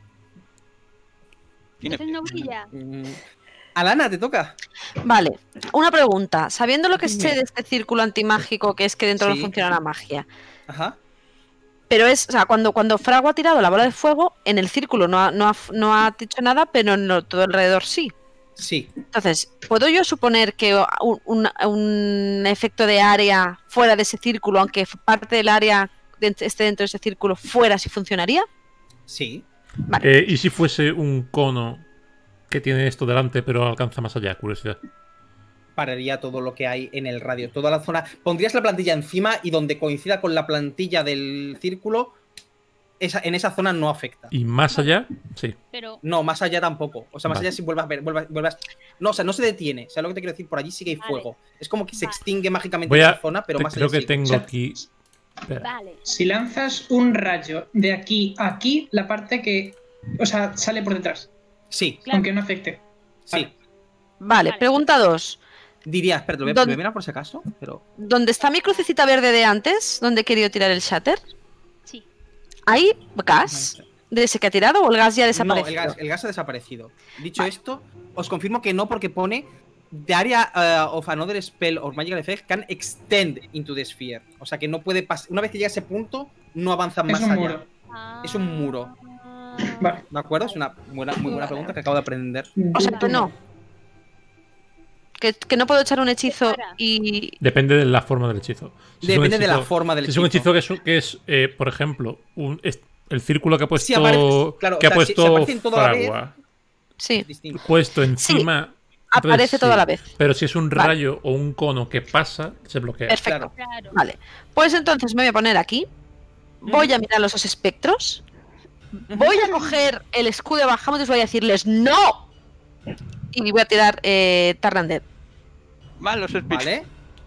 Tiene Es una brilla. Alana, te toca. Vale, una pregunta. Sabiendo lo que sé de este círculo antimágico, que es que dentro Sí. no funciona la magia, Ajá. pero es, o sea, cuando Frago ha tirado la bola de fuego, en el círculo no ha dicho nada, pero en todo alrededor sí. Sí. Entonces, ¿puedo yo suponer que un efecto de área fuera de ese círculo, aunque parte del área esté dentro de ese círculo, fuera, sí funcionaría? Sí. Vale. ¿Y si fuese un cono que tiene esto delante, pero alcanza más allá? Curiosidad. Pararía todo lo que hay en el radio. Toda la zona. Pondrías la plantilla encima y donde coincida con la plantilla del círculo, en esa zona no afecta. ¿Y más allá? Sí. Pero No, más allá tampoco. O sea, más Vale. allá si vuelvas a ver, vuelvas. No, o sea, no se detiene. O sea, lo que te quiero decir, por allí sí que hay Vale. fuego. Es como que se Vale. extingue mágicamente Voy a. esa zona, pero más Creo allá que sí. tengo O sea, aquí. Espera. vale. Si lanzas un rayo de aquí a aquí, la parte que. O sea, sale por detrás. Sí, Claro. Aunque no afecte. sí. Vale, pregunta 2. Diría, espera, lo voy a ¿Dónde- mirar por si acaso, pero. ¿Dónde está mi crucecita verde de antes, donde he querido tirar el shatter? Sí. ¿Hay gas de ese que ha tirado o el gas ya No, desapareció? el gas ha desaparecido. Dicho esto, os confirmo que no, porque pone The area of another spell or magical effect can extend into the sphere. O sea que no puede pasar. Una vez que llega a ese punto, no avanzan Es más un allá. muro. Es un muro. Vale. ¿De acuerdo? Es una muy buena pregunta que acabo de aprender. O sea, que no. Que no puedo echar un hechizo Para. y... Depende de la forma del hechizo. Si es un Depende de la hechizo- forma del Si es un hechizo que es por ejemplo, el círculo que ha puesto, Sí, claro, que o ha sea, si puesto aparecen todo a la vez, Fragua. Sí. Distinto. puesto encima. Aparece todo a la vez. Pero si es un Vale. rayo o un cono que pasa, se bloquea. Perfecto. Claro. Vale. Pues entonces me voy a poner aquí. Voy a mirar los espectros. Voy a coger el escudo de Bahamut y os voy a decirles ¡no! Y voy a tirar Tarnandead. Malos espíritus. Vale.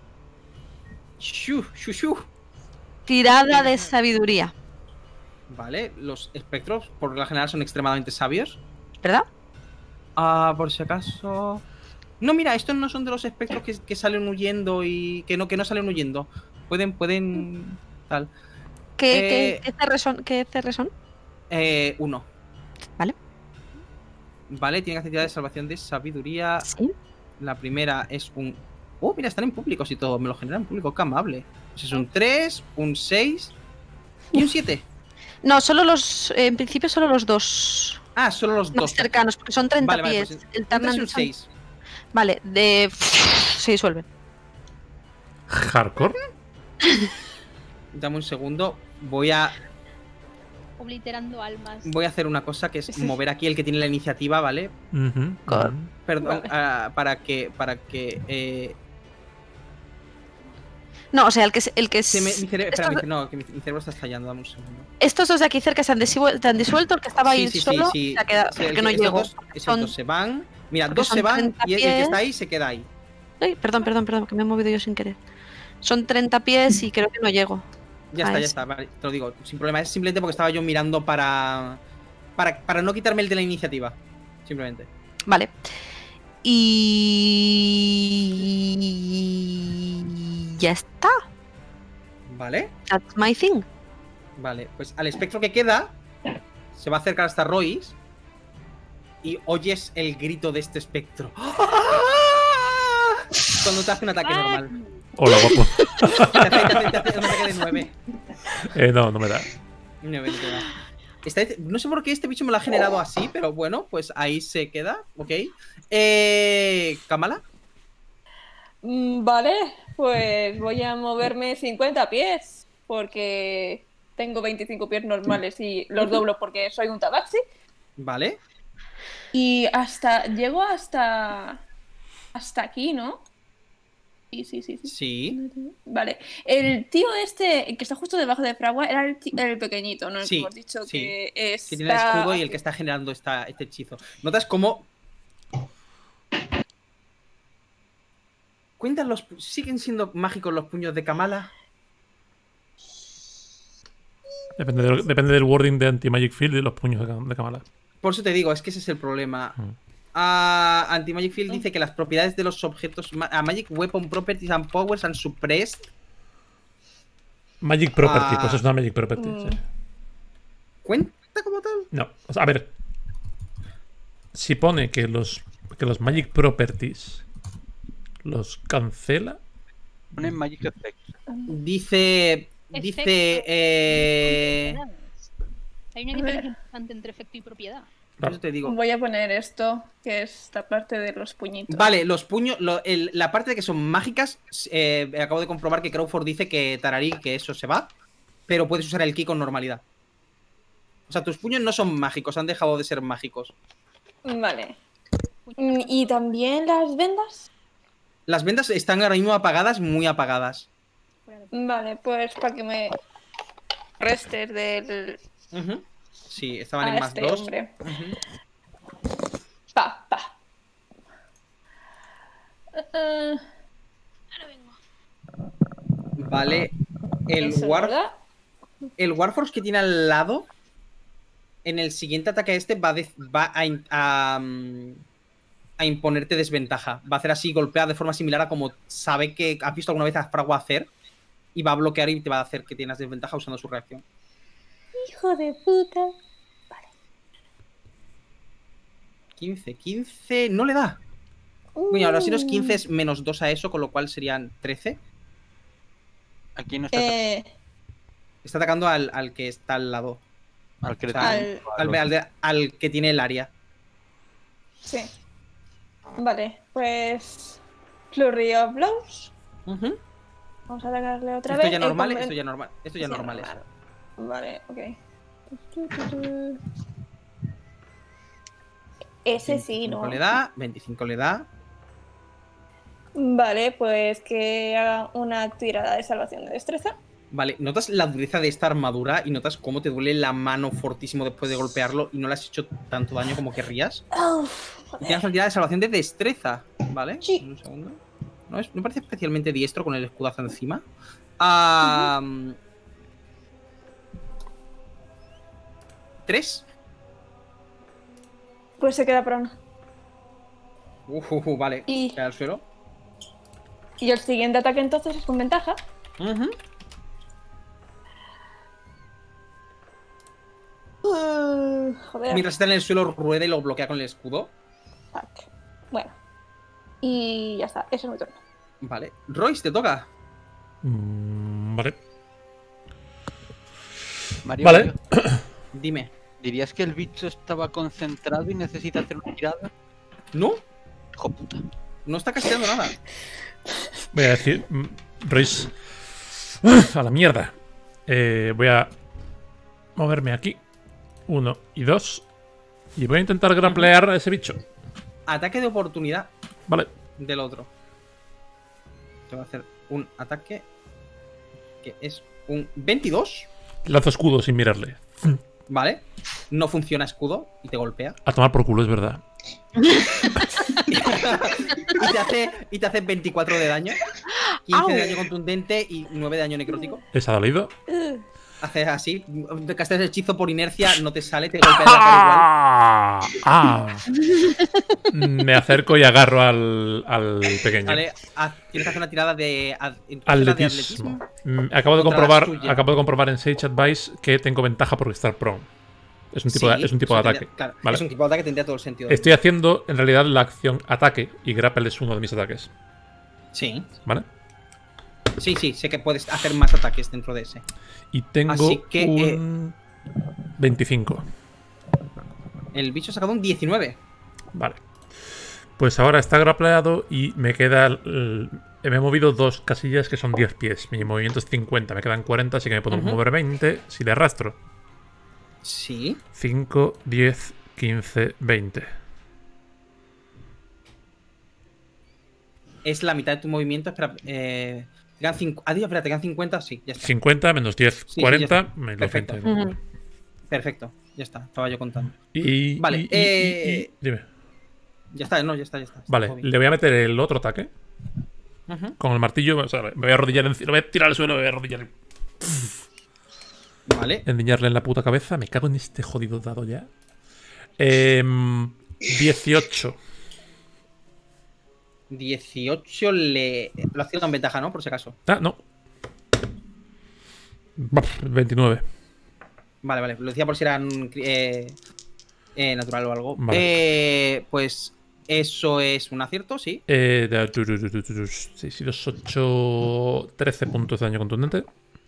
Shu, shu, shu. Tirada de sabiduría. Vale, los espectros por lo general son extremadamente sabios. ¿Verdad? Por si acaso. No, mira, estos no son de los espectros que salen huyendo y. Que no salen huyendo. Pueden. Tal. ¿Qué CR son? 1. Vale. Vale, tienen capacidad de salvación de sabiduría. Sí. La primera es un. Oh, mira, están en públicos y todo. Me lo generan en público, qué amable. Pues es un 3, un 6 y un 7. No, solo los. En principio, solo los dos Ah, solo los más dos. cercanos, porque son 30 Vale, pies. pues El un 3 y Tarnandead un son- 6. Vale, se disuelven. Hardcore. Dame un segundo. Voy a Obliterando almas. hacer una cosa que es mover aquí el que tiene la iniciativa, ¿vale? Ujú, Cor- ujú. Perdón, para que No, o sea, el que es. mi cerebro, estos, espera, no, que mi cerebro está estallando, dame un segundo. estos dos de aquí cerca se han disuelto, el que estaba ahí solo sí. se ha quedado, Sí, porque no estos llegó. esos Son- dos se van. Mira, porque dos son se van 30 y el que pies. está ahí se queda ahí. Ay, perdón, que me he movido yo sin querer. Son 30 pies y creo que no llego. Ya está, vale, te lo digo, sin problema. Es simplemente porque estaba yo mirando para no quitarme el de la iniciativa. Simplemente. Vale. Y ya está. ¿Vale? That's my thing. Vale, pues al espectro que queda se va a acercar hasta Royce y oyes el grito de este espectro. Cuando te hace un ataque normal. Hola, guapo. Te hace un ataque de 9. No me da. 9 no te da. No sé por qué este bicho me lo ha generado así, pero bueno, pues ahí se queda. Ok. ¿Kamala? Vale, pues voy a moverme 50 pies, porque tengo 25 pies normales y los doblo porque soy un tabaxi. Vale. Y llego hasta aquí, ¿no? Sí. Sí. Vale. El tío este, que está justo debajo de Fragua, era el pequeñito, ¿no? El Sí, que hemos dicho sí. que es. Que tiene el escudo y el que está generando este hechizo. ¿Notas cómo siguen siendo mágicos los puños de Kamala? Depende del wording de Anti-Magic Field y los puños de Kamala. Por eso te digo, es que ese es el problema. Anti-Magic Field dice que las propiedades de los objetos. Magic Weapon Properties and Powers and Suppressed. Magic Property, pues es una Magic Property. Sí. ¿Cuenta como tal? No, o sea, a ver. Si pone que los Magic Properties los cancela. Pone Magic Effect. Dice. Hay una diferencia importante entre efecto y propiedad. Por eso te digo. Voy a poner esto, que es esta parte de los puñitos. Vale, los puños. La parte de que son mágicas. Acabo de comprobar que Crawford dice que Tarari, que eso se va. Pero puedes usar el ki con normalidad. O sea, tus puños no son mágicos, han dejado de ser mágicos. Vale. ¿Y también las vendas? Las vendas están ahora mismo apagadas, muy apagadas. Vale, pues para que me restes del. Sí, estaban en más este 2. hombre. Ahora vengo. Vale. El ¿Eso es verdad? Warforce que tiene al lado. En el siguiente ataque a este va a imponerte desventaja. Va a hacer así, golpea de forma similar a como sabe que has visto alguna vez a Fragua hacer. Y va a bloquear y te va a hacer que tienes desventaja usando su reacción. Hijo de puta. 15 no le da. Bueno, ahora si los 15 es menos 2 a eso, con lo cual serían 13. Aquí no está. Está atacando al que está al lado. Al que O sea, al que tiene el área. Sí. Vale, pues. Flurry of Blows. Vamos a atacarle otra Esto vez. ya normal, Con- esto ya normal. Esto ya Sí, normal es. normal. Vale, ok. Ese sí, 25 ¿no? le da, 25 le da. Vale, pues que haga una tirada de salvación de destreza. Vale, notas la dureza de esta armadura y notas cómo te duele la mano fortísimo después de golpearlo y no le has hecho tanto daño como querrías. Y tienes una tirada de salvación de destreza, ¿vale? Sí. Un segundo. No parece especialmente diestro con el escudazo encima. 3. Pues se queda prone. Vale. Y- Cae al suelo. Y el siguiente ataque entonces es con ventaja. Ujú. Joder. Mientras está en el suelo, rueda y lo bloquea con el escudo. Fuck. Bueno. Y ya está, ese es mi turno. Vale. Royce, te toca. Vale. Mario, Vale. Mario, Dime. ¿dirías que el bicho estaba concentrado y necesita hacer una tirada? ¿No? Hijo puta. No está casteando nada. Voy a decir, Royce, a la mierda. Voy a moverme aquí. 1 y 2. Y voy a intentar grapplear a ese bicho. Ataque de oportunidad Vale. del otro. Te voy a hacer un ataque que es un 22. Lanzo escudo sin mirarle. ¿Vale? No funciona escudo y te golpea. A tomar por culo, es verdad. y te hace 24 de daño. 15 de daño contundente y 9 de daño necrótico. ¿Esa ha dolido? Haces así, te castas el hechizo por inercia, no te sale, te golpea en la cara Me acerco y agarro al pequeño. igual. Vale, tienes que hacer una tirada de Atletismo. Acabo de comprobar en Sage Advice que tengo ventaja por estar prone. Es un tipo, es un tipo de ataque. Claro, Vale. es un tipo de ataque que tendría todo el sentido. Estoy haciendo en realidad la acción ataque y grapple es uno de mis ataques. Sí, ¿Vale? sí, sé que puedes hacer más ataques dentro de ese. Y tengo Así que, un 25. El bicho ha sacado un 19. Vale. Pues ahora está grappleado y me queda... me he movido 2 casillas que son 10 pies. Mi movimiento es 50, me quedan 40, así que me puedo mover 20 si le arrastro. Sí. 5, 10, 15, 20. Es la mitad de tu movimiento. Espera, te quedan 50, sí, ya está. 50 menos 10, Sí, 40, ya está. me lo Perfecto. 20. Perfecto, ya está, estaba yo contando. Vale, dime. Ya está, no, ya está. Vale, le voy a meter el otro ataque. Con el martillo, o sea, me voy a arrodillar encima, lo voy a tirar al suelo, me voy a arrodillar. Vale. Endiñarle en la puta cabeza. Me cago en este jodido dado ya. 18. 18 lo hacía con ventaja, ¿no? Por si acaso. Ah, no. 29. Vale. Lo decía por si eran natural o algo. Vale. Pues eso es un acierto, sí. 6 y 2, 8. 13 puntos de daño contundente.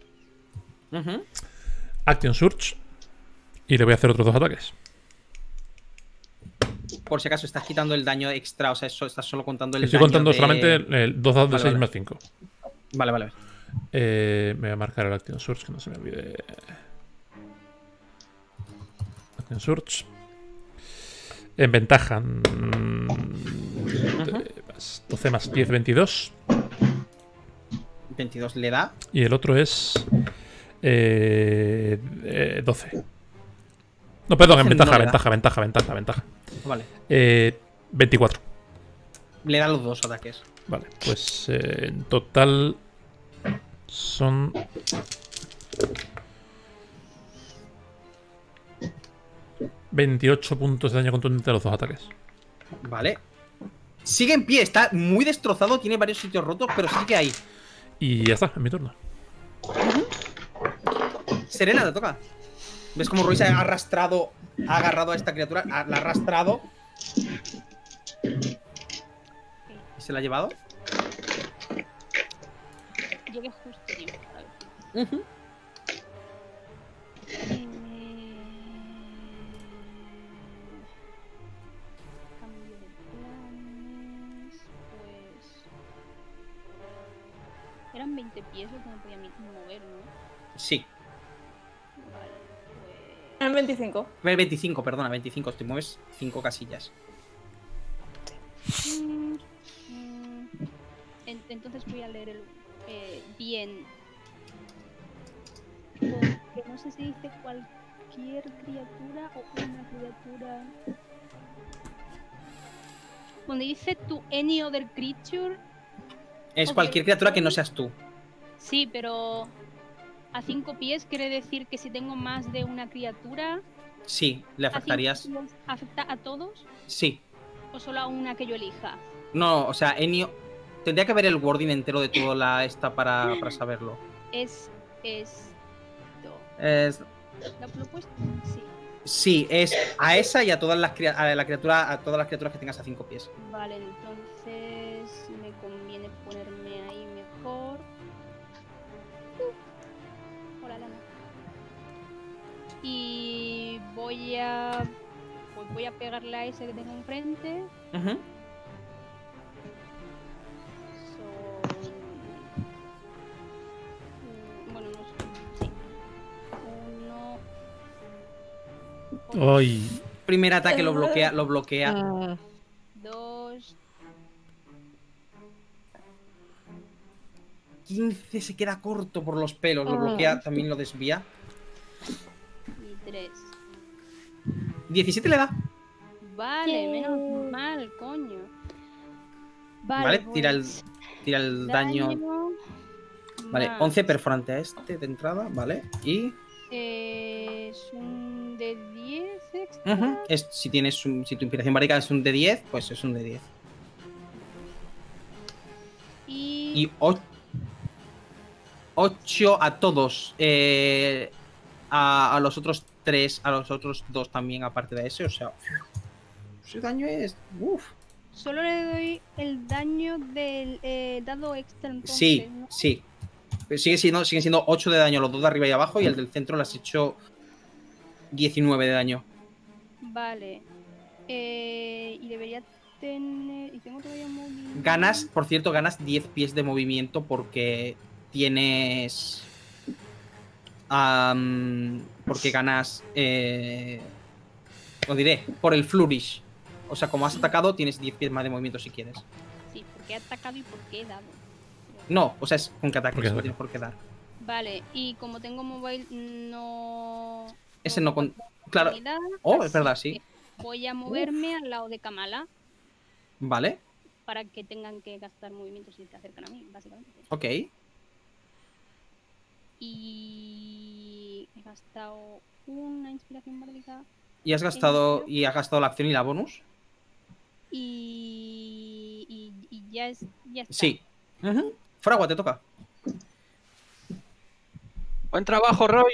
Action Surge. Y le voy a hacer otros 2 ataques. Por si acaso estás quitando el daño extra, o sea, eso estás solo contando el Estoy daño contando de... solamente 2 dados de 6 Vale. más 5. Vale. Me voy a marcar el Action Surge, que no se me olvide. Action Surge. En ventaja. 12 más 10, 22. 22 le da. Y el otro es 12. No, perdón, en ventaja, no le da. ventaja. Vale. 24. Le da los 2 ataques. Vale, pues en total son... ...28 puntos de daño contundente a los 2 ataques. Vale. Sigue en pie, está muy destrozado, tiene varios sitios rotos, pero sigue ahí. Y ya está, es mi turno. Serena, te toca. ¿Ves cómo Royce ha agarrado a esta criatura? La ha arrastrado. ¿Y se la ha llevado? Llegué justo tiempo. Cambio de planes. Pues. Eran 20 pies lo que me podía mover, ¿no? Sí. Vale, pues. A mí 25. 25, perdona, 25. Te mueves 5 casillas. Entonces voy a leer el bien. Porque no sé si dice cualquier criatura o una criatura. Cuando dice to any other creature. Es cualquier criatura que no seas tú. Sí, pero a 5 pies quiere decir que si tengo más de una criatura. Sí, le afectarías. ¿Afecta a todos? Sí. ¿O solo a una que yo elija? No, o sea, Enio. Tendría que ver el wording entero de toda la esta para saberlo. Es esto. ¿Lo he puesto? Sí. Sí, es a esa y a todas las a todas las criaturas que tengas a 5 pies. Vale, entonces me conviene ponerme ahí mejor. Hola, Lana. Y voy a pegarle a ese que tengo enfrente. Ujú. Bueno, no sé. Sí. 1. Ay. Primer ataque lo bloquea. 2. 15 se queda corto por los pelos. Lo bloquea, también lo desvía. Y 3. 17 le da. Vale, menos mal, coño. Vale, pues, tira el daño. Vale, más. 11 perforante a este de entrada. Vale, y. Es un de 10 extra. Ujú, si tu inspiración bárica es un de 10, pues es un de 10. Y 8 a todos. A los otros 3, a los otros 2 también, aparte de ese. O sea, ese daño es. Uf. Solo le doy el daño del dado extra. Entonces, Sí, ¿no? sí. Siguen siendo 8 de daño los dos de arriba y abajo. Y el del centro le has hecho 19 de daño. Vale. Y debería tener. ¿Y tengo todavía movimiento? Ganas, por cierto, ganas 10 pies de movimiento porque tienes. Porque ganas. Lo diré, por el flourish. O sea, como has atacado, tienes 10 pies más de movimiento si quieres. Sí, porque he atacado y porque he dado. No, o sea, es con que ataques, Porque no ataca. tienes por qué dar. Vale, y como tengo mobile, no. Ese no con. Claro. Oh, es verdad, sí. Voy a moverme al lado de Kamala Vale, para que tengan que gastar movimientos si se acercan a mí, básicamente. ok. Y he gastado una inspiración bárdica Y has gastado la acción y la bonus. y ya está. Sí. Ujú. Fragua, te toca. Buen trabajo, Roy.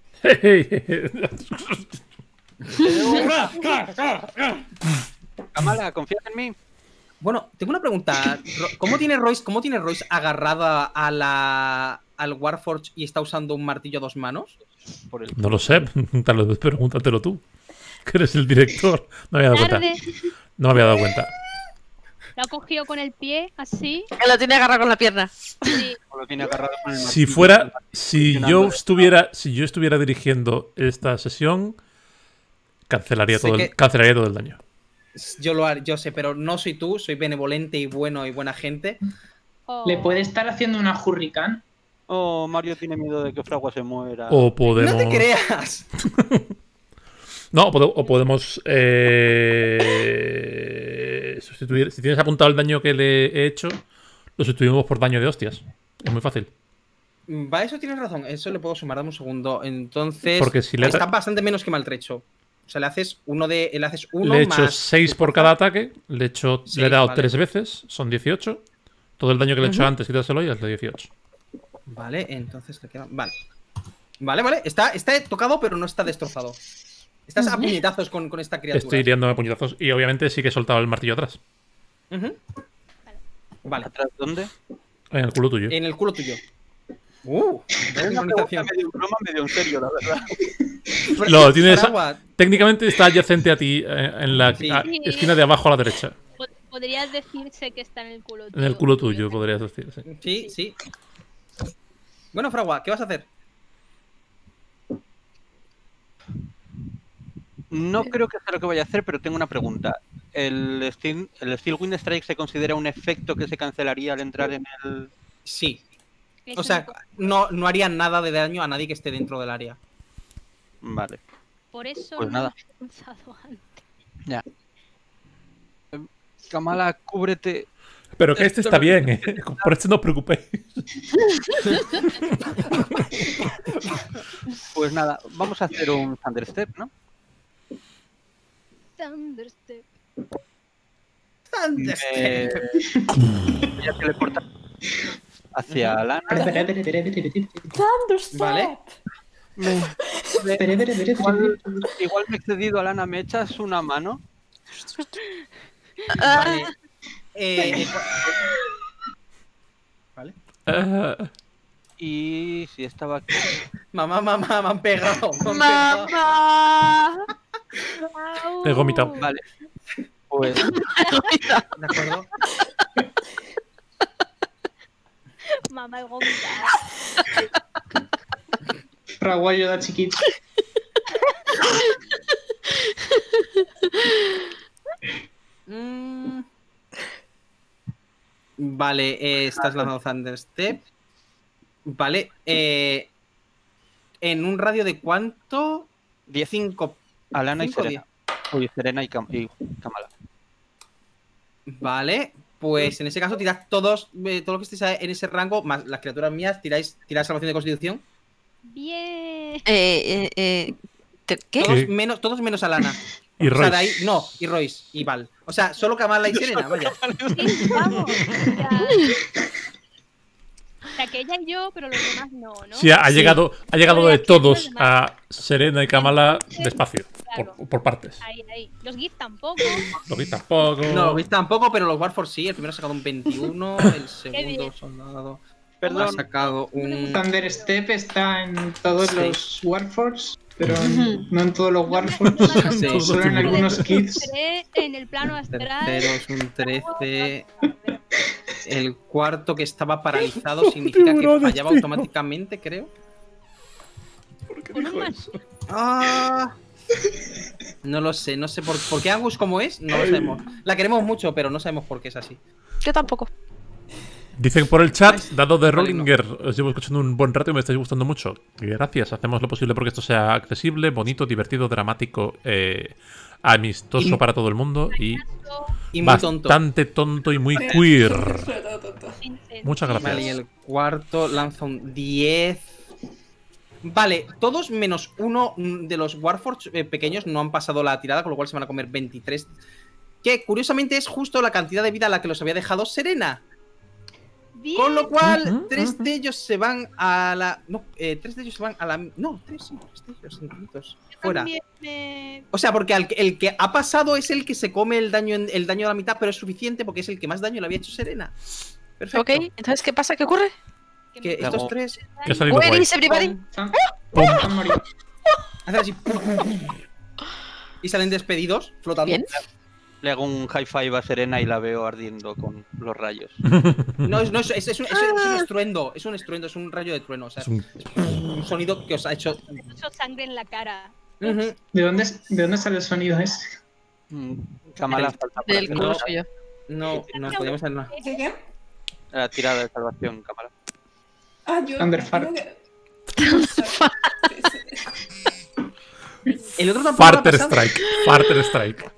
Kamala, ¿confías en mí? Bueno, tengo una pregunta. ¿Cómo tiene Royce agarrada al Warforge y está usando un martillo a 2 manos? Por el... No lo sé, pregúntatelo tú. Que eres el director. No me había dado cuenta. No me había dado cuenta. Lo ha cogido con el pie, así. Que lo tiene agarrado con la pierna. Sí. Lo tiene agarrado con el Si martillo. si yo estuviera dirigiendo esta sesión, cancelaría Sé todo el daño. Yo sé, pero no soy tú, soy benevolente y bueno y buena gente. Oh. ¿Le puede estar haciendo una hurricane? Oh, Mario tiene miedo de que Fragua se muera. O podemos. ¡No te creas! No, o podemos sustituir. Si tienes apuntado el daño que le he hecho, lo sustituimos por daño de hostias. Es muy fácil. Va, eso tienes razón. Eso le puedo sumar, dame un segundo. Entonces, Porque si le está bastante menos que maltrecho. O sea, le haces uno Le he hecho más 6 por cada ataque. Le he dado vale. 3 veces. Son 18. Todo el daño que le he hecho antes, quítaselo y es de 18. Vale, entonces le queda. Vale. Vale. Está tocado, pero no está destrozado. Estás a puñetazos con esta criatura. Estoy liándome a puñetazos. Y obviamente sí que he soltado el martillo atrás. Ujú. Vale. ¿Atrás dónde? En el culo tuyo. En el culo tuyo. Es una pregunta Sincronización. medio en broma, medio en serio, la verdad. Lo tienes. Fragua, Técnicamente está adyacente a ti, en la Sí. esquina de abajo a la derecha. Podrías decirse que está en el culo tuyo. En el culo tuyo, podrías decir. Sí. Sí. Bueno, Fragua, ¿qué vas a hacer? No creo que sea lo que vaya a hacer, pero tengo una pregunta. ¿El Steel Wind Strike se considera un efecto que se cancelaría al entrar en el...? Sí. Es O sea, una- no haría nada de daño a nadie que esté dentro del área. Vale. Por eso Pues no nada. lo he pensado antes. Ya. Kamala, cúbrete. Pero que este está bien, ¿eh? Por este no os preocupéis. Pues nada, vamos a hacer un Thunderstep, ¿no? Thunderstep. Voy a teleportar hacia Alana. Thunderstep. Vale. Igual me he excedido, Alana. ¿Me echas una mano? Vale. Vale. Y si estaba aquí... Mamá, me han pegado. Me han pegado. ¡Mamá! He vomitado. Vale. Pues ¿De acuerdo? Mamá, he vomitado. Raguayo da chiquito. Vale, estás lanzando Thunderstep. Vale, en un radio de ¿cuánto? 5. Alana y Cinco, Serena. Uy, Serena y Kamala. Vale, pues en ese caso tirad todos, todo lo que estéis en ese rango, más las criaturas mías, tiráis salvación de constitución. Bien. ¿Qué? Todos menos Alana. Y O sea, de Royce. ahí, no, y Royce, y Val. O sea, solo Kamala y Serena, vaya. Sí, vamos. O sea, que ella y yo, pero los demás no, ¿no? Sí, ha llegado de todos Los a Serena y Kamala despacio. Claro. Por partes. Ahí. Los GIF tampoco. Logi tampoco. No, lo viste tampoco, pero los Warforged sí. El primero ha sacado un 21, el segundo bien. soldado ha Perdón. sacado un... Thunderstep está en todos Sí. los Warforged, pero no en todos los Warforged, Sí. solo en algunos kits. En el plano astral. Tercero es un 13. El cuarto que estaba paralizado significa que fallaba automáticamente, creo. Con un más. Ah, no lo sé, no sé por qué Angus como es, no lo sabemos. La queremos mucho, pero no sabemos por qué es así. Yo tampoco. Dicen por el chat, dado de Vale, Rollinger, os llevo escuchando un buen rato y me estáis gustando mucho. Gracias, hacemos lo posible porque esto sea accesible, bonito, divertido, dramático, amistoso para todo el mundo y Y muy tonto. bastante tonto y muy queer. Sobre todo tonto. Muchas Vale, y gracias. el cuarto lanza un 10. Vale, todos menos uno de los Warforged pequeños no han pasado la tirada, con lo cual se van a comer 23. Que curiosamente es justo la cantidad de vida a la que los había dejado Serena. Bien. Con lo cual, 3 de ellos se van a la. No, 3 de ellos se van a la. No, 3 de ellos infinitos. Fuera. También me- O sea, porque el que ha pasado es el que se come el daño a la mitad, pero es suficiente porque es el que más daño le había hecho Serena. Perfecto. Ok, entonces, ¿qué pasa? ¿Qué ocurre? Que Luego- estos 3 Que ha salido guay. Where is everybody? Han morido. hacen así. Y salen despedidos, flotando. Bien. Le hago un high five a Serena y la veo ardiendo con los rayos. No, es un estruendo. Es un estruendo, es un rayo de trueno. O sea, Es un- un sonido que os ha hecho. me puso sangre en la cara. Ujú. ¿De dónde sale el sonido ese? Kamala falta por Del aquí. culo No. suyo. No, podíamos hacer nada. ¿Qué, qué? La tirada de salvación, Kamala. Ah, yo. Thunderfart. tengo que- El otro tampoco lo ha Farter pasado. Strike. Farter Strike.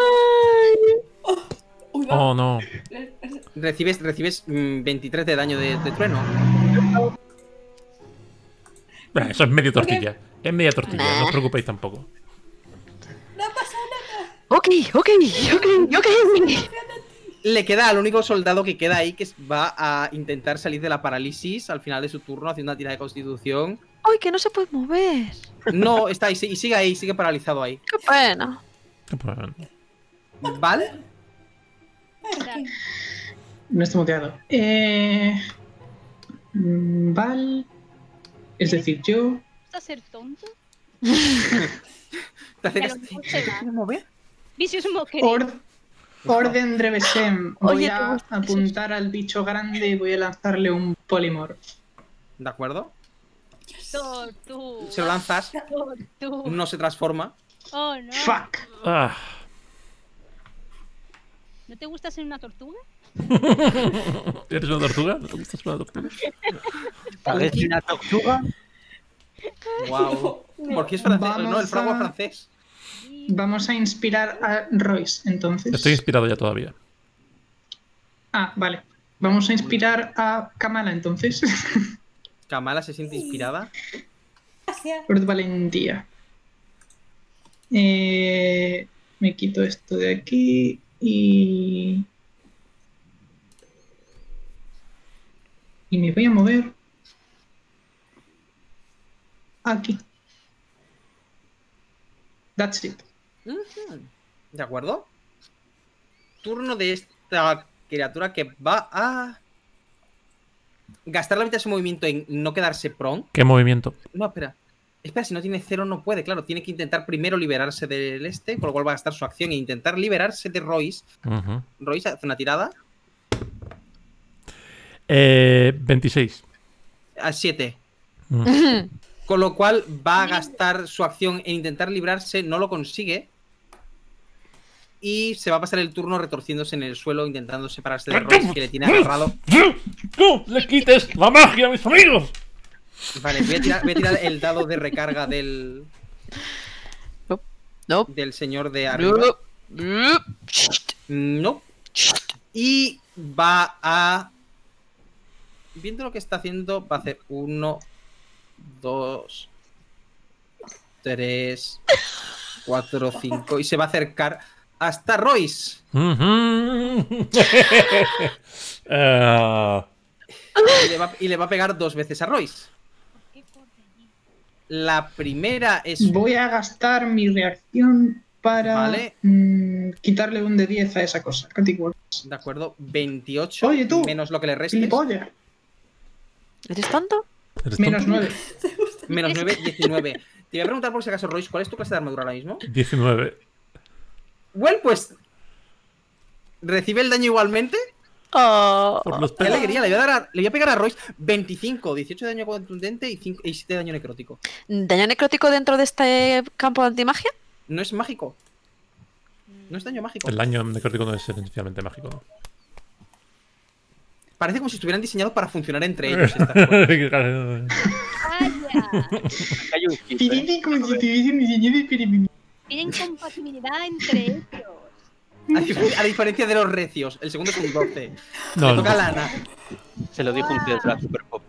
Uy, va. Oh, no. Recibes 23 de daño de trueno. Eso es media tortilla. Es media tortilla, no os preocupéis tampoco. No pasa nada. Ok. Le queda al único soldado que queda ahí que va a intentar salir de la parálisis al final de su turno haciendo una tirada de constitución. Ay, que no se puede mover. No, está ahí, y sigue ahí, sigue paralizado ahí. Qué pena. Bueno, ¿Vale? Aquí. No está muteado. Val. Es decir, yo. ¿Vas a ser tonto? Te hacen Que a lo este- mejor se va. Vicious Mockery. Orden Drevesem. Voy Oye, a apuntar al bicho grande y voy a lanzarle un Polymorph. ¿De acuerdo? Tortuga. Se lo lanzas, Tortuga. no se transforma. Oh, no. Fuck. Ah. ¿No te gusta ser una tortuga? ¿Eres una tortuga? ¿No te gusta ser una tortuga? ¿Parece una tortuga? Wow. Porque es francés, Vamos no, el fragua a- francés. Vamos a inspirar a Royce, entonces. Estoy inspirado ya todavía. Ah, vale. Vamos a inspirar a Kamala, entonces. Kamala se siente inspirada. Gracias. Por valentía. Me quito esto de aquí y me voy a mover aquí. That's it. ¿De acuerdo? Turno de esta criatura que va a gastar la mitad de su movimiento en no quedarse prone. ¿Qué movimiento? No, espera. Espera, si no tiene 0 no puede, claro. Tiene que intentar primero liberarse del este, por lo cual va a gastar su acción e intentar liberarse de Royce. Ujú. Royce hace una tirada 26. a 7. Mm. Con lo cual va a gastar su acción en intentar librarse, no lo consigue. Y se va a pasar el turno retorciéndose en el suelo, intentando separarse de Royce, que le tiene agarrado. ¡No le quites la magia a mis amigos! Vale, voy a tirar el dado de recarga del No. del señor de arriba. No. Y va a... Viendo lo que está haciendo, va a hacer 1, 2, 3, 4, 5. Y se va a acercar hasta Royce. Ujú. Y le va a pegar 2 veces a Royce. La primera es... Voy a gastar mi reacción para Vale. quitarle un de 10 a esa cosa. Contigo. De acuerdo, 28. Oye, tú. Menos lo que le restes. Gilipollas. ¿Eres tonto? ¿Eres Menos tonto? 9. Menos 9, 19. Te voy a preguntar por si acaso, Royce, ¿cuál es tu clase de armadura ahora mismo? 19. Well, pues... ¿Recibe el daño igualmente? Oh. Por los ¡Qué pelos. alegría! Le voy a pegar a Royce 25, 18 de daño contundente y 7 de daño necrótico. ¿Daño necrótico dentro de este campo de antimagia? No es mágico. No es daño mágico. El daño necrótico no es esencialmente mágico, ¿no? Parece como si estuvieran diseñados para funcionar entre ellos. Estas cosas. ¡Vaya! Hay un hit, ¿eh? Piriti como si tuviese un diseño de piripiri. Tienen compatibilidad entre ellos. A diferencia de los recios, el segundo es un 12. No, Le toca a no. Lana. Se lo dijo un tío de la Super Pop.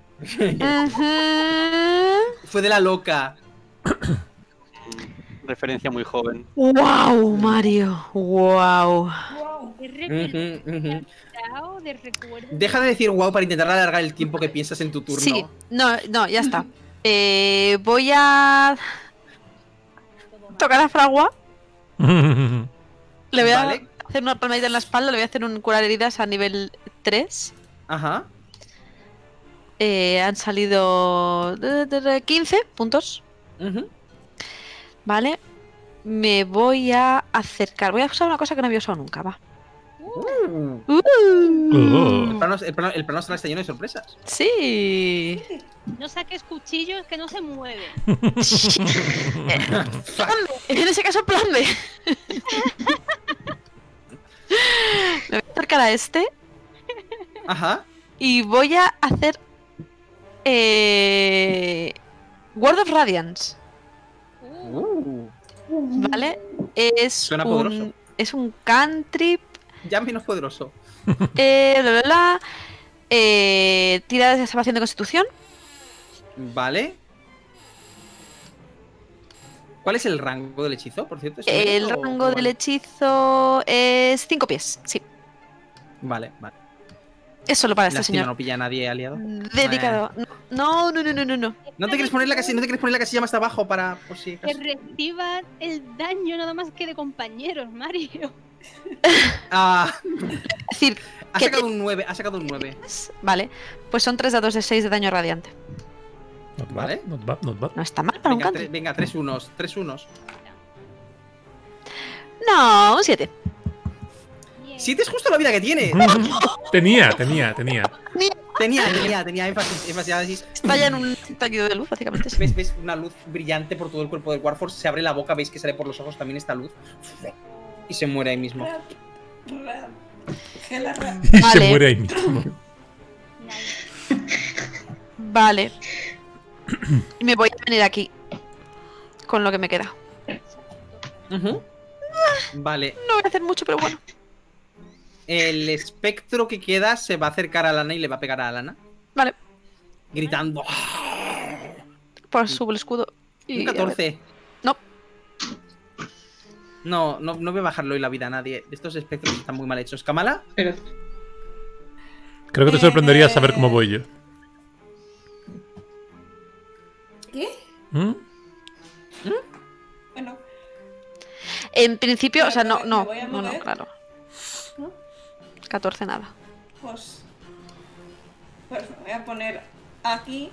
Fue de la loca. Referencia muy joven. ¡Wow, Mario! ¡Wow! De recuerdo. Deja de decir wow para intentar alargar el tiempo que piensas en tu turno. Sí, no, ya está. Voy a tocar a Fragua. Le voy a Vale. hacer una palmadita en la espalda, le voy a hacer un curar heridas a nivel 3. Ajá. Han salido 15 puntos. Ujú. Vale. Me voy a acercar. Voy a usar una cosa que no había usado nunca, va. Oh. El plano astral está lleno de sorpresas. Sí. No saques cuchillos que no se mueven. En ese caso, plan B. Me voy a acercar a este Ajá. y voy a hacer Word of Radiance. ¿Vale? Suena poderoso. Es un cantrip. Ya menos poderoso. Bla, bla, bla. Tira de salvación de constitución. Vale. ¿Cuál es el rango del hechizo, por cierto? ¿Es un El médico o rango global? del hechizo es 5 pies. Sí. Vale, vale. Es solo para este Lástima, señor. no pilla a nadie aliado. Dedicado. No. ¿No te quieres poner la casilla más abajo para... por si Que acaso? reciban el daño nada más que de compañeros, Mario. Ah, Es decir, ha ¿qué sacado un 9, ha sacado un 9. vale. Pues son 3 dados de 6 de daño radiante. Not bad, Vale. not bad, not bad. No está mal para un cantrip. Venga, 3 unos, 3 unos. No, un 7. Bien. 7 es justo la vida que tiene. Tenía. Tenía Tenía énfasis. Estalla en un tallido de luz, básicamente. ¿Ves una luz brillante por todo el cuerpo del Warforged? Se abre la boca, veis que sale por los ojos también esta luz. Y se muere ahí mismo. Y se muere ahí mismo. Vale. Y me voy a venir aquí. Con lo que me queda. Vale. No voy a hacer mucho, pero bueno. El espectro que queda se va a acercar a Alana y le va a pegar a Alana. Vale. Gritando. Pues subo el escudo. Y Un 14. No. No voy a bajarlo hoy la vida a nadie. Estos espectros están muy mal hechos. ¿Kamala? Pero Creo que te sorprendería saber cómo voy yo. ¿Qué? ¿Mm? Bueno, En principio, o sea, Claro, no, me voy a no, mover. claro. ¿no? 14 nada. Pues me voy a poner aquí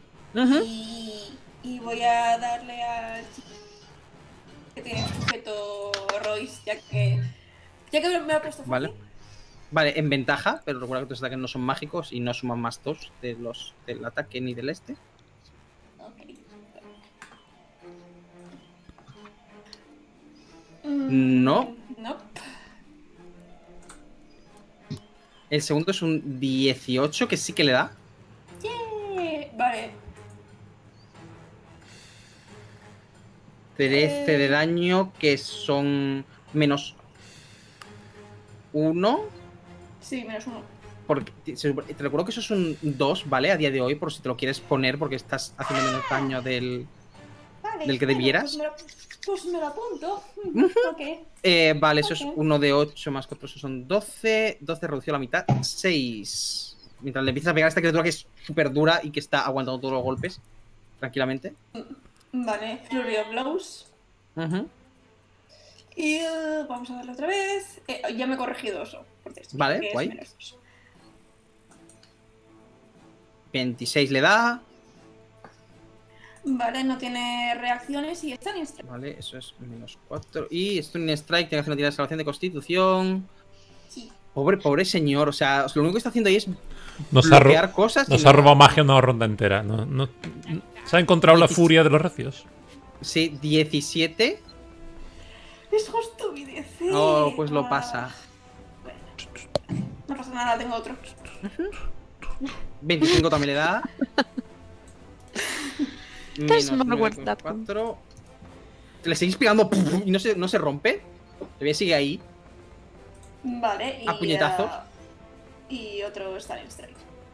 y voy a darle al chico que tiene sujeto Royce, ya que me ha puesto fácil. Vale, en ventaja, pero recuerda que tus ataques no son mágicos y no suman más 2 del ataque ni del este. Ok. No. No. El segundo es un 18, que sí que le da. Vale. 13 de daño, que son menos 1. Sí, menos 1. Porque te recuerdo que eso es un 2, ¿vale? A día de hoy, por si te lo quieres poner, porque estás haciendo menos daño del que debieras. Pues me lo apunto. Ok. Vale, eso es 1 de 8 más 4, eso son 12. 12 reducido a la mitad, 6. Mientras le empiezas a pegar a esta criatura que es súper dura y que está aguantando todos los golpes tranquilamente. Vale, Flurry of Blows. Y vamos a darle otra vez. Ya me he corregido eso, por cierto. Vale, que es guay. menos 2. 26 le da. Vale, no tiene reacciones y está en strike. Vale, eso es menos 4. Y Stunning Strike, tiene que hacer una tirada de salvación de constitución. Sí. Pobre señor, o sea, lo único que está haciendo ahí es Nos ha bloquear cosas. Nos ha robado magia una ronda entera. Se ha encontrado la furia de los recios. Sí, 17. Es justo mi DC. Oh, pues lo pasa. Bueno, no pasa nada, tengo otro. 25 también le da. Menos mal 9, guardado. 4. Le seguís pegando y no se rompe. Todavía sigue ahí. Vale, y A puñetazos. Y otro está en strike.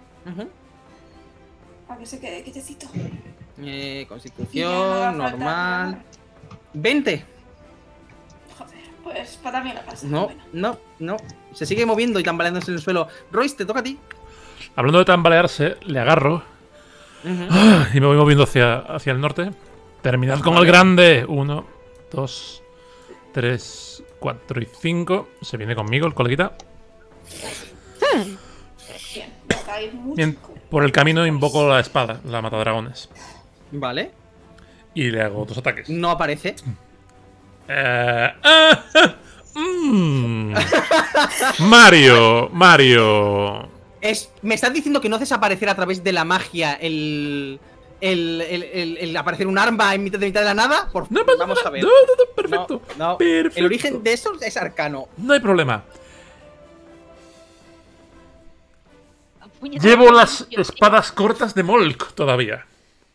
Para que se quede quietecito. Y ya Constitución, no va a faltar normal. nada. 20. Joder, pues para mí la pasa. No, Bueno. no. Se sigue moviendo y tambaleándose en el suelo. Royce, te toca a ti. Hablando de tambalearse, le agarro y me voy moviendo hacia el norte. Terminad con el grande. 1, 2, 3, 4 y 5. Se viene conmigo el coleguita. Bien, está ahí mucho. Bien, por el camino invoco la espada, la matadragones. Vale. Y le hago 2 ataques. No aparece. Mario. Me estás diciendo que no haces aparecer a través de la magia el aparecer un arma en mitad de la nada. Vamos a ver. Perfecto. No. Perfecto. El origen de eso es arcano. No hay problema. Llevo las espadas cortas de Molk todavía.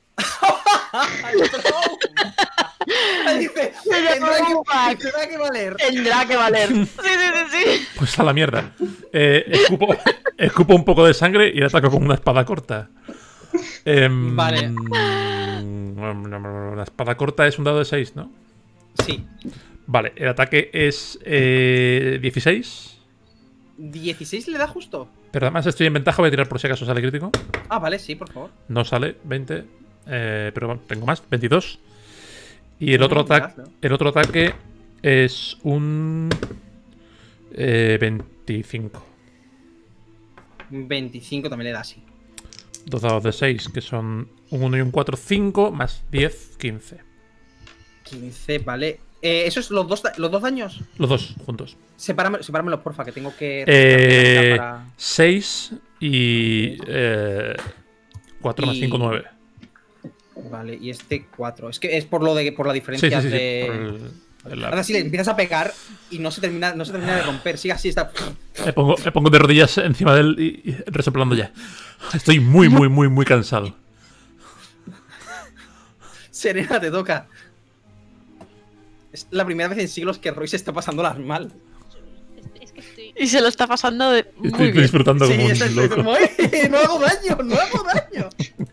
Dice, tendrá que valer. Tendrá que valer. Sí. Pues a la mierda. Escupo un poco de sangre y le ataco con una espada corta. Vale. La espada corta es un dado de 6, ¿no? Sí. Vale, el ataque es 16. 16 le da justo. Pero además estoy en ventaja, voy a tirar por si acaso sale crítico. Ah, vale, sí, por favor. No sale, 20. Pero bueno, tengo más, 22. Y el otro ataque es un 25. 25 también le da, sí. 2 dados de 6, que son un 1 y un 4, 5, más 10, 15. 15, vale. ¿Eso es los dos daños? Los dos juntos. Sepáramelos, porfa, que tengo que... 6 Y 4 más 5, 9. Vale, y este 4. Es que es por la diferencia de. Ahora sí le empiezas a pegar y no se termina de romper. Sigue así, está. Me pongo de rodillas encima de él y resoplando ya. Estoy muy cansado. Serena, te toca. Es la primera vez en siglos que Roy se está pasándolas mal. Es que estoy. Y se lo está pasando de. Estoy disfrutando como un loco. Como, no hago daño, no hago daño.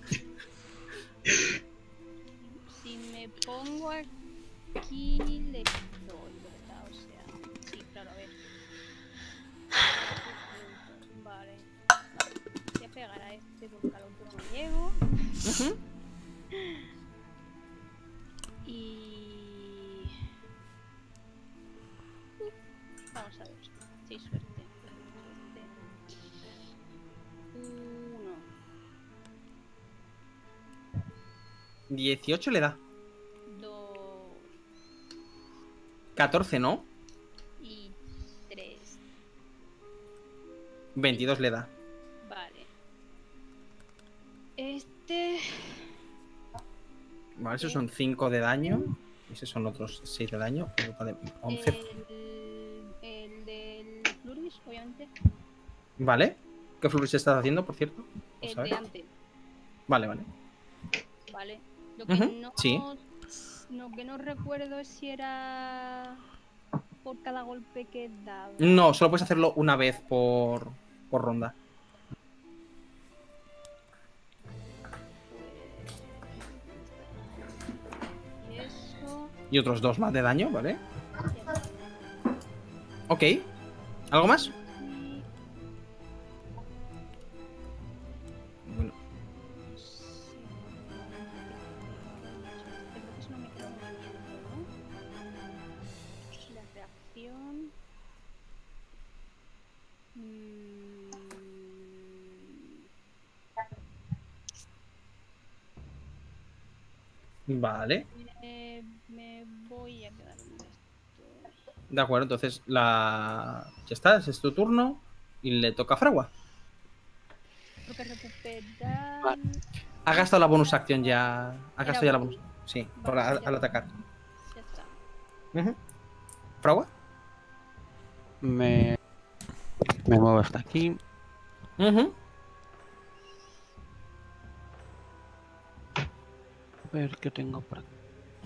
Si me pongo aquí, le doy, ¿verdad? O sea, sí, claro, a ver. Vale. Voy a pegar a este porque al otro no llego. Y. Vamos a ver. Sí, suerte. 1. 18 le da. 2 14, ¿no? y 3. 22 le da. Vale. Este. Vale, esos son 5 de daño. Y esos son otros 6 de daño. Vale, 11. El del Fluris, obviamente. Vale. ¿Qué Fluris estás haciendo, por cierto? El ¿Sabes? de antes. Vale. Vale. Lo que no. Sí. Lo que no recuerdo es si era por cada golpe que daba. No, solo puedes hacerlo una vez por ronda. Y eso. Y otros 2 más de daño, ¿vale? Ok. ¿Algo más? Bueno. Creo que eso no me queda movimiento, ¿no? La reacción. Vale. Me voy a quedar donde estoy. De acuerdo, entonces la... Ya está, ese es tu turno. Y le toca a Fragua. Tengo que recuperar. Vale. Ha gastado la bonus acción ya. Ha gastado ya la bonus. Sí, Vale, al atacar. Ya está. ¿Fragua? Me muevo hasta aquí. A ver qué tengo por aquí.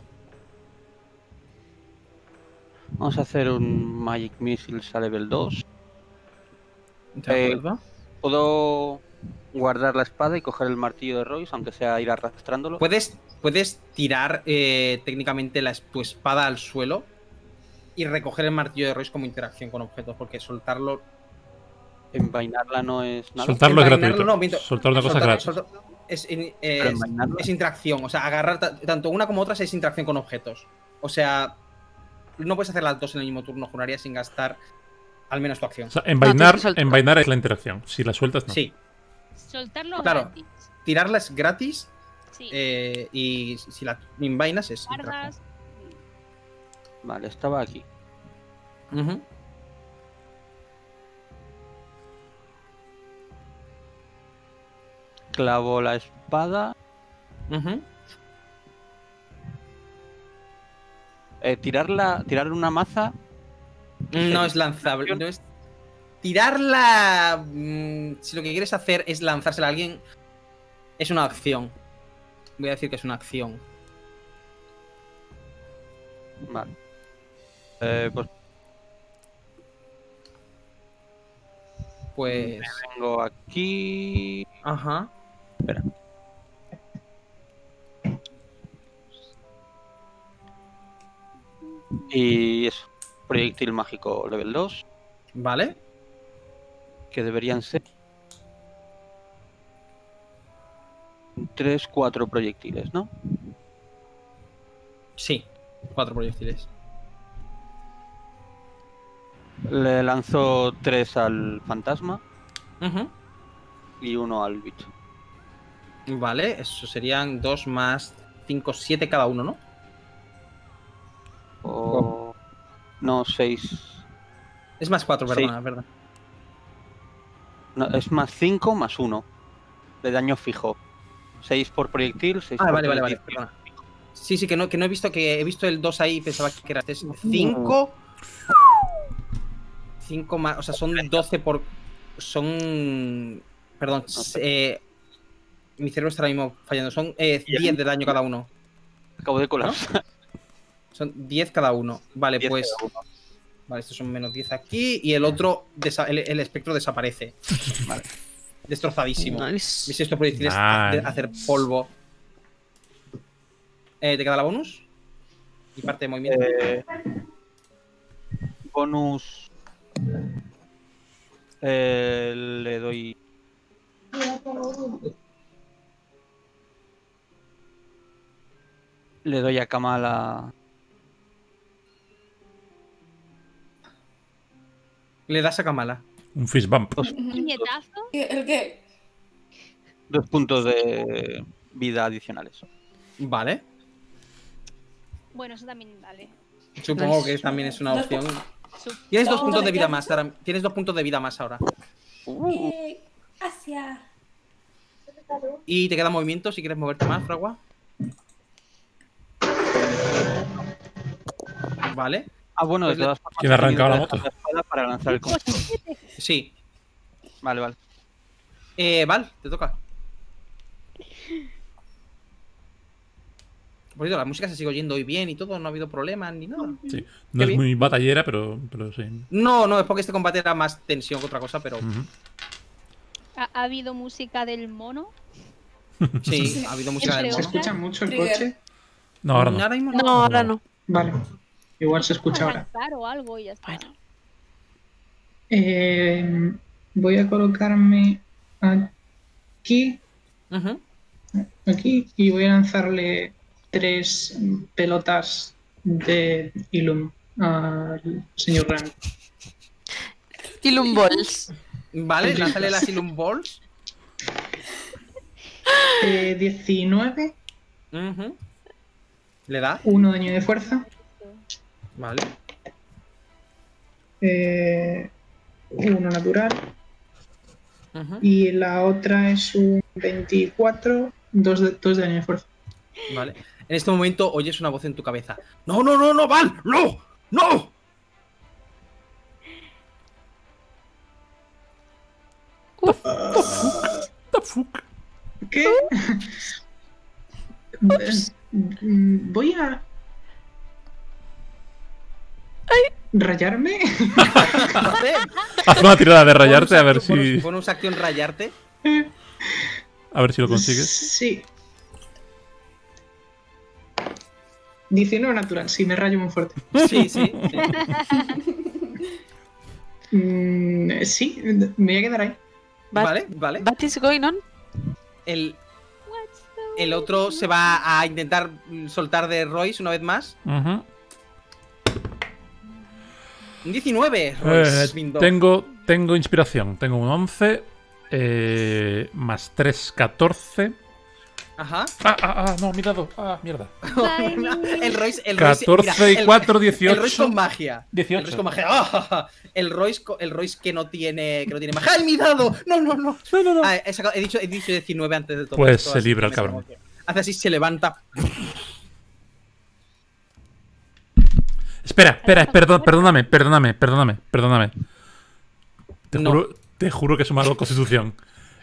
Vamos a hacer un Magic Missiles a level 2. De acuerdo. Puedo guardar la espada y coger el martillo de Royce, aunque sea ir arrastrándolo. Puedes tirar técnicamente tu espada al suelo y recoger el martillo de Royce como interacción con objetos, porque soltarlo... Envainarla no es nada. Soltarlo es Envainarlo gratuito. no, miento. Soltar una cosa es gratis. Es interacción, o sea, agarrar tanto una como otra es interacción con objetos. O sea, no puedes hacer las dos en el mismo turno, juraría, sin gastar al menos tu acción. O sea, envainar es la interacción. Si la sueltas, no. Sí, Soltarlo claro. gratis. Tirarla es gratis Sí. y si la envainas es interacción. Guardas. Vale, estaba aquí. Clavo la espada. Tirar una maza. No es lanzable. No es... Tirarla. Si lo que quieres hacer es lanzársela a alguien, es una acción. Voy a decir que es una acción. Vale. Pues Pues. vengo aquí. Ajá. Espera. Y eso. Proyectil mágico level 2. Vale. Que deberían ser 3-4 proyectiles, ¿no? Sí. 4 proyectiles. Le lanzo 3 al fantasma Ujú. y 1 al bicho. Vale, eso serían 2 más 5, 7 cada uno, ¿no? O... No, 6. Es más 4, Sí. perdona, es verdad. No, es más 5 más 1 de daño fijo. 6 por proyectil, 6 Ah, por vale, proyectil. perdona. Sí, que no he visto el 2 ahí y pensaba que era 5. 5 más, o sea, son 12 por... Son... Perdón, mi cerebro está ahora mismo fallando. Son 10 de daño cada uno. Acabo de colapsar. Son 10 cada uno. Vale, 10 pues... cada uno. Vale, estos son menos 10 aquí. Y el otro, el espectro desaparece. Vale. Destrozadísimo. Nice. ¿Ves estos proyectiles Nice. hacer polvo? ¿Te queda la bonus? Y parte de movimiento. Bonus. Le doy. Le doy a Kamala. Le das a Kamala. Un fist bump. Puñetazo. ¿El qué? 2 puntos de vida adicionales. Vale. Bueno, eso también vale. Supongo que también es una opción. Tienes 2 puntos de vida más ahora. Tienes 2 puntos de vida más ahora. Gracias. Y te queda movimiento si quieres moverte más, Fragua. Vale. Ah, bueno, de Pues todas formas. ¿Quién ha arrancado la he moto? dejado espada para lanzar el conjuro. Sí. Vale. Val, te toca. Por cierto, la música se sigue oyendo hoy bien y todo, no ha habido problemas ni nada. Sí. No Qué es bien. muy batallera, pero sí. No, es porque este combate era más tensión que otra cosa, pero Ujú. ¿Ha habido música del mono? sí, ha habido música del ¿Se mono. escucha mucho el Trigger. coche? No, ahora no. Ahora mismo No, ahora no. Vale. Igual se escucha ahora. Arrancar o algo y ya está. Bueno. Voy a colocarme aquí, Ujú. y voy a lanzarle 3 pelotas de Ilum al señor Ram. Ilum Balls. Vale, lánzale las Ilum Balls. 19, Ujú. Le da. 1 daño de fuerza, Vale. 1 natural, Ujú. y la otra es un 24, 2 de daño de fuerza. Vale. En este momento oyes una voz en tu cabeza. ¡No, Val! ¡No! ¡No! The fuck? ¿Qué? Voy a... ¿Rayarme? Haz una tirada de rayarte a ver si. Bonus acción rayarte. A ver si lo consigues. Sí. 19 natural, sí, me rayo muy fuerte. Sí. Sí, me voy a quedar ahí. Vale. What is going on? El otro se va a intentar soltar de Royce una vez más. Ujú. Un 19, Royce. Swindon. Tengo inspiración. Tengo un 11. Más 3, 14. Ajá. No, mi dado. Mierda. El Royce. 14 y 4, 18. El Royce con magia. 18. El Royce con magia. El Royce que no tiene magia. ¡Ay, mi dado! No. No. He dicho 19 antes de todo. Pues esto, se así libra que el cabrón. Hace así, se levanta. Espera, perdóname. No. Te juro que he sumado Constitución.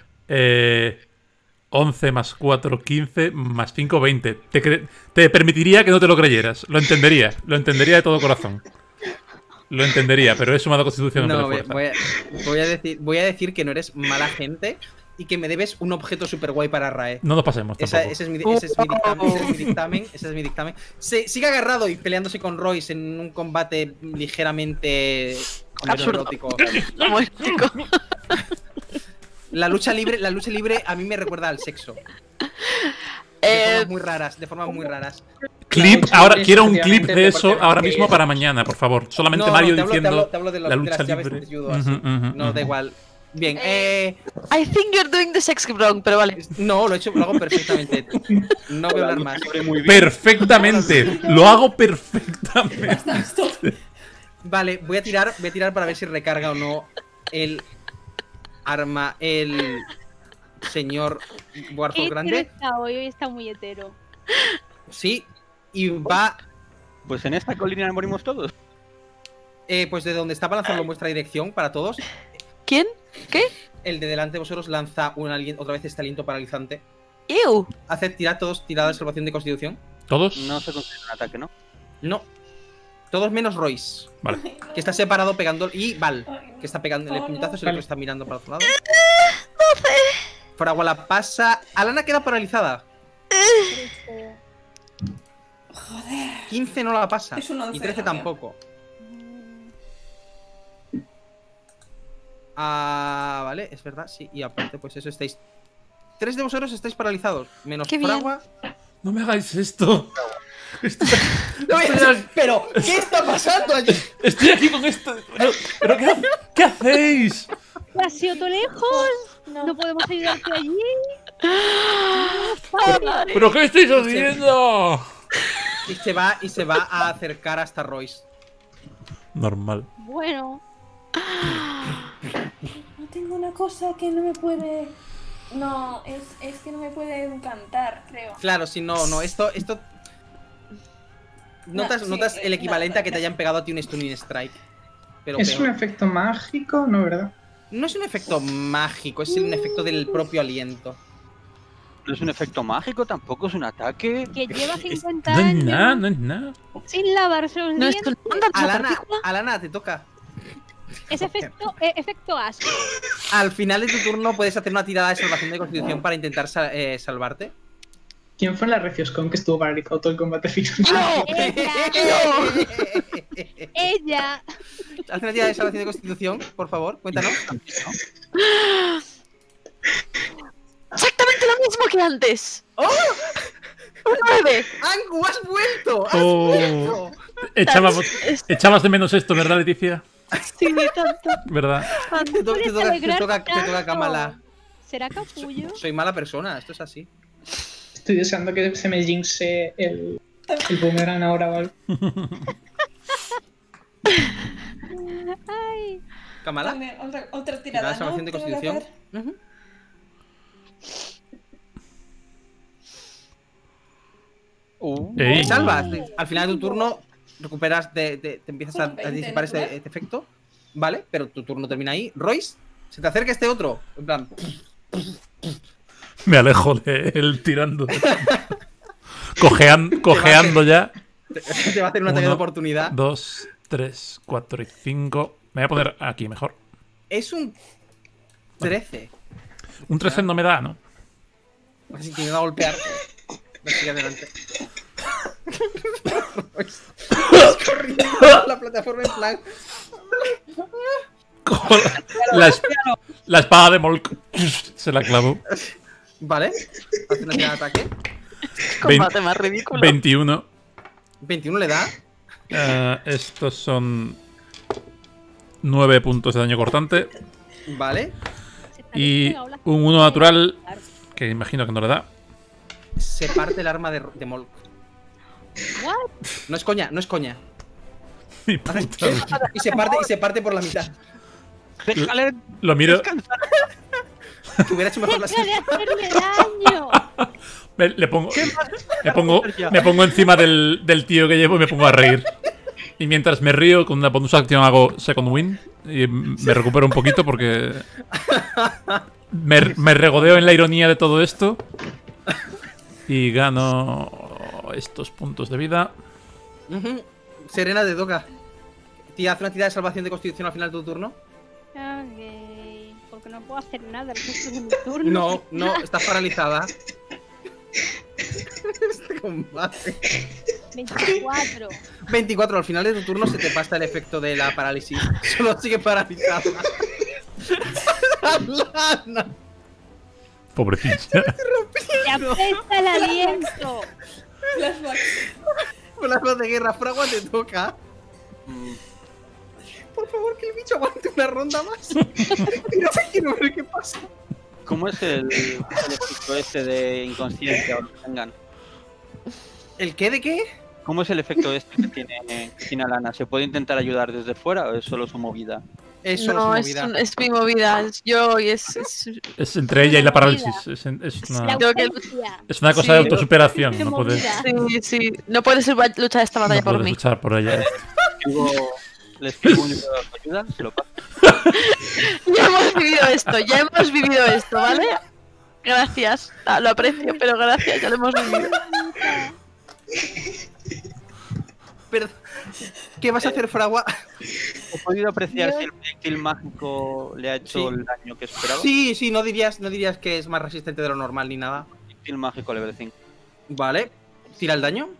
11 más 4, 15, más 5, 20. Te permitiría que no te lo creyeras. Lo entendería de todo corazón. Lo entendería, pero he sumado Constitución en vez No, de fuerza. voy a decir que no eres mala gente y que me debes un objeto super guay para Rae. No nos pasemos tampoco. Ese es mi dictamen. Sigue agarrado y peleándose con Royce en un combate ligeramente Absurdo. erótico. Como épico. La lucha libre a mí me recuerda al sexo. De formas muy raras. Clip, lucha ahora libre quiero un efectivamente clip de eso deporte ahora que mismo es. para mañana, por favor. Solamente No, Mario te hablo diciendo te hablo de la de lucha las llaves libre. de judo, así. No, da igual. Bien, I think you're doing the sex wrong, pero vale. no, lo hago perfectamente. No voy a hablar más. Perfectamente, lo hago perfectamente. Vale, voy a tirar para ver si recarga o no el arma el señor Warthog grande. Hoy está muy hetero. Sí, y va... Pues en esta colina morimos todos. Pues de donde está lanzando vuestra dirección para todos. ¿Quién? ¿Qué? El de delante de vosotros lanza otra vez este aliento paralizante. ¡Ew! Haced todos tirada de salvación de constitución. ¿Todos? No se considera un ataque, ¿no? No. Todos menos Royce. Vale. Que está separado pegando. Y Val, que está pegándole Oh, puñetazos y el Vale. otro está mirando para otro lado. 12. Fragua la pasa. Alana queda paralizada. Joder. 15 no la pasa. Es un 11, Y 13 ¿no? tampoco. Ah, vale, es verdad, sí. Y aparte, pues eso, estáis. 3 de vosotros estáis paralizados. Menos Qué bien. Fragua. No me hagáis esto. Pero, ¿qué está pasando allí? Estoy aquí con esto. Pero ¿qué hacéis? ¿Has sido tú lejos? ¿No podemos ayudarte allí? ¿Pero qué estáis haciendo? Y se va a acercar hasta Royce. Normal. Bueno, No tengo una cosa que no me puede... No, es que no me puede encantar, creo. Claro, si no, esto. Notas, sí, notas el equivalente a que te no. hayan pegado a ti un Stunning Strike. Pero Es un peor. efecto mágico, ¿no, verdad? No es un efecto mágico, es un efecto del propio aliento. No es un efecto mágico, tampoco es un ataque. que lleva 50 No es años nada, no es nada. sin lavarse los ¿No es dientes. tu onda la partícula? Alana, te toca. Es efecto asco. Al final de tu turno puedes hacer una tirada de salvación de constitución para intentar salvarte. ¿Quién fue en la Recioscon que estuvo paralizado todo el combate final? Ella. Haz una tirada de salvación de constitución, por favor, cuéntanos. Exactamente lo mismo que antes. ¡Oh! Un 9. ¡Angu, has vuelto! ¡Has Oh. vuelto! Echabas de menos esto, ¿verdad, Leticia? Sí, tanto. ¿Verdad? Te Puedes alegrarte toca tanto. Kamala. ¿Será capullo? Soy mala persona, esto es así. Estoy deseando que se me jinxe el boomerang ahora, ¿vale? Ay. ¿Kamala? Vale, otra Tirada tirada, de ¿no? salvación de Tengo que constitución. hacer. Ujú. Ey. Te salvas. Al final de tu turno recuperas, te empiezas Con a 20, disipar ¿no? este efecto. Vale, pero tu turno termina ahí. Royce, se te acerca este otro. En plan, Me alejo de él tirando. Cojeando ya. te va a hacer un ataque de Uno, oportunidad. 2, 3, 4 y 5. Me voy a poner aquí mejor. Es un 13. Un 13 no me da, ¿no? Así que me va a golpear. Sigue adelante. Royce, corriendo por la plataforma en plan. Cojo la espada de Molk. Se la clavo. Vale, hace una tirada de ataque. Combate más ridículo. 21. 21 le da. Estos son 9 puntos de daño cortante. Vale, Y un 1 natural, que imagino que no le da. se parte el arma de Molk. What? No es coña, no es coña. Mi puta vida. Y se parte por la mitad. Déjale Lo miro. descansar. Que hubiera hecho mejor la ¡Deja de hacerle daño! Me pongo encima del tío que llevo y me pongo a reír. Y mientras me río, con una bonus action hago second win. Y me recupero un poquito porque me regodeo en la ironía de todo esto. Y gano estos puntos de vida. Ujú. Serena, te toca. Tía, haz una tirada de salvación de constitución al final de tu turno. Ok. Porque no puedo hacer nada el resto de mi turno. No, estás paralizada. Este combate. 24. 24, al final de tu turno se te pasa el efecto de la parálisis. Solo sigue paralizada. Alana. Pobrecilla. ¡Te apesta el aliento! Flashback. Con las manos de guerra, Fragua, te toca. Por favor, que el bicho aguante una ronda más. Quiero ver qué pasa. ¿Cómo es el efecto este de inconsciencia o lo que tengan? ¿El qué de qué? ¿Cómo es el efecto este que tiene Alana? ¿Se puede intentar ayudar desde fuera o es solo su movida? Eso No, no es, es su movida. es mi movida. Es yo y es Es entre ella y la parálisis. Es La una, Tengo que- ausencia. es una cosa Sí. de autosuperación. Qué No puedes, movida. Sí. No puedes luchar esta batalla no por puedes mí. luchar por ella. Le escribo un libro de autoayuda, se lo paso. Ya hemos vivido esto, ¿vale? Gracias. Ah, lo aprecio, pero gracias, ya lo hemos vivido. Pero, ¿qué vas a hacer, Fragua? ¿He podido apreciar Yo- si el proyectil mágico le ha hecho Sí. el daño que esperaba? Sí, no dirías que es más resistente de lo normal ni nada. Proyectil mágico level 5. Vale. Tira el daño.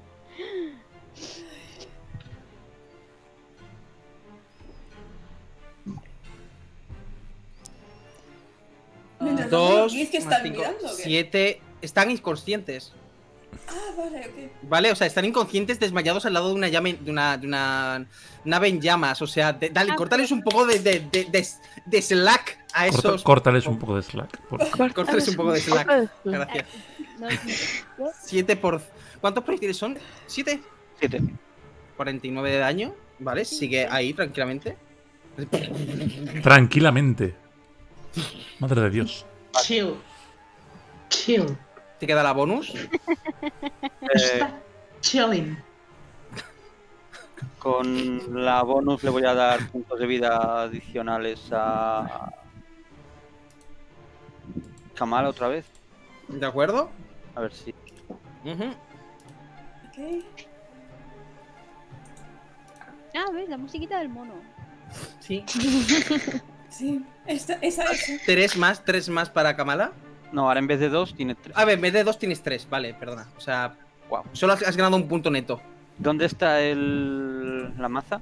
Mientras tanto, Dos, ¿qué es que más están cinco, mirando? ¿O qué? 7. Están inconscientes. Ah, vale, ok. Vale, o sea, están inconscientes desmayados al lado de una llama, de una nave en llamas. O sea, dale, córtales un poco de slack a esos. Córtales un poco de slack. Córtales un poco de slack. Gracias. No, 7 por. ¿Cuántos proyectiles son? 7. 7. 49 de daño. Vale, sigue ahí tranquilamente. Tranquilamente. Madre de Dios. Chill. Chill. Te queda la bonus. Está chilling. Con la bonus le voy a dar puntos de vida adicionales a Kamala otra vez. ¿De acuerdo? A ver si. Ujú. Ok. Ah, ves, la musiquita del mono. Sí. Sí, esa es. 3 más para Kamala. No, ahora en vez de 2 tiene 3. A ver, en vez de 2 tienes 3. Vale, perdona. O sea, Wow. solo has ganado un punto neto. ¿Dónde está la maza?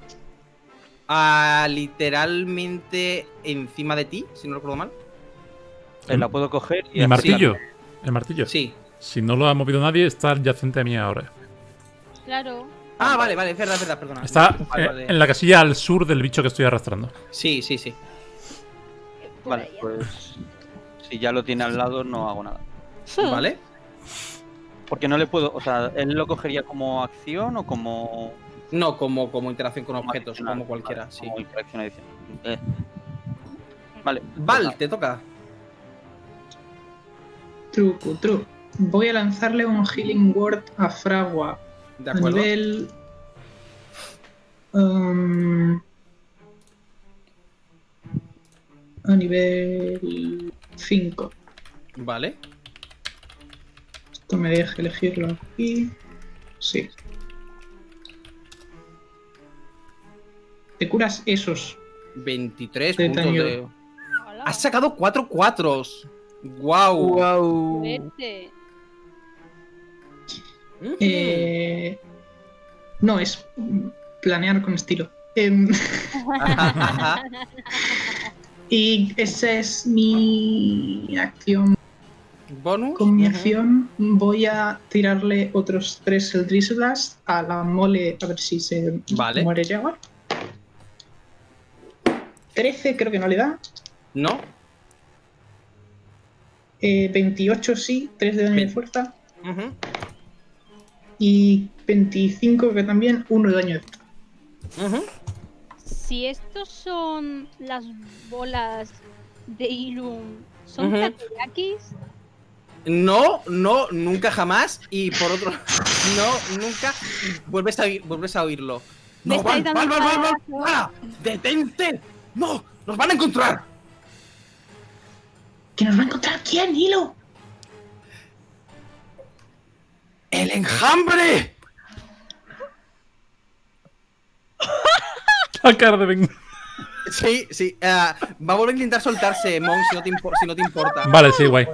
Literalmente encima de ti, si no recuerdo mal. La puedo coger y ¿El hacer- martillo? ¿El martillo? Sí. Si no lo ha movido nadie, está adyacente a mí ahora. Claro. Vale, es verdad, perdona. Está Vale. en la casilla al sur del bicho que estoy arrastrando. Sí. Por Vale, allá. pues. Si ya lo tiene al lado, no hago nada. Vale. Porque no le puedo. O sea, ¿él lo cogería como acción o como. No, como interacción con objetos, adicional? como cualquiera, Vale, sí. Como interacción adicional. Vale. Val, pues te toca. Truco. Voy a lanzarle un Healing Word a Fragua. De A acuerdo. nivel. A nivel 5. Vale. Esto me deja elegirlo aquí. Sí. Te curas esos. 23 De puntos daño. de. Hola. Has sacado 4 4s. Wow. Verte. No, es planear con estilo. Y esa es mi acción. Bonus. Con mi Ujú. acción voy a tirarle otros 3 Eldritch Blast a la mole a ver si se Vale. muere Jaguar. 13 creo que no le da. No. 28 sí, 3 de daño de Bien. fuerza. Ujú. Y 25 que también 1 de daño de fuerza. Ujú. Si estos son las bolas de Ilum, ¿son Ujú. takoyakis? No, nunca jamás. Y por otro. No, nunca. Y vuelves a oírlo. Me No, Val, estáis dando Val. palazos. ¡Ah! ¡Detente! ¡No! ¡Nos van a encontrar! ¿Que nos va a encontrar quién, Hilo? ¡El enjambre! La cara de Ben. Sí. Va a volver a intentar soltarse, Mon, si no te importa. Vale, sí, guay.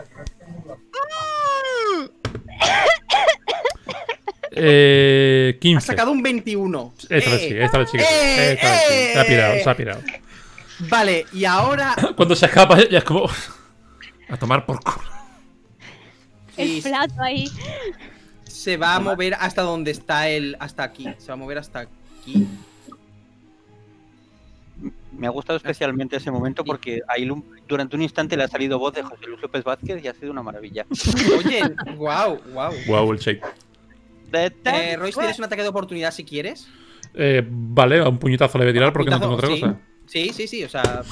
15. Has sacado un 21. Esta vez sí, esta vez sí. Que sí. Esta vez sí. Se ha pirado. Vale, y ahora. Cuando se escapa ya es como... A tomar por culo. El Sí, plato ahí. se va a mover hasta donde está él. Hasta aquí. Se va a mover hasta aquí. Me ha gustado especialmente ese momento porque ahí durante un instante le ha salido voz de José Luis López Vázquez y ha sido una maravilla. Oye, wow. Wow, el shake. Royce, tienes un ataque de oportunidad si quieres. Vale, a un puñetazo le voy a tirar porque no tengo otra Sí. cosa. Sí, o sea,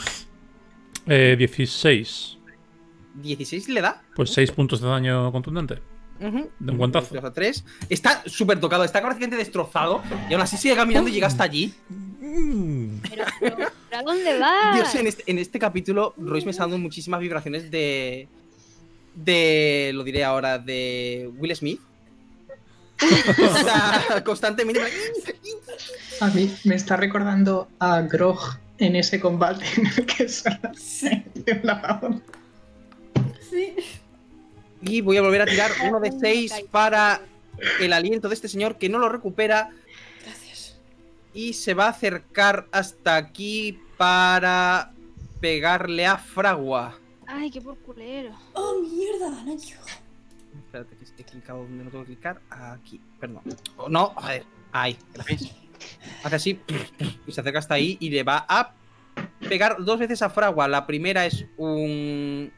16. 16 le da. Pues 6 puntos de daño contundente. De un guantazo. 2 a 3. Está súper tocado, está prácticamente destrozado. Y aún así sigue caminando y llega hasta allí. Pero ¿a dónde vas? Dios, en este capítulo, Royce me está dando muchísimas vibraciones de. Lo diré ahora, de Will Smith. O sea, constantemente. A mí me está recordando a Grog en ese combate en el que solo de un lado. Sí. Y voy a volver a tirar uno de 6 para el aliento de este señor que no lo recupera. Gracias. Y se va a acercar hasta aquí para pegarle a Fragua. Ay, qué por culero. ¡Oh, mierda, Nacho! Espérate, que he clicado donde no tengo que clicar. Aquí, perdón. Oh, no, joder. Ahí, gracias. Hace así y se acerca hasta ahí y le va a pegar 2 veces a Fragua. La primera es un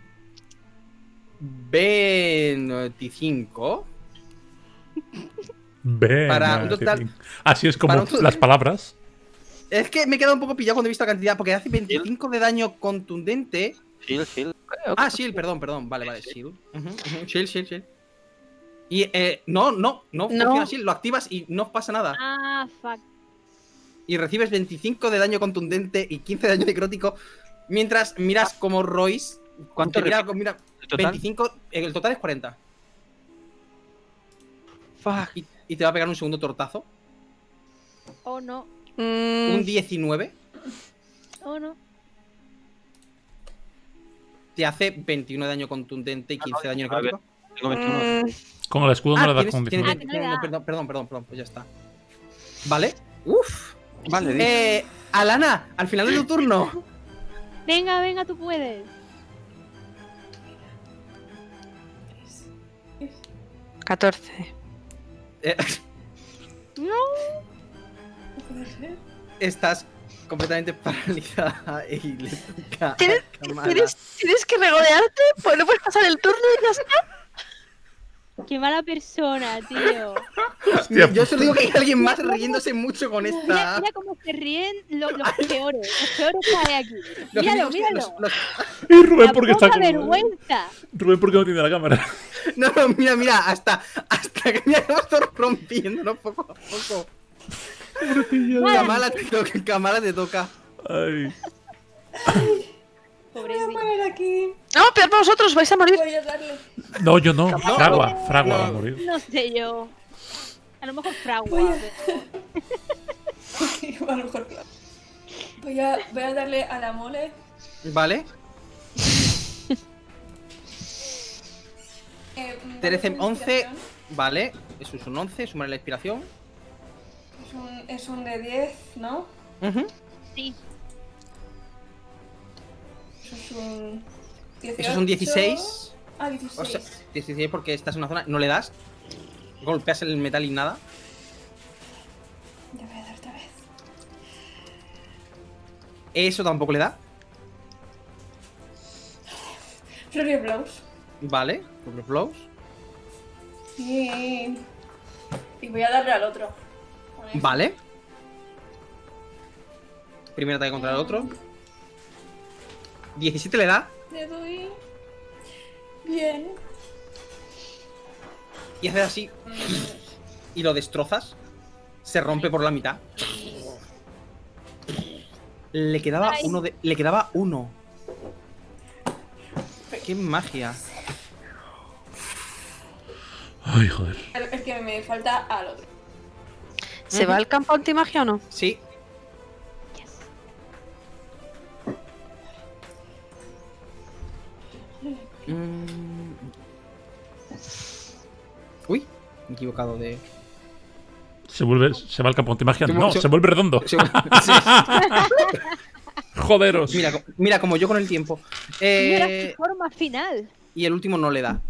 25. Para un total. Así es como las palabras. Es que me he quedado un poco pillado cuando he visto la cantidad, porque hace 25 de daño contundente. Shield. Ah, shield, perdón. Vale, shield. Shield. Y no funciona shield, lo activas y no pasa nada. Ah, fuck. Y recibes 25 de daño contundente y 15 de daño necrótico. Mientras miras como Royce. ¿Cuánto mira, ¿El total? 25. El total es 40. Fuck. Y te va a pegar un segundo tortazo. Oh, no. Un 19. Oh, no. Te hace 21 de daño contundente y 15 de daño necrótico. Tengo 21. Con el escudo no le das con tienes 19. perdón, pues ya está. Vale. Uf. Vale, Alana, al final de tu turno. Venga, tú puedes. 14. No. ¿No puede ser? Estás completamente paralizada y le toca a ¿Tienes Kamala. tienes que regodearte? Pues no puedes pasar el turno y ya está. Qué mala persona, tío. Hostia, Yo solo digo que hay alguien más riéndose mucho con Mira, esta. mira cómo se ríen los peores. Los peores que hay aquí. Los Míralo, únicos que- míralo. Y Rubén La porque está poca como... vergüenza. Rubén porque no tiene la cámara. No, mira, hasta que me hemos rompiendo poco a poco. Kamala te toca. Ay. Voy a poner aquí. No, peor para vosotros, vais a morir. Voy a darle. No, yo no. Fragua va a morir. No sé yo. A lo mejor Fragua. Voy a- pero- A lo mejor claro. Voy a darle a la mole. Vale. Terecem 11. Vale. Eso es un 11. Sumar la inspiración. Es un de 10, ¿no? Sí. Eso es un 18. Eso es un 16. Ah, 16. O sea, 16 porque estás en una zona. No le das. Golpeas el metal y nada. Ya voy a dar otra vez. Eso tampoco le da. Flurry of Blows. Vale. Doble blows. Y voy a darle al otro. Con esto. Vale. Primer ataque contra el otro. 17 le da. Le doy. Bien. Y haces así. Y lo destrozas. Se rompe por la mitad. Le quedaba Ay. uno de. Le quedaba uno. ¡Qué magia! Ay, joder. El que me falta al otro. ¿Se va al campo antimagia o no? Sí. Uy, me he equivocado de. Se va al campo de magia. Se No, vuelve- se vuelve redondo. Sí. Joderos. Mira como yo con el tiempo. Mira su forma final. Y el último no le da.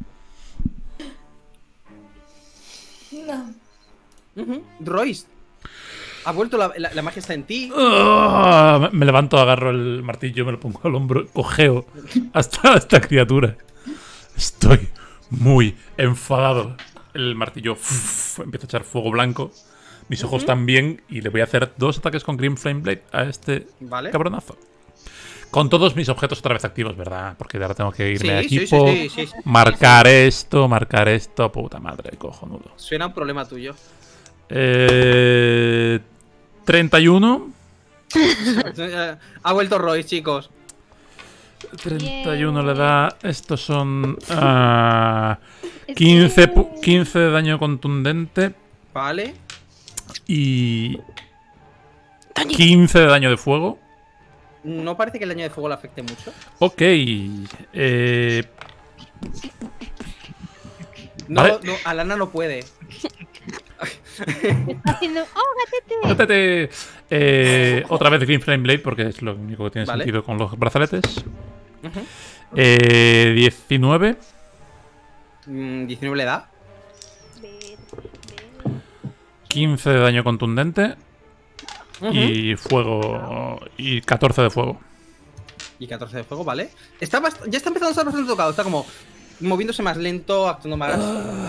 No. Royce. Ha vuelto la magia está en ti. Me levanto, agarro el martillo, me lo pongo al hombro, cojeo hasta esta criatura. Estoy muy enfadado. El martillo empieza a echar fuego blanco. Mis ojos también. Y le voy a hacer 2 ataques con Green Flame Blade a este Vale. cabronazo. Con todos mis objetos otra vez activos, ¿verdad? Porque ahora tengo que irme a Sí, equipo. sí. Marcar esto, marcar esto. Puta madre, cojonudo. Suena un problema tuyo. 31. Ha vuelto Royce, chicos. 31 le da. Estos son 15 de daño contundente Vale. y 15 de daño de fuego. No parece que el daño de fuego le afecte mucho. Ok. No, Vale. no, Alana no puede. Está haciendo. ¡Oh, gatete! Métete, otra vez Green Flame Blade porque es lo único que tiene Vale. sentido con los brazaletes. Ujú. 19. 19 le da. 15 de daño contundente. Ujú. Y fuego. Y 14 de fuego. Y 14 de fuego, vale. Ya está empezando a estar bastante tocado. Está como moviéndose más lento, actuando más.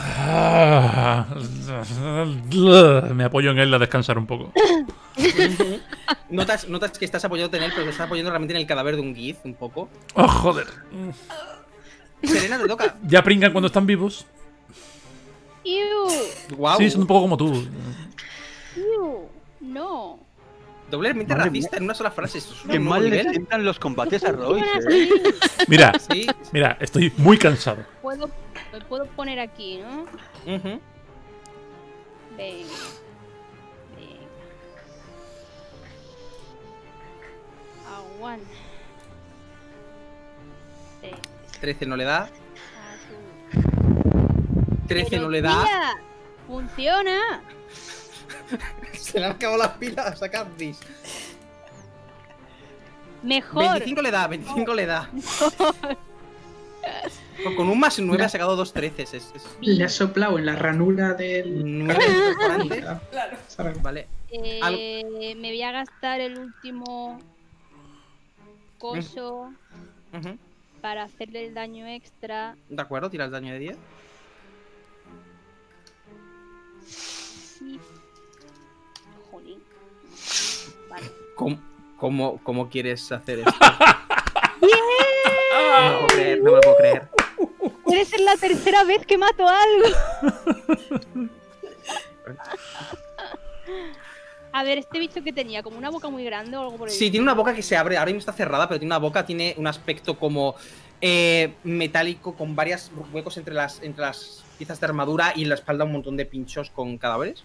Me apoyo en él a descansar un poco. Notas que estás apoyándote en él, pero te estás apoyando realmente en el cadáver de un Giz, un poco. Oh, joder. Serena, te toca. Ya pringan cuando están vivos. ¡Iu! Wow. Sí, son un poco como tú. ¡Iu! No. Doblemente Madre racista en una sola frase. Eso es un Qué nuevo mal le nivel. sientan los combates a Royce, Bueno, ¿eh? sí, Mira, Sí. mira, estoy muy cansado. me puedo poner aquí, ¿no? Ujú. Venga. Aguanta. 13 no le da. A tu- 13 Pero, no le da. tía, ¡funciona! Se le han acabado las pilas a Candice. Mejor. 25 le da, 25 le da. Con un más 9 ha sacado 2 13. Le ha soplado en la ranura del. 9 perforante. Claro. Vale. Me voy a gastar el último coso Ujú. para hacerle el daño extra. De acuerdo, tira el daño de 10. Sí. Jolín. Vale. ¿Cómo quieres hacer esto? No me lo puedo creer, no me lo puedo creer. Puede ser la tercera vez que mato algo. A ver, este bicho que tenía, como una boca muy grande o algo por el Sí, tiene una boca que se abre, ahora mismo está cerrada, pero tiene una boca, tiene un aspecto como metálico, con varios huecos entre las piezas de armadura y en la espalda un montón de pinchos con cadáveres.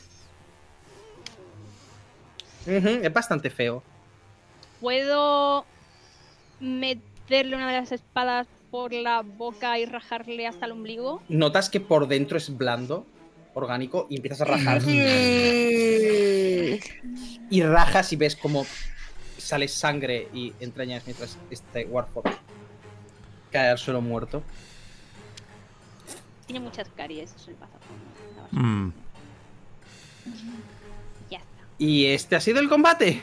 Es bastante feo. ¿Puedo meterle una de las espadas por la boca y rajarle hasta el ombligo? Notas que por dentro es blando, orgánico, y empiezas a rajar. Y rajas y ves como sale sangre y entrañas mientras este Warforged cae al suelo muerto. Tiene muchas caries, eso le pasa por Ya está. ¿Y este ha sido el combate?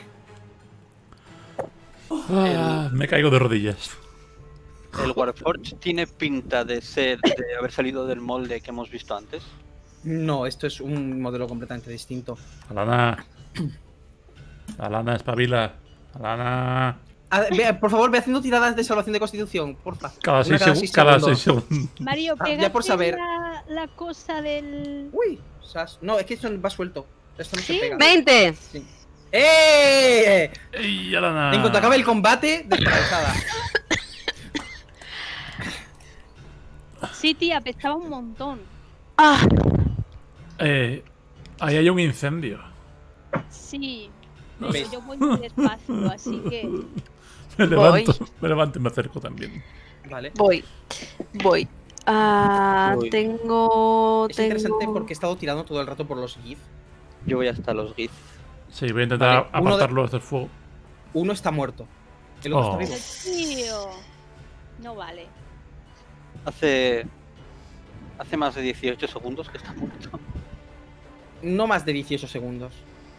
Me caigo de rodillas. ¿El Warforged tiene pinta de haber salido del molde que hemos visto antes? No, esto es un modelo completamente distinto. Alana. Alana, espabila. Alana. Por favor, ve haciendo tiradas de salvación de constitución, porfa. Cada Una 6 segundos. Mario, pega ya por saber. la cosa del... Uy, no, es que esto va suelto. Esto no ¿Sí? se pega. 20. Sí. ¡Eh! ¡Ey, Alana! En cuanto acabe el combate, desparalizada. Sí, tía, pesaba un montón. Ah, Ahí hay un incendio. Sí. No Pero sé. yo voy muy despacio, así que... Me levanto y me acerco también. Vale. voy. Voy. Tengo. Es interesante porque he estado tirando todo el rato por los GIF. Yo voy hasta los GIF. Sí, voy a intentar Vale, uno de- apartarlo del fuego. Uno está muerto. El otro Oh. está vivo. Tío. No vale. Hace más de 18 segundos que está muerto. No más de 18 segundos.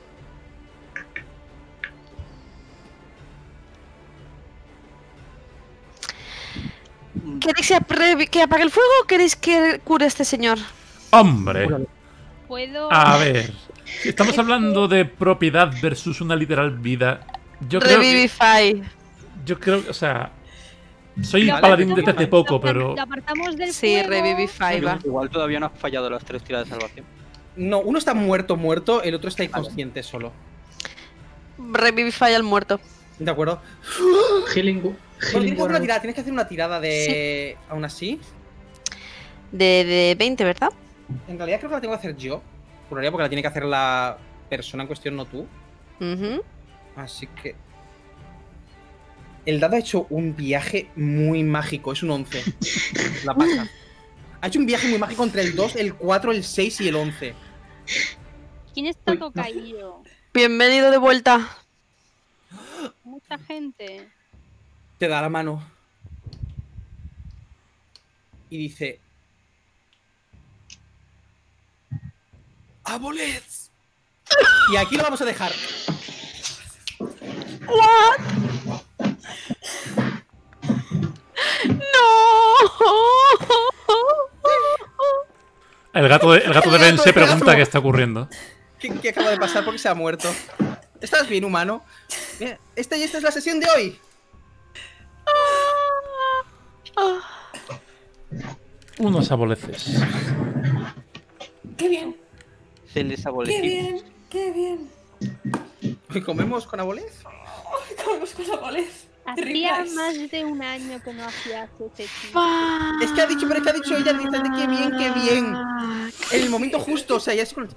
¿Queréis que apague el fuego o queréis que cure a este señor? ¡Hombre! Puedo... A ver. Estamos hablando de propiedad versus una literal vida. Yo creo Revivify. Yo creo que, o sea, soy Lo paladín apartamos- desde hace poco, pero Lo apartamos del Sí, fuego. Revivify va. Igual todavía no has fallado las 3 tiras de salvación. No, uno está muerto, el otro está inconsciente solo. Revivify al muerto. ¿De acuerdo? Healing, Bueno, healing word. tienes que hacer una tirada de... Aún así, De 20, ¿verdad? en realidad creo que la tengo que hacer yo. Juraría porque la tiene que hacer la persona en cuestión, no tú. Ujú. Así que... El dado ha hecho un viaje muy mágico, es un 11. La pasa. Ha hecho un viaje muy mágico entre el 2, el 4, el 6 y el 11. ¿Quién está Uy, no. tocaído? Bienvenido de vuelta. Mucha gente. Te da la mano. Y dice... ¡Abolez! Y aquí lo vamos a dejar. el gato de Ben se pregunta qué está ocurriendo. ¿Qué acaba de pasar? Porque se ha muerto. ¿Estás bien, humano? Mira, esta es la sesión de hoy. Unos aboleces. ¡Qué bien! Se les ¡Qué abolece. bien! ¡Qué bien! ¿Hoy comemos con abolez? Comemos con la bolez. Hacía más de un año que no hacías ese tipo. Es que ha dicho ella al instante, qué bien, qué bien. En el momento justo, o sea, ya es con...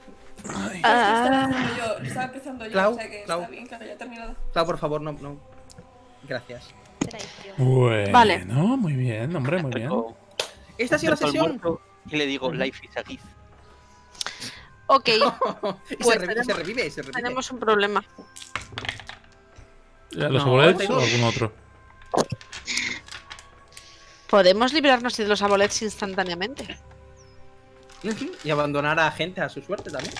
Estaba empezando yo, Clau, o sea que Clau. está bien que haya terminado. Claro, por favor, no. Gracias. Traición. Bueno, Vale. muy bien, hombre, muy bien. Acerco- Esta ha sido la acerco al sesión. muerto Y le digo, life is a gift. Ok, Y Pues se revive. tenemos un problema. ¿Los No, abolets o 42. algún otro? Podemos librarnos de los abolets instantáneamente. Y abandonar a gente a su suerte también.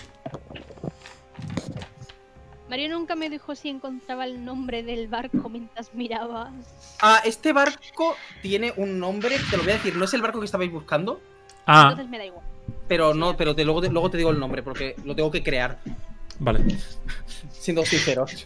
Mario nunca me dijo si encontraba el nombre del barco mientras miraba. Ah, este barco tiene un nombre, te lo voy a decir, no es el barco que estabais buscando, Ah, Entonces me da igual. pero no, pero luego te digo el nombre porque lo tengo que crear, vale. siendo sinceros.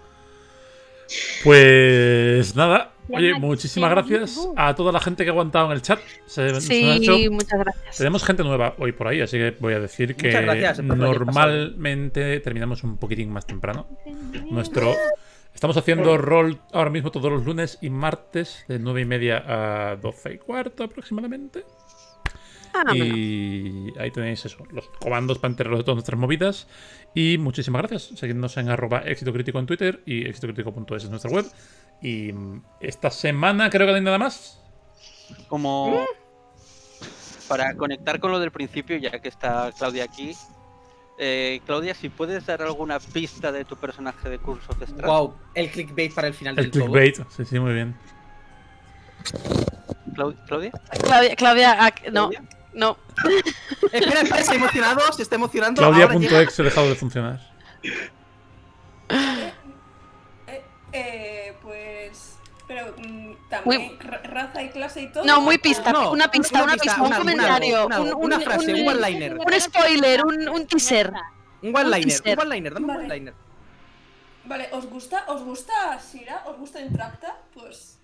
Pues nada. Se Oye, llama muchísimas Cherry gracias Blue. a toda la gente que ha aguantado en el chat. Se nos ha Sí, hecho- muchas gracias. Tenemos gente nueva hoy por ahí, así que voy a decir que Muchas gracias por lo que normalmente terminamos un poquitín más temprano. Estamos haciendo rol ahora mismo todos los lunes y martes de 9:30 a 12:15 aproximadamente. Ah, bueno. Y ahí tenéis eso, los comandos para enteraros de todas nuestras movidas. Y muchísimas gracias. Seguidnos en @éxitocrítico en Twitter y éxitocrítico.es es nuestra web. Y esta semana creo que no hay nada más. Como para conectar con lo del principio, ya que está Claudia aquí. Claudia, si puedes dar alguna pista de tu personaje de Curse of Strahd. Wow, el clickbait para el final El del todo. clickbait. Sí, muy bien. ¿Claudia? Claudia, no, ¿Claudia? no. Espera, se está emocionando. Ahora llega. Claudia.exe ha dejado de funcionar. Pues. Pero también raza y clase y todo. No, muy pista, No, una pista, un comentario, una frase, un one-liner. un spoiler, un teaser. Un one-liner, teaser. dame un Vale. one-liner. Vale, ¿os gusta Shira? ¿Os gusta Intracta? Pues.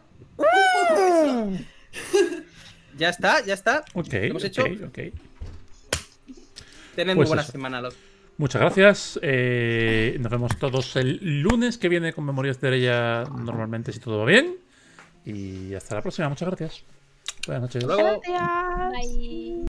Ya está. Ok, hemos hecho. ok. Tened muy Pues buena eso. semana, los. Muchas gracias. Nos vemos todos el lunes que viene con Memorias de Estrella normalmente, si todo va bien. Y hasta la próxima. Muchas gracias. Buenas noches. Hasta luego. Bye.